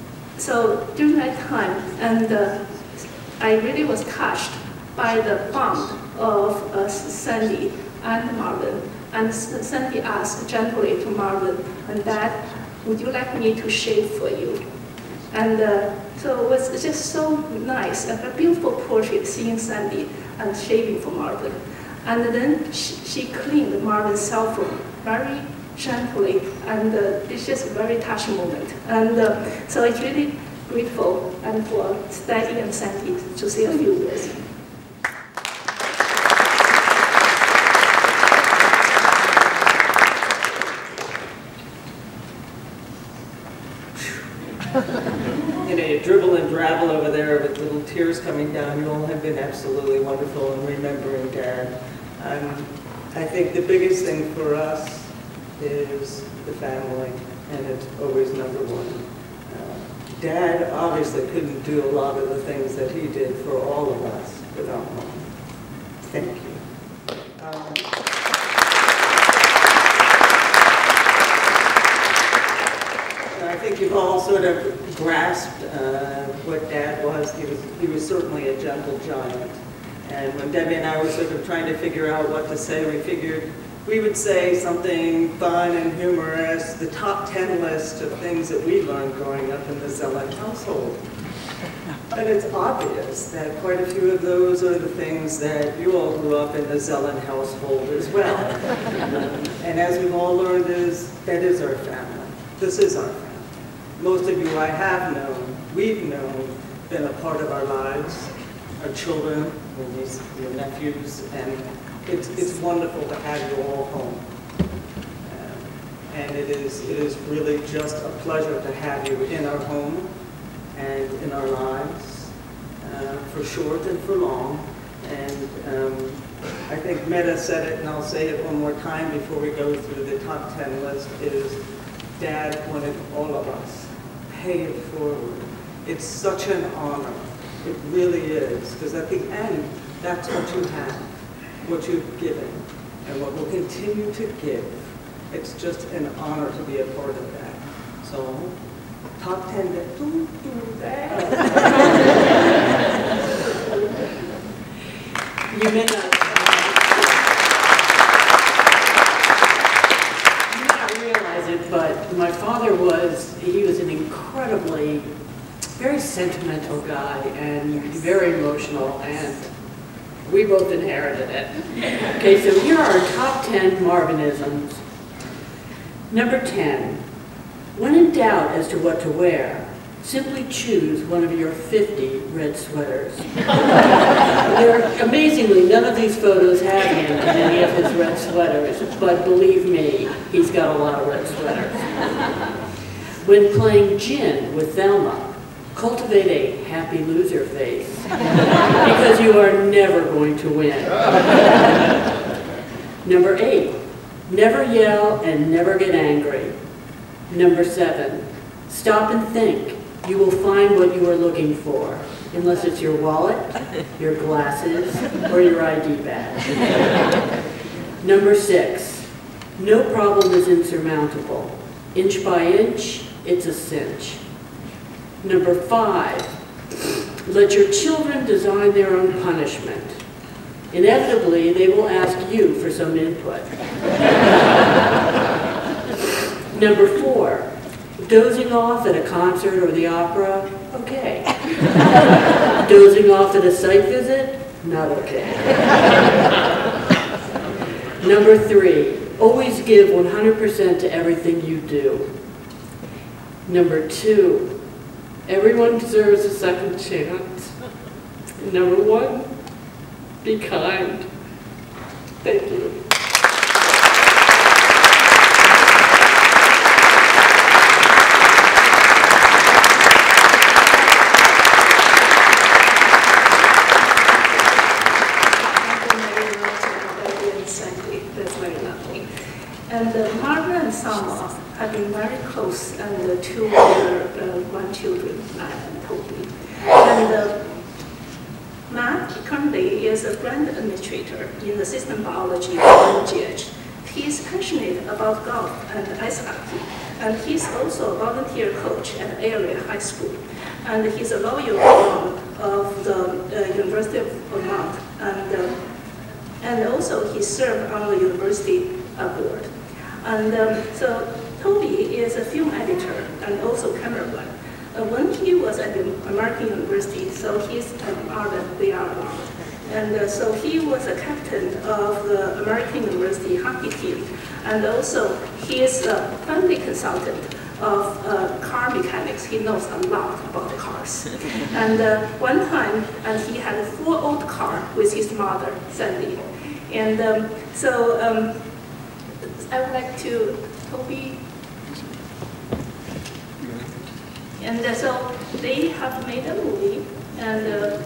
Speaker 1: so during that time, and uh, I really was touched by the bond of uh, Sandy and Marvin. And Sandy asked gently to Marvin, and Dad, would you like me to shave for you? And uh, so it was just so nice, a beautiful portrait seeing Sandy and shaving for Marvin. And then she, she cleaned Marvin's cell phone very gently, and uh, it's just a very touching moment. And uh, so it's really grateful and for Debbie and Sandy to say a few words.
Speaker 13: You know, you dribble and drabble over there with little tears coming down. You all have been absolutely wonderful in remembering Dad. Um, I think the biggest thing for us is the family, and it's always number one. Uh, Dad obviously couldn't do a lot of the things that he did for all of us without Mom. Thank you. Um, I think you've all sort of grasped uh, what Dad was. He was. He was certainly a gentle giant. And when Debbie and I were sort of trying to figure out what to say, we figured we would say something fun and humorous, the top ten list of things that we learned growing up in the Zelen household. And it's obvious that quite a few of those are the things that you all grew up in the Zelen household as well. And as we've all learned, is that is our family. This is our family. Most of you I have known, we've known, been a part of our lives, our children, your, niece, your nephews, and it's, it's wonderful to have you all home. Uh, and it is, it is really just a pleasure to have you in our home. and in our lives, uh, for short and for long. And um, I think Meta said it, and I'll say it one more time before we go through the top ten list, is Dad wanted all of us, pay it forward. It's such an honor. It really is, because at the end, that's what you have, what you've given, and what will continue to give. It's just an honor to be a part of that. So, top ten, don't do that. You may not, you may not realize it, but my father was, he was an incredibly, very sentimental guy and very emotional, and we both inherited it. Okay, so here are our top ten Marvinisms. Number ten, when in doubt as to what to wear, simply choose one of your fifty red sweaters. There, amazingly, none of these photos have him in any of his red sweaters, but believe me, he's got a lot of red sweaters. When playing gin with Thelma, cultivate a happy loser face, because you are never going to win. Number eight, never yell and never get angry. Number seven, stop and think. You will find what you are looking for, unless it's your wallet, your glasses, or your I D badge. Number six, no problem is insurmountable. Inch by inch, it's a cinch. Number five, let your children design their own punishment. Inevitably, they will ask you for some input. Number four, dozing off at a concert or the opera, okay. Dozing off at a site visit, not okay. Number three, always give one hundred percent to everything you do. Number two, everyone deserves a second chance. Number one, be kind. Thank you.
Speaker 1: And uh, Marvin and Selma have been very close, and uh, two of their uh, grandchildren, Matt and Toby. And uh, Matt currently is a grant administrator in the system biology at G H. He's passionate about golf and ice hockey, and he's also a volunteer coach at area high school. And he's a loyal alum of the uh, University of Vermont, and uh, and also he served on the university uh, board. And um, so Toby is a film editor and also cameraman. Uh, when he was at the American University, so he's an ardent, they are alum. And uh, so he was a captain of the American University hockey team. And also he is a family consultant of uh, car mechanics. He knows a lot about cars. And uh, one time, and he had a four old car with his mother, Sandy. And um, so um, I would like to, Toby. And uh, so they have made a movie, and uh,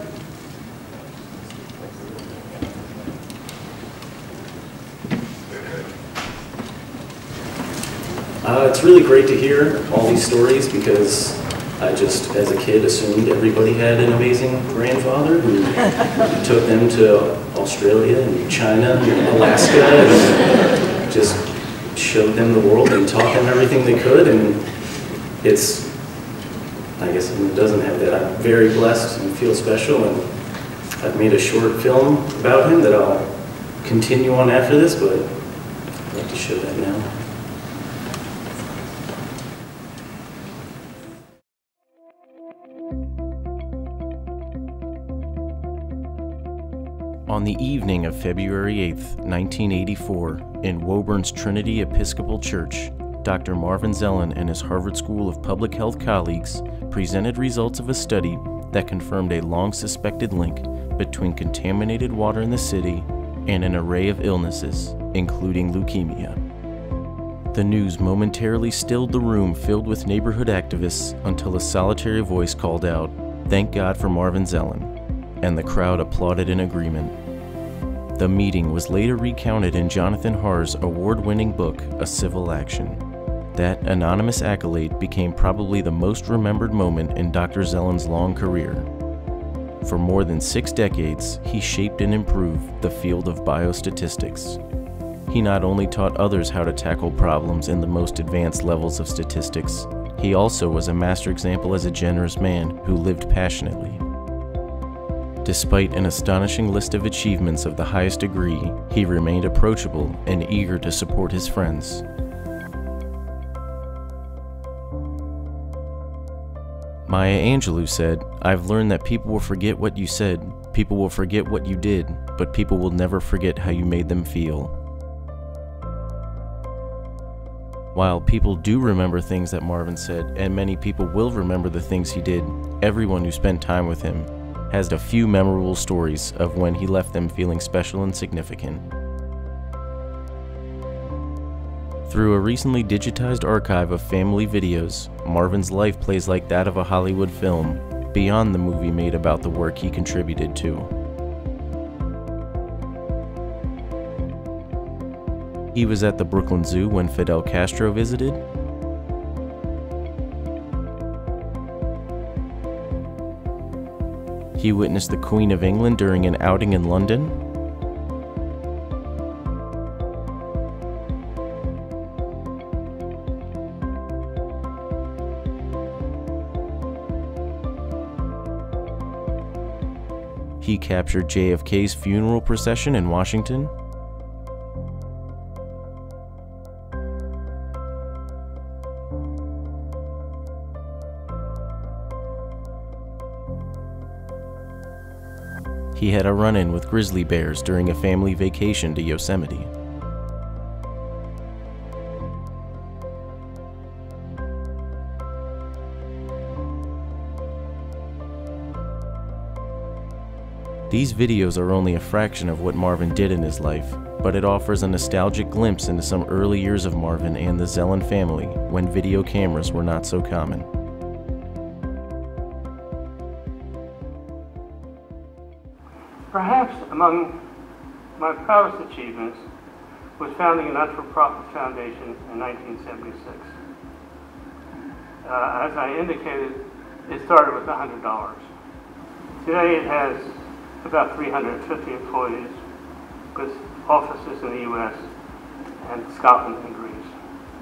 Speaker 14: uh, it's really great to hear all these stories, because I just, as a kid, assumed everybody had an amazing grandfather who took them to Australia and China and Alaska and just showed them the world and taught them everything they could. And it's, I guess it doesn't have that. I'm very blessed and feel special, and I've made a short film about him that I'll continue on after this, but I'd like to show that now.
Speaker 15: On the evening of February eighth, nineteen eighty-four, in Woburn's Trinity Episcopal Church, Doctor Marvin Zelen and his Harvard School of Public Health colleagues presented results of a study that confirmed a long-suspected link between contaminated water in the city and an array of illnesses, including leukemia. The news momentarily stilled the room filled with neighborhood activists until a solitary voice called out, "Thank God for Marvin Zelen," and the crowd applauded in agreement. The meeting was later recounted in Jonathan Harr's award-winning book, A Civil Action. That anonymous accolade became probably the most remembered moment in Doctor Zelen's long career. For more than six decades, he shaped and improved the field of biostatistics. He not only taught others how to tackle problems in the most advanced levels of statistics, he also was a master example as a generous man who lived passionately. Despite an astonishing list of achievements of the highest degree, he remained approachable and eager to support his friends. Maya Angelou said, "I've learned that people will forget what you said, people will forget what you did, but people will never forget how you made them feel." While people do remember things that Marvin said, and many people will remember the things he did, everyone who spent time with him has a few memorable stories of when he left them feeling special and significant. Through a recently digitized archive of family videos, Marvin's life plays like that of a Hollywood film, beyond the movie made about the work he contributed to. He was at the Brooklyn Zoo when Fidel Castro visited. He witnessed the Queen of England during an outing in London. He captured J F K's funeral procession in Washington. He had a run-in with grizzly bears during a family vacation to Yosemite. These videos are only a fraction of what Marvin did in his life, but it offers a nostalgic glimpse into some early years of Marvin and the Zelen family when video cameras were not so common.
Speaker 16: Perhaps among my proudest achievements was founding a not-for-profit foundation in nineteen seventy-six. Uh, as I indicated, it started with one hundred dollars. Today it has about three hundred fifty employees with offices in the U S and Scotland and Greece.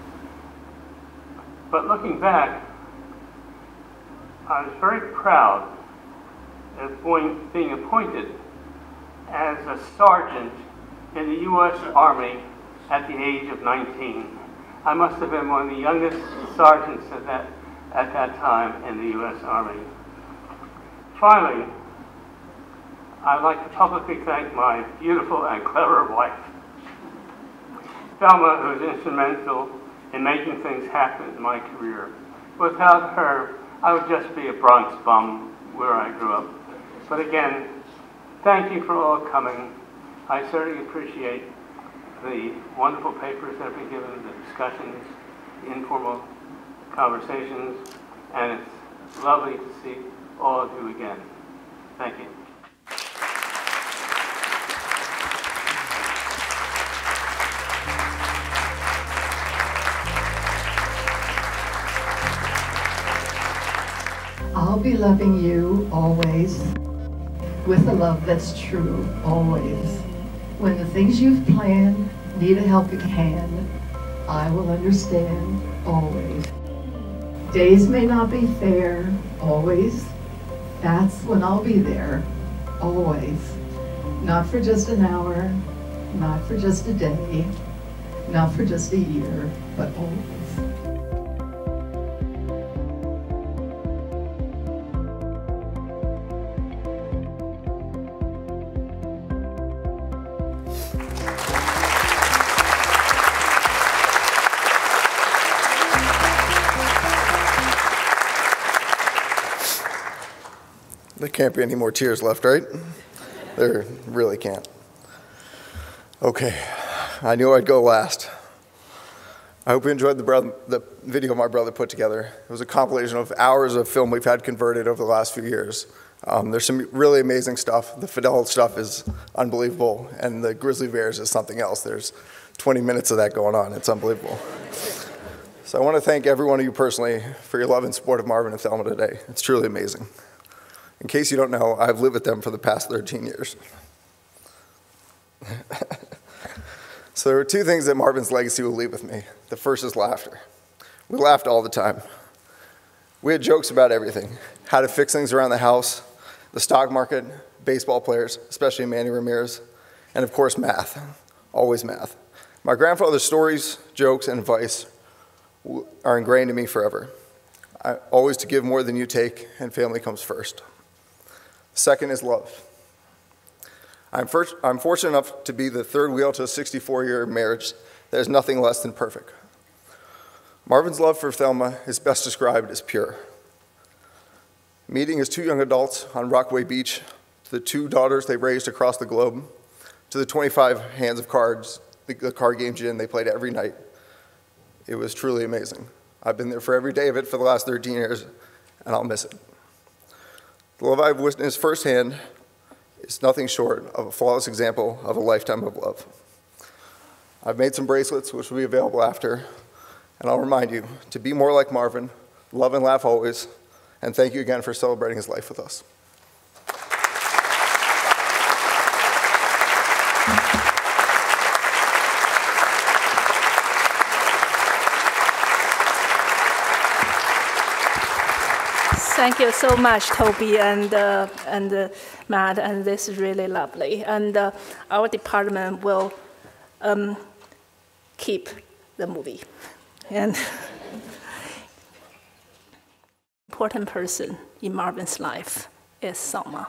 Speaker 16: But looking back, I was very proud of being appointed as a sergeant in the U S Army at the age of nineteen. I must have been one of the youngest sergeants at that, at that time in the U S Army. Finally, I'd like to publicly thank my beautiful and clever wife, Thelma, who was instrumental in making things happen in my career. Without her, I would just be a Bronx bum where I grew up. But again, thank you for all coming. I certainly appreciate the wonderful papers that have been given, the discussions, the informal conversations, and it's lovely to see all of you again. Thank you.
Speaker 17: I'll be loving you always, with a love that's true, always. When the things you've planned need a helping hand, I will understand, always. Days may not be fair, always. That's when I'll be there, always. Not for just an hour, not for just a day, not for just a year, but always.
Speaker 18: There can't be any more tears left, right? There really can't. Okay, I knew I'd go last. I hope you enjoyed the, brother, the video my brother put together. It was a compilation of hours of film we've had converted over the last few years. Um, there's some really amazing stuff. The Fidel stuff is unbelievable, and the Grizzly Bears is something else. There's twenty minutes of that going on. It's unbelievable. So I want to thank every one of you personally for your love and support of Marvin and Thelma today. It's truly amazing. In case you don't know, I've lived with them for the past thirteen years. So there are two things that Marvin's legacy will leave with me. The first is laughter. We laughed all the time. We had jokes about everything, how to fix things around the house, the stock market, baseball players, especially Manny Ramirez, and of course math, always math. My grandfather's stories, jokes, and advice are ingrained in me forever. I, always to give more than you take, and family comes first. Second is love. I'm, first, I'm fortunate enough to be the third wheel to a sixty-four-year marriage that is nothing less than perfect. Marvin's love for Thelma is best described as pure. Meeting his two young adults on Rockaway Beach, to the two daughters they raised across the globe, to the twenty-five hands of cards, the, the card game gin they played every night. It was truly amazing. I've been there for every day of it for the last thirteen years, and I'll miss it. The love I've witnessed firsthand is nothing short of a flawless example of a lifetime of love. I've made some bracelets which will be available after, and I'll remind you to be more like Marvin, love and laugh always, and thank you again for celebrating his life with us.
Speaker 1: Thank you so much, Toby and, uh, and uh, Matt, and this is really lovely. And uh, our department will um, keep the movie. And important person in Marvin's life is Thelma.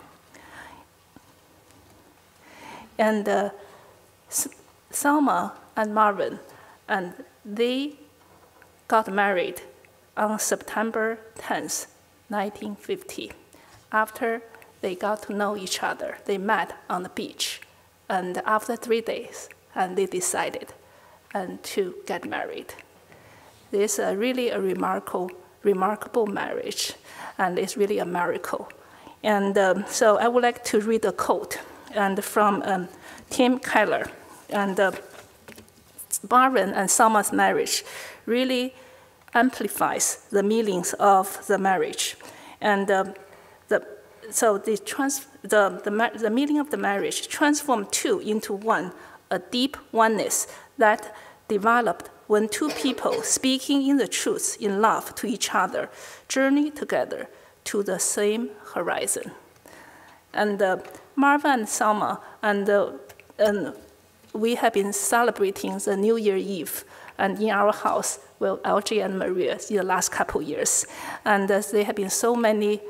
Speaker 1: And uh, Thelma and Marvin, and they got married on September tenth, nineteen fifty. After they got to know each other, they met on the beach. And after three days, and they decided and to get married. This is a really a remarkable, remarkable marriage, and it's really a miracle. And um, so I would like to read a quote and from um, Tim Keller. And uh, Marvin and Thelma's marriage really amplifies the meanings of the marriage. And um, the, so the, trans, the, the, the meaning of the marriage transformed two into one, a deep oneness that developed when two people speaking in the truth in love to each other journey together to the same horizon. And uh, Marvin and Thelma, and, uh, and we have been celebrating the New Year Eve and in our house with L J and Maria in the last couple years. And uh, there have been so many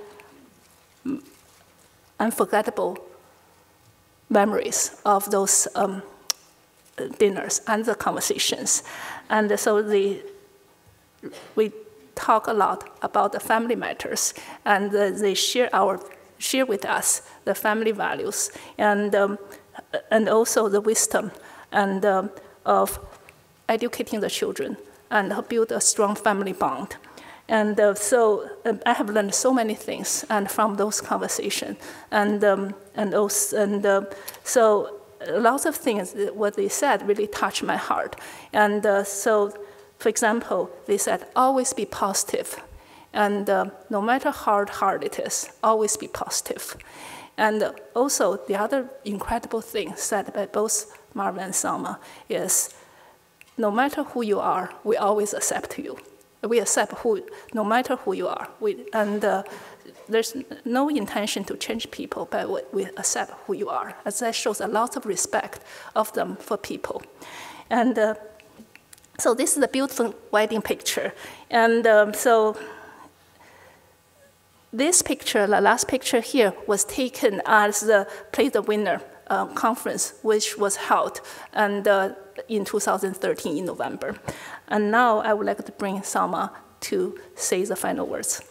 Speaker 1: unforgettable memories of those um, dinners and the conversations. And so the, we talk a lot about the family matters, and uh, they share, our, share with us the family values, and, um, and also the wisdom and um, of educating the children and build a strong family bond. And uh, so uh, I have learned so many things and from those conversations. And, um, and, also, and uh, so lots of things, what they said really touched my heart. And uh, so, for example, they said, always be positive. And uh, no matter how hard it is, always be positive. And also, the other incredible thing said by both Marvin and Thelma is, no matter who you are, we always accept you. We accept who, no matter who you are. We, and uh, there's no intention to change people, but we, we accept who you are. As that shows a lot of respect of them for people. And uh, so this is a beautiful wedding picture. And um, so this picture, the last picture here, was taken as the Play the Winner uh, conference, which was held and, uh, in two thousand thirteen in November. And now I would like to bring Thelma to say the final words.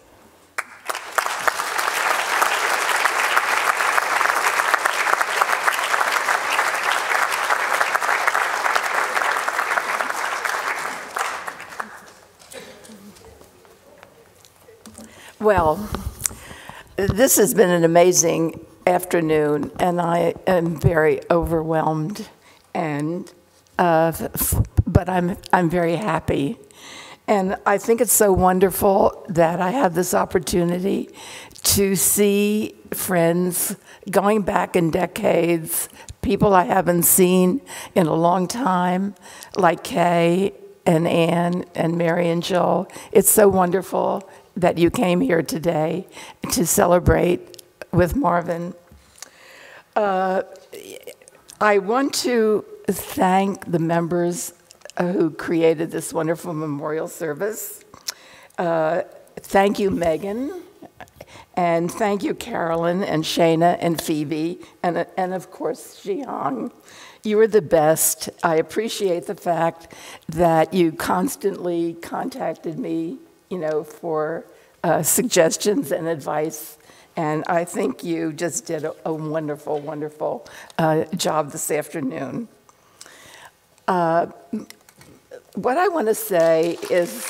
Speaker 19: Well, this has been an amazing afternoon, and I am very overwhelmed, and uh, but I'm I'm very happy, and I think it's so wonderful that I have this opportunity to see friends going back in decades, people I haven't seen in a long time, like Kay and Ann and Mary and Joel. It's so wonderful that you came here today to celebrate with Marvin. Uh, I want to thank the members who created this wonderful memorial service. Uh, thank you, Megan, and thank you, Carolyn and Shana and Phoebe, and, and of course, Jihong. You are the best. I appreciate the fact that you constantly contacted me, you know, for uh, suggestions and advice. And I think you just did a, a wonderful, wonderful uh, job this afternoon. Uh, what I want to say is,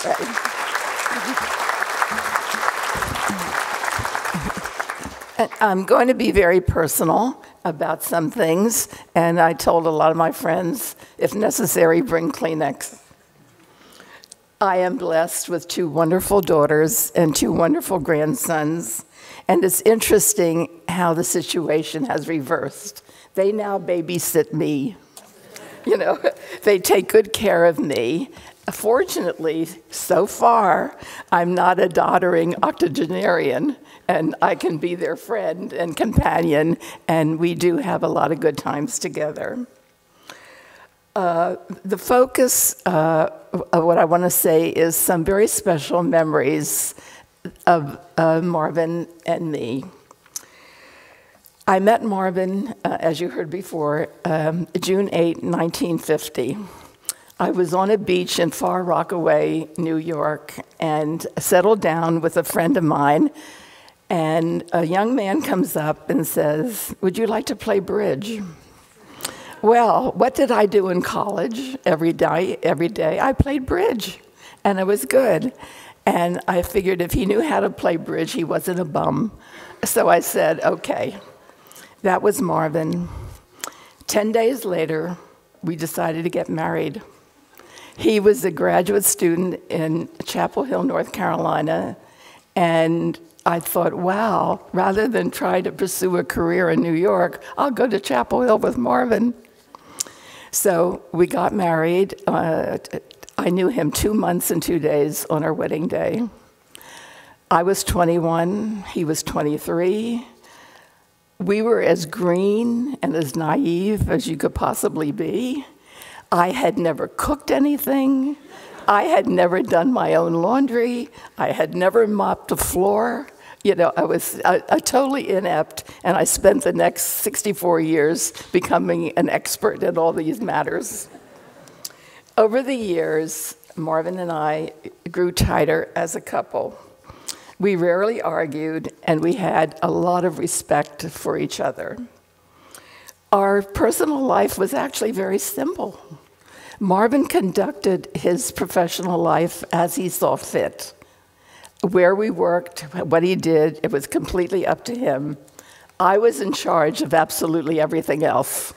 Speaker 19: I'm going to be very personal about some things, and I told a lot of my friends, if necessary, bring Kleenex. I am blessed with two wonderful daughters and two wonderful grandsons, and it's interesting how the situation has reversed. They now babysit me. You know, they take good care of me. Fortunately, so far, I'm not a doddering octogenarian, and I can be their friend and companion, and we do have a lot of good times together. Uh, the focus uh, of what I want to say is some very special memories of uh, Marvin and me. I met Marvin, uh, as you heard before, um, June eighth, nineteen fifty. I was on a beach in Far Rockaway, New York, and settled down with a friend of mine, and a young man comes up and says, "Would you like to play bridge?" Well, what did I do in college? Every day, every day, I played bridge, and it was good. And I figured if he knew how to play bridge, he wasn't a bum. So I said, okay. That was Marvin. Ten days later, we decided to get married. He was a graduate student in Chapel Hill, North Carolina, and I thought, wow, rather than try to pursue a career in New York, I'll go to Chapel Hill with Marvin. So we got married. Uh, I knew him two months and two days on our wedding day. I was twenty-one, he was twenty-three. We were as green and as naive as you could possibly be. I had never cooked anything. I had never done my own laundry. I had never mopped a floor. You know, I was uh, uh, totally inept, and I spent the next sixty-four years becoming an expert in all these matters. Over the years, Marvin and I grew tighter as a couple. We rarely argued, and we had a lot of respect for each other. Our personal life was actually very simple. Marvin conducted his professional life as he saw fit. Where we worked, what he did, it was completely up to him. I was in charge of absolutely everything else.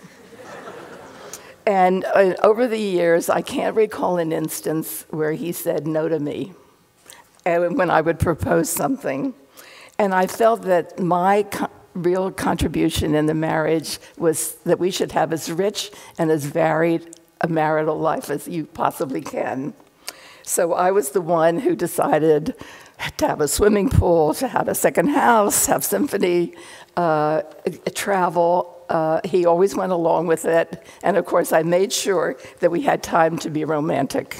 Speaker 19: And uh, over the years, I can't recall an instance where he said no to me and when I would propose something. And I felt that my co real contribution in the marriage was that we should have as rich and as varied a marital life as you possibly can. So I was the one who decided to have a swimming pool, to have a second house, have symphony, uh, travel. Uh, he always went along with it. And of course, I made sure that we had time to be romantic.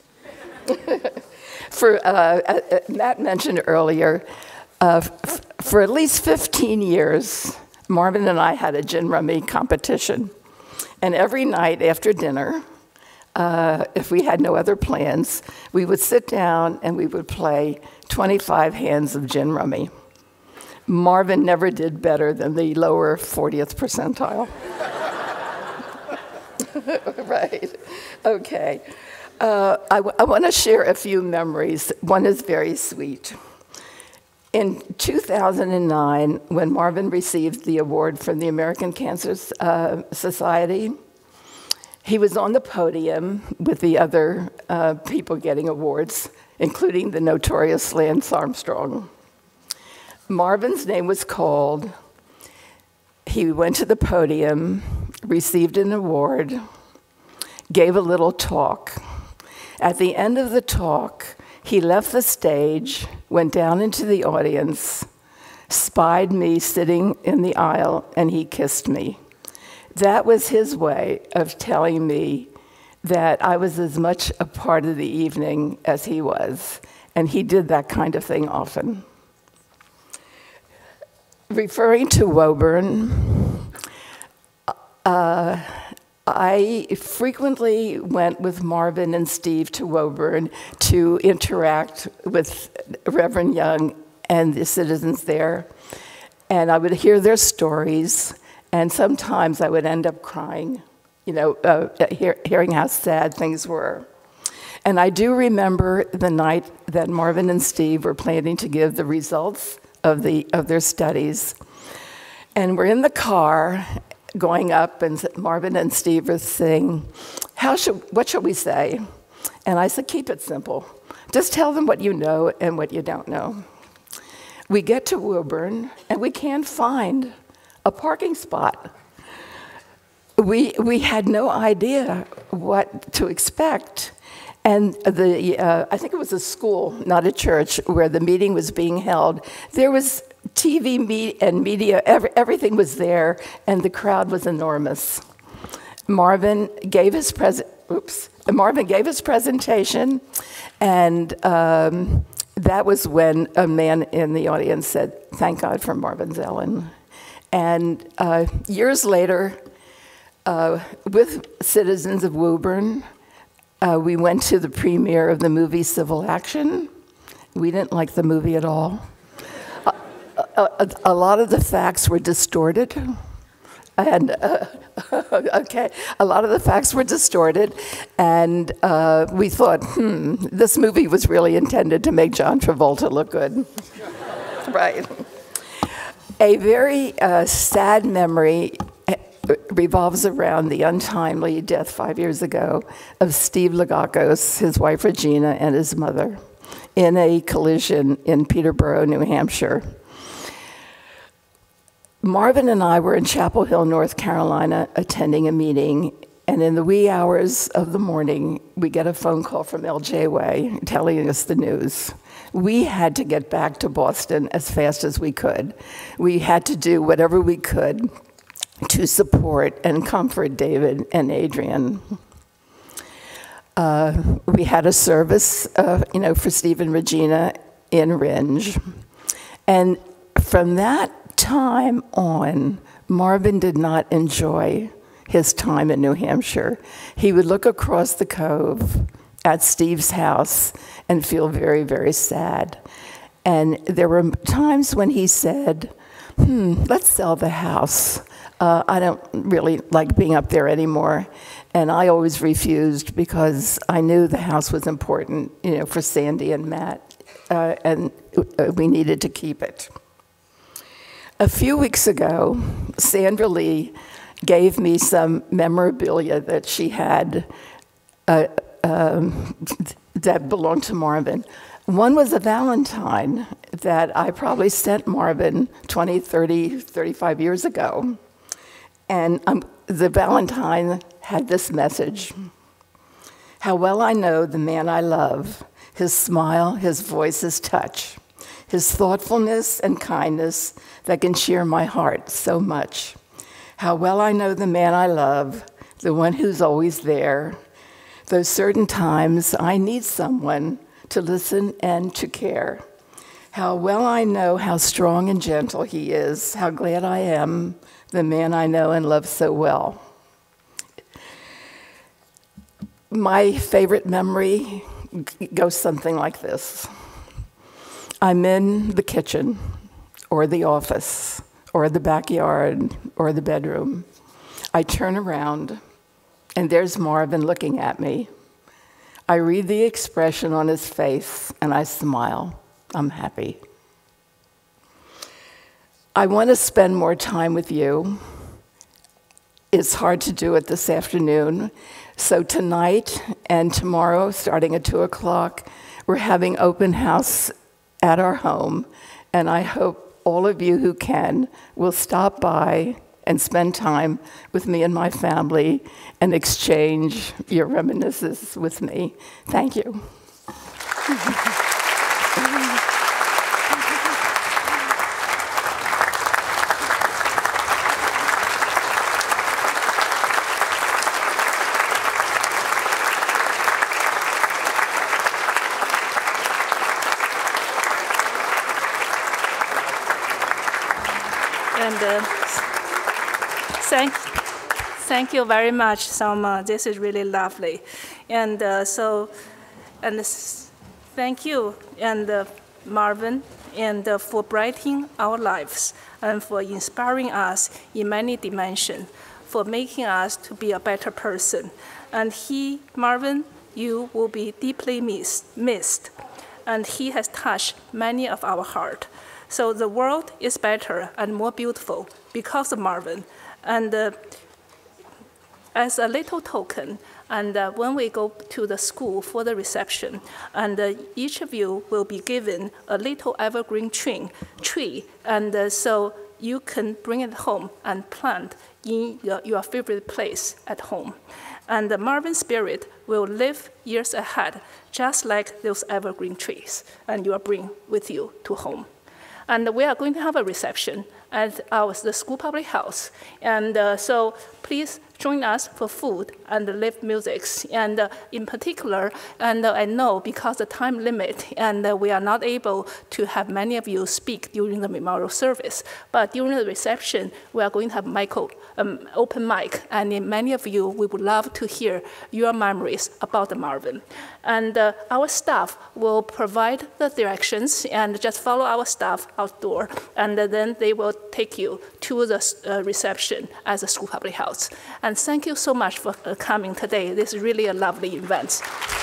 Speaker 19: For, uh, uh, Matt mentioned earlier, uh, for at least fifteen years, Marvin and I had a gin rummy competition. And every night after dinner, uh, if we had no other plans, we would sit down and we would play twenty-five hands of gin rummy. Marvin never did better than the lower fortieth percentile. Right, okay. Uh, I, I want to share a few memories. One is very sweet. In two thousand nine, when Marvin received the award from the American Cancer uh, Society, he was on the podium with the other uh, people getting awards, including the notorious Lance Armstrong. Marvin's name was called. He went to the podium, received an award, gave a little talk. At the end of the talk, he left the stage, went down into the audience, spied me sitting in the aisle, and he kissed me. That was his way of telling me that I was as much a part of the evening as he was, and he did that kind of thing often. Referring to Woburn, uh, I frequently went with Marvin and Steve to Woburn to interact with Reverend Young and the citizens there. And I would hear their stories, and sometimes I would end up crying, you know, uh, hear, hearing how sad things were. And I do remember the night that Marvin and Steve were planning to give the results of, the, of their studies. And we're in the car, going up, and Marvin and Steve were saying, How should, what should we say? And I said, keep it simple. Just tell them what you know and what you don't know. We get to Woburn, and we can't find a parking spot. We, we had no idea what to expect. And the, uh, I think it was a school, not a church, where the meeting was being held. There was T V me and media, every, everything was there, and the crowd was enormous. Marvin gave his present. Oops. Marvin gave his presentation, and um, that was when a man in the audience said, "Thank God for Marvin Zelen." And uh, years later, uh, with citizens of Woburn, uh, we went to the premiere of the movie Civil Action. We didn't like the movie at all. A, a, a lot of the facts were distorted, and uh, okay, a lot of the facts were distorted, and uh, we thought, hmm, this movie was really intended to make John Travolta look good, right? A very uh, sad memory revolves around the untimely death five years ago of Steve Lagakos, his wife Regina, and his mother in a collision in Peterborough, New Hampshire. Marvin and I were in Chapel Hill, North Carolina, attending a meeting, and in the wee hours of the morning, we get a phone call from L J Way telling us the news. We had to get back to Boston as fast as we could. We had to do whatever we could to support and comfort David and Adrian. Uh, we had a service, uh, you know, for Steve and Regina in Ringe, and from that time on, Marvin did not enjoy his time in New Hampshire. He would look across the cove at Steve's house and feel very, very sad. And there were times when he said, hmm, let's sell the house. Uh, I don't really like being up there anymore. And I always refused because I knew the house was important, you know, for Sandy and Matt, uh, and we needed to keep it. A few weeks ago, Sandra Lee gave me some memorabilia that she had uh, um, that belonged to Marvin. One was a Valentine that I probably sent Marvin twenty, thirty, thirty-five years ago. And um, the Valentine had this message: how well I know the man I love, his smile, his voice, his touch, his thoughtfulness and kindness that can cheer my heart so much. How well I know the man I love, the one who's always there. Those certain times I need someone to listen and to care. How well I know how strong and gentle he is. How glad I am, the man I know and love so well. My favorite memory goes something like this. I'm in the kitchen, or the office, or the backyard, or the bedroom. I turn around, and there's Marvin looking at me. I read the expression on his face, and I smile. I'm happy. I want to spend more time with you. It's hard to do it this afternoon. So tonight and tomorrow, starting at two o'clock, we're having open house at our home, and I hope all of you who can will stop by and spend time with me and my family and exchange your reminiscences with me. Thank you.
Speaker 1: And uh, thank, thank you very much, Selma. This is really lovely. And uh, so, and this, thank you, and uh, Marvin, and uh, for brightening our lives, and for inspiring us in many dimensions, for making us to be a better person. And he, Marvin, you will be deeply miss, missed. And he has touched many of our heart. So the world is better and more beautiful because of Marvin. And uh, as a little token, and uh, when we go to the school for the reception, and uh, each of you will be given a little evergreen tree, tree and uh, so you can bring it home and plant in your, your favorite place at home. And the Marvin spirit will live years ahead, just like those evergreen trees, and you will bring with you to home. And we are going to have a reception at our, the school public house. And uh, so please join us for food and live music. And uh, in particular, and uh, I know because of time limit, and uh, we are not able to have many of you speak during the memorial service. But during the reception, we are going to have Michael, um, open mic. And in many of you, we would love to hear your memories about the Marvin. And uh, our staff will provide the directions, and just follow our staff outdoor. And uh, then they will take you to the uh, reception at the school public house. And thank you so much for uh, coming today. This is really a lovely event.